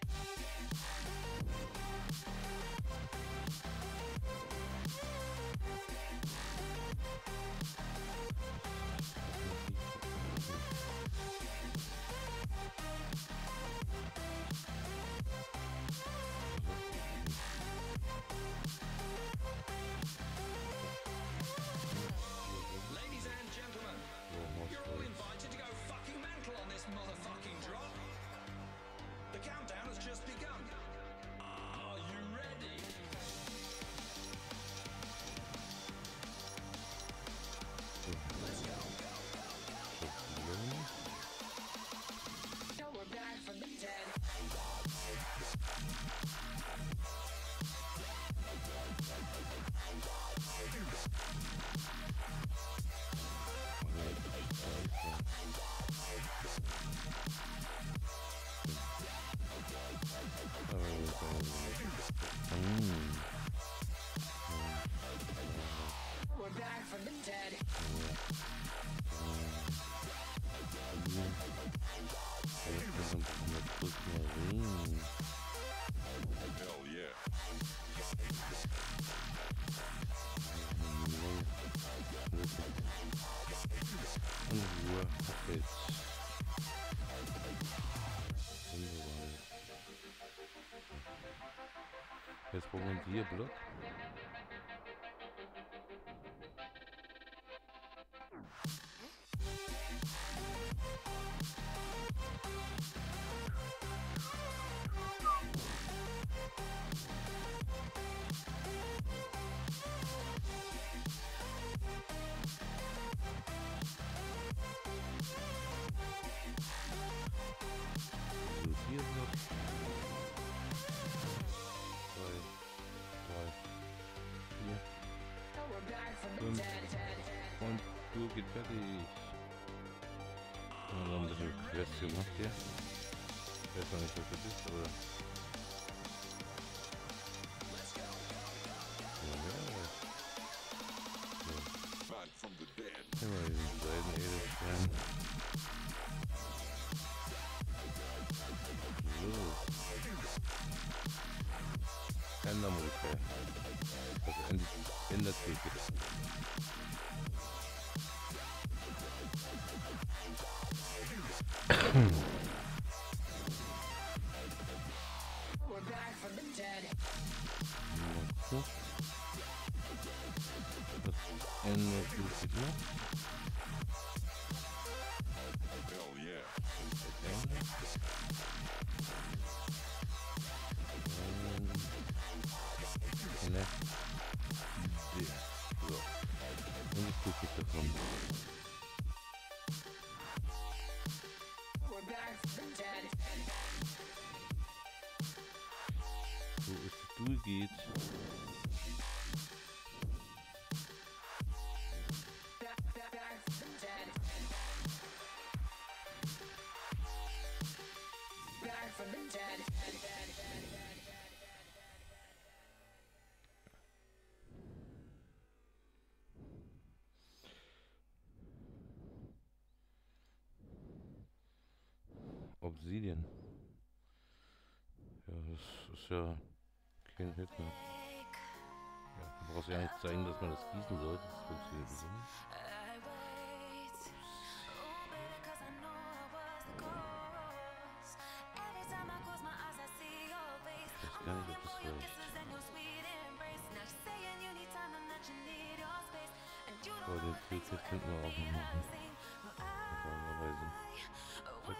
Ladies and gentlemen, you're all invited to go fucking mental on this motherfucking drop. The countdown has just begun. Are you ready? Let's go. No, we're back from the dead. We're back from the dead. Hell yeah. Jetzt brauchen wir hier Block. So, hier Block. 3, 4. No, we're back from the Und- dead. Und du geht fertig. Wir haben ein bisschen Quest gemacht hier. Ich weiß noch nicht, was das ist, aber. Back from the dead. Immer diesen beiden Edelstein. So. Ändermodify. Also ändert sich jetzt. We're back from the dead. So. Das ändert sich noch. Hell yeah. Ne. So. Und ich gucke davon. We're back from the dead. So ist es durchgeht. Obsidian. Ja, das ist ja kein Hit mehr. Ja, du brauchst ja nicht zeigen, dass man das gießen soll. Das funktioniert nicht. Ich weiß gar nicht, ob das reicht. Aber den Toolkit könnten wir auch noch machen. Normalerweise. Zack.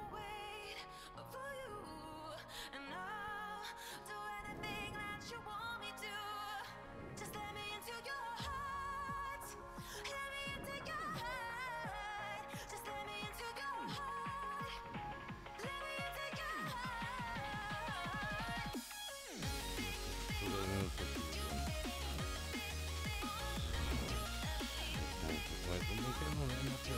So, dann nehmen wir uns das hier zusammen. Weiß umgekehrt und dann macht er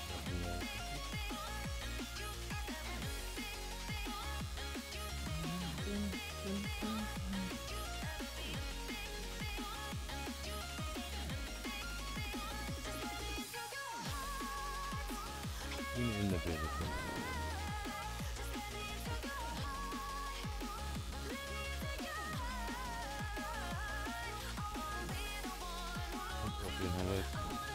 in der Welt. Den haben wir jetzt.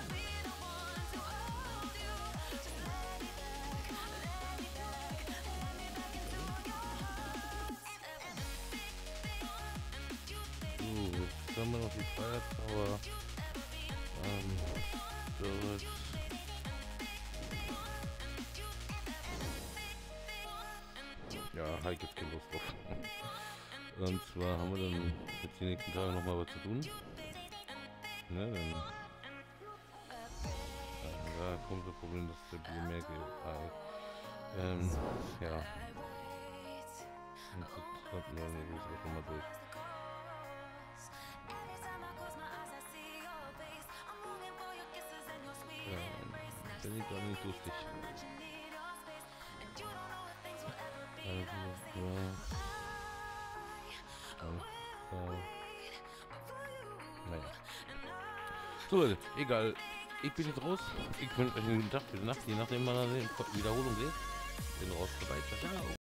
So, jetzt haben wir noch die Fire Tower. Storage. Ja, Heike gibt keine Lust drauf. Und zwar haben wir dann jetzt die nächsten Tage noch mal was zu tun. Ne, dann da kommt das Problem, dass der Bier mehr gibt. Ja. Und das hatten wir nicht auch schon mal durch. Ja, bin ich gar nicht lustig. Naja. So Leute, egal. Ich bin jetzt raus. Ich wünsche euch einen guten Tag, gute Nacht, je nachdem man eine Wiederholung sieht. Bin raus, dabei. Ciao.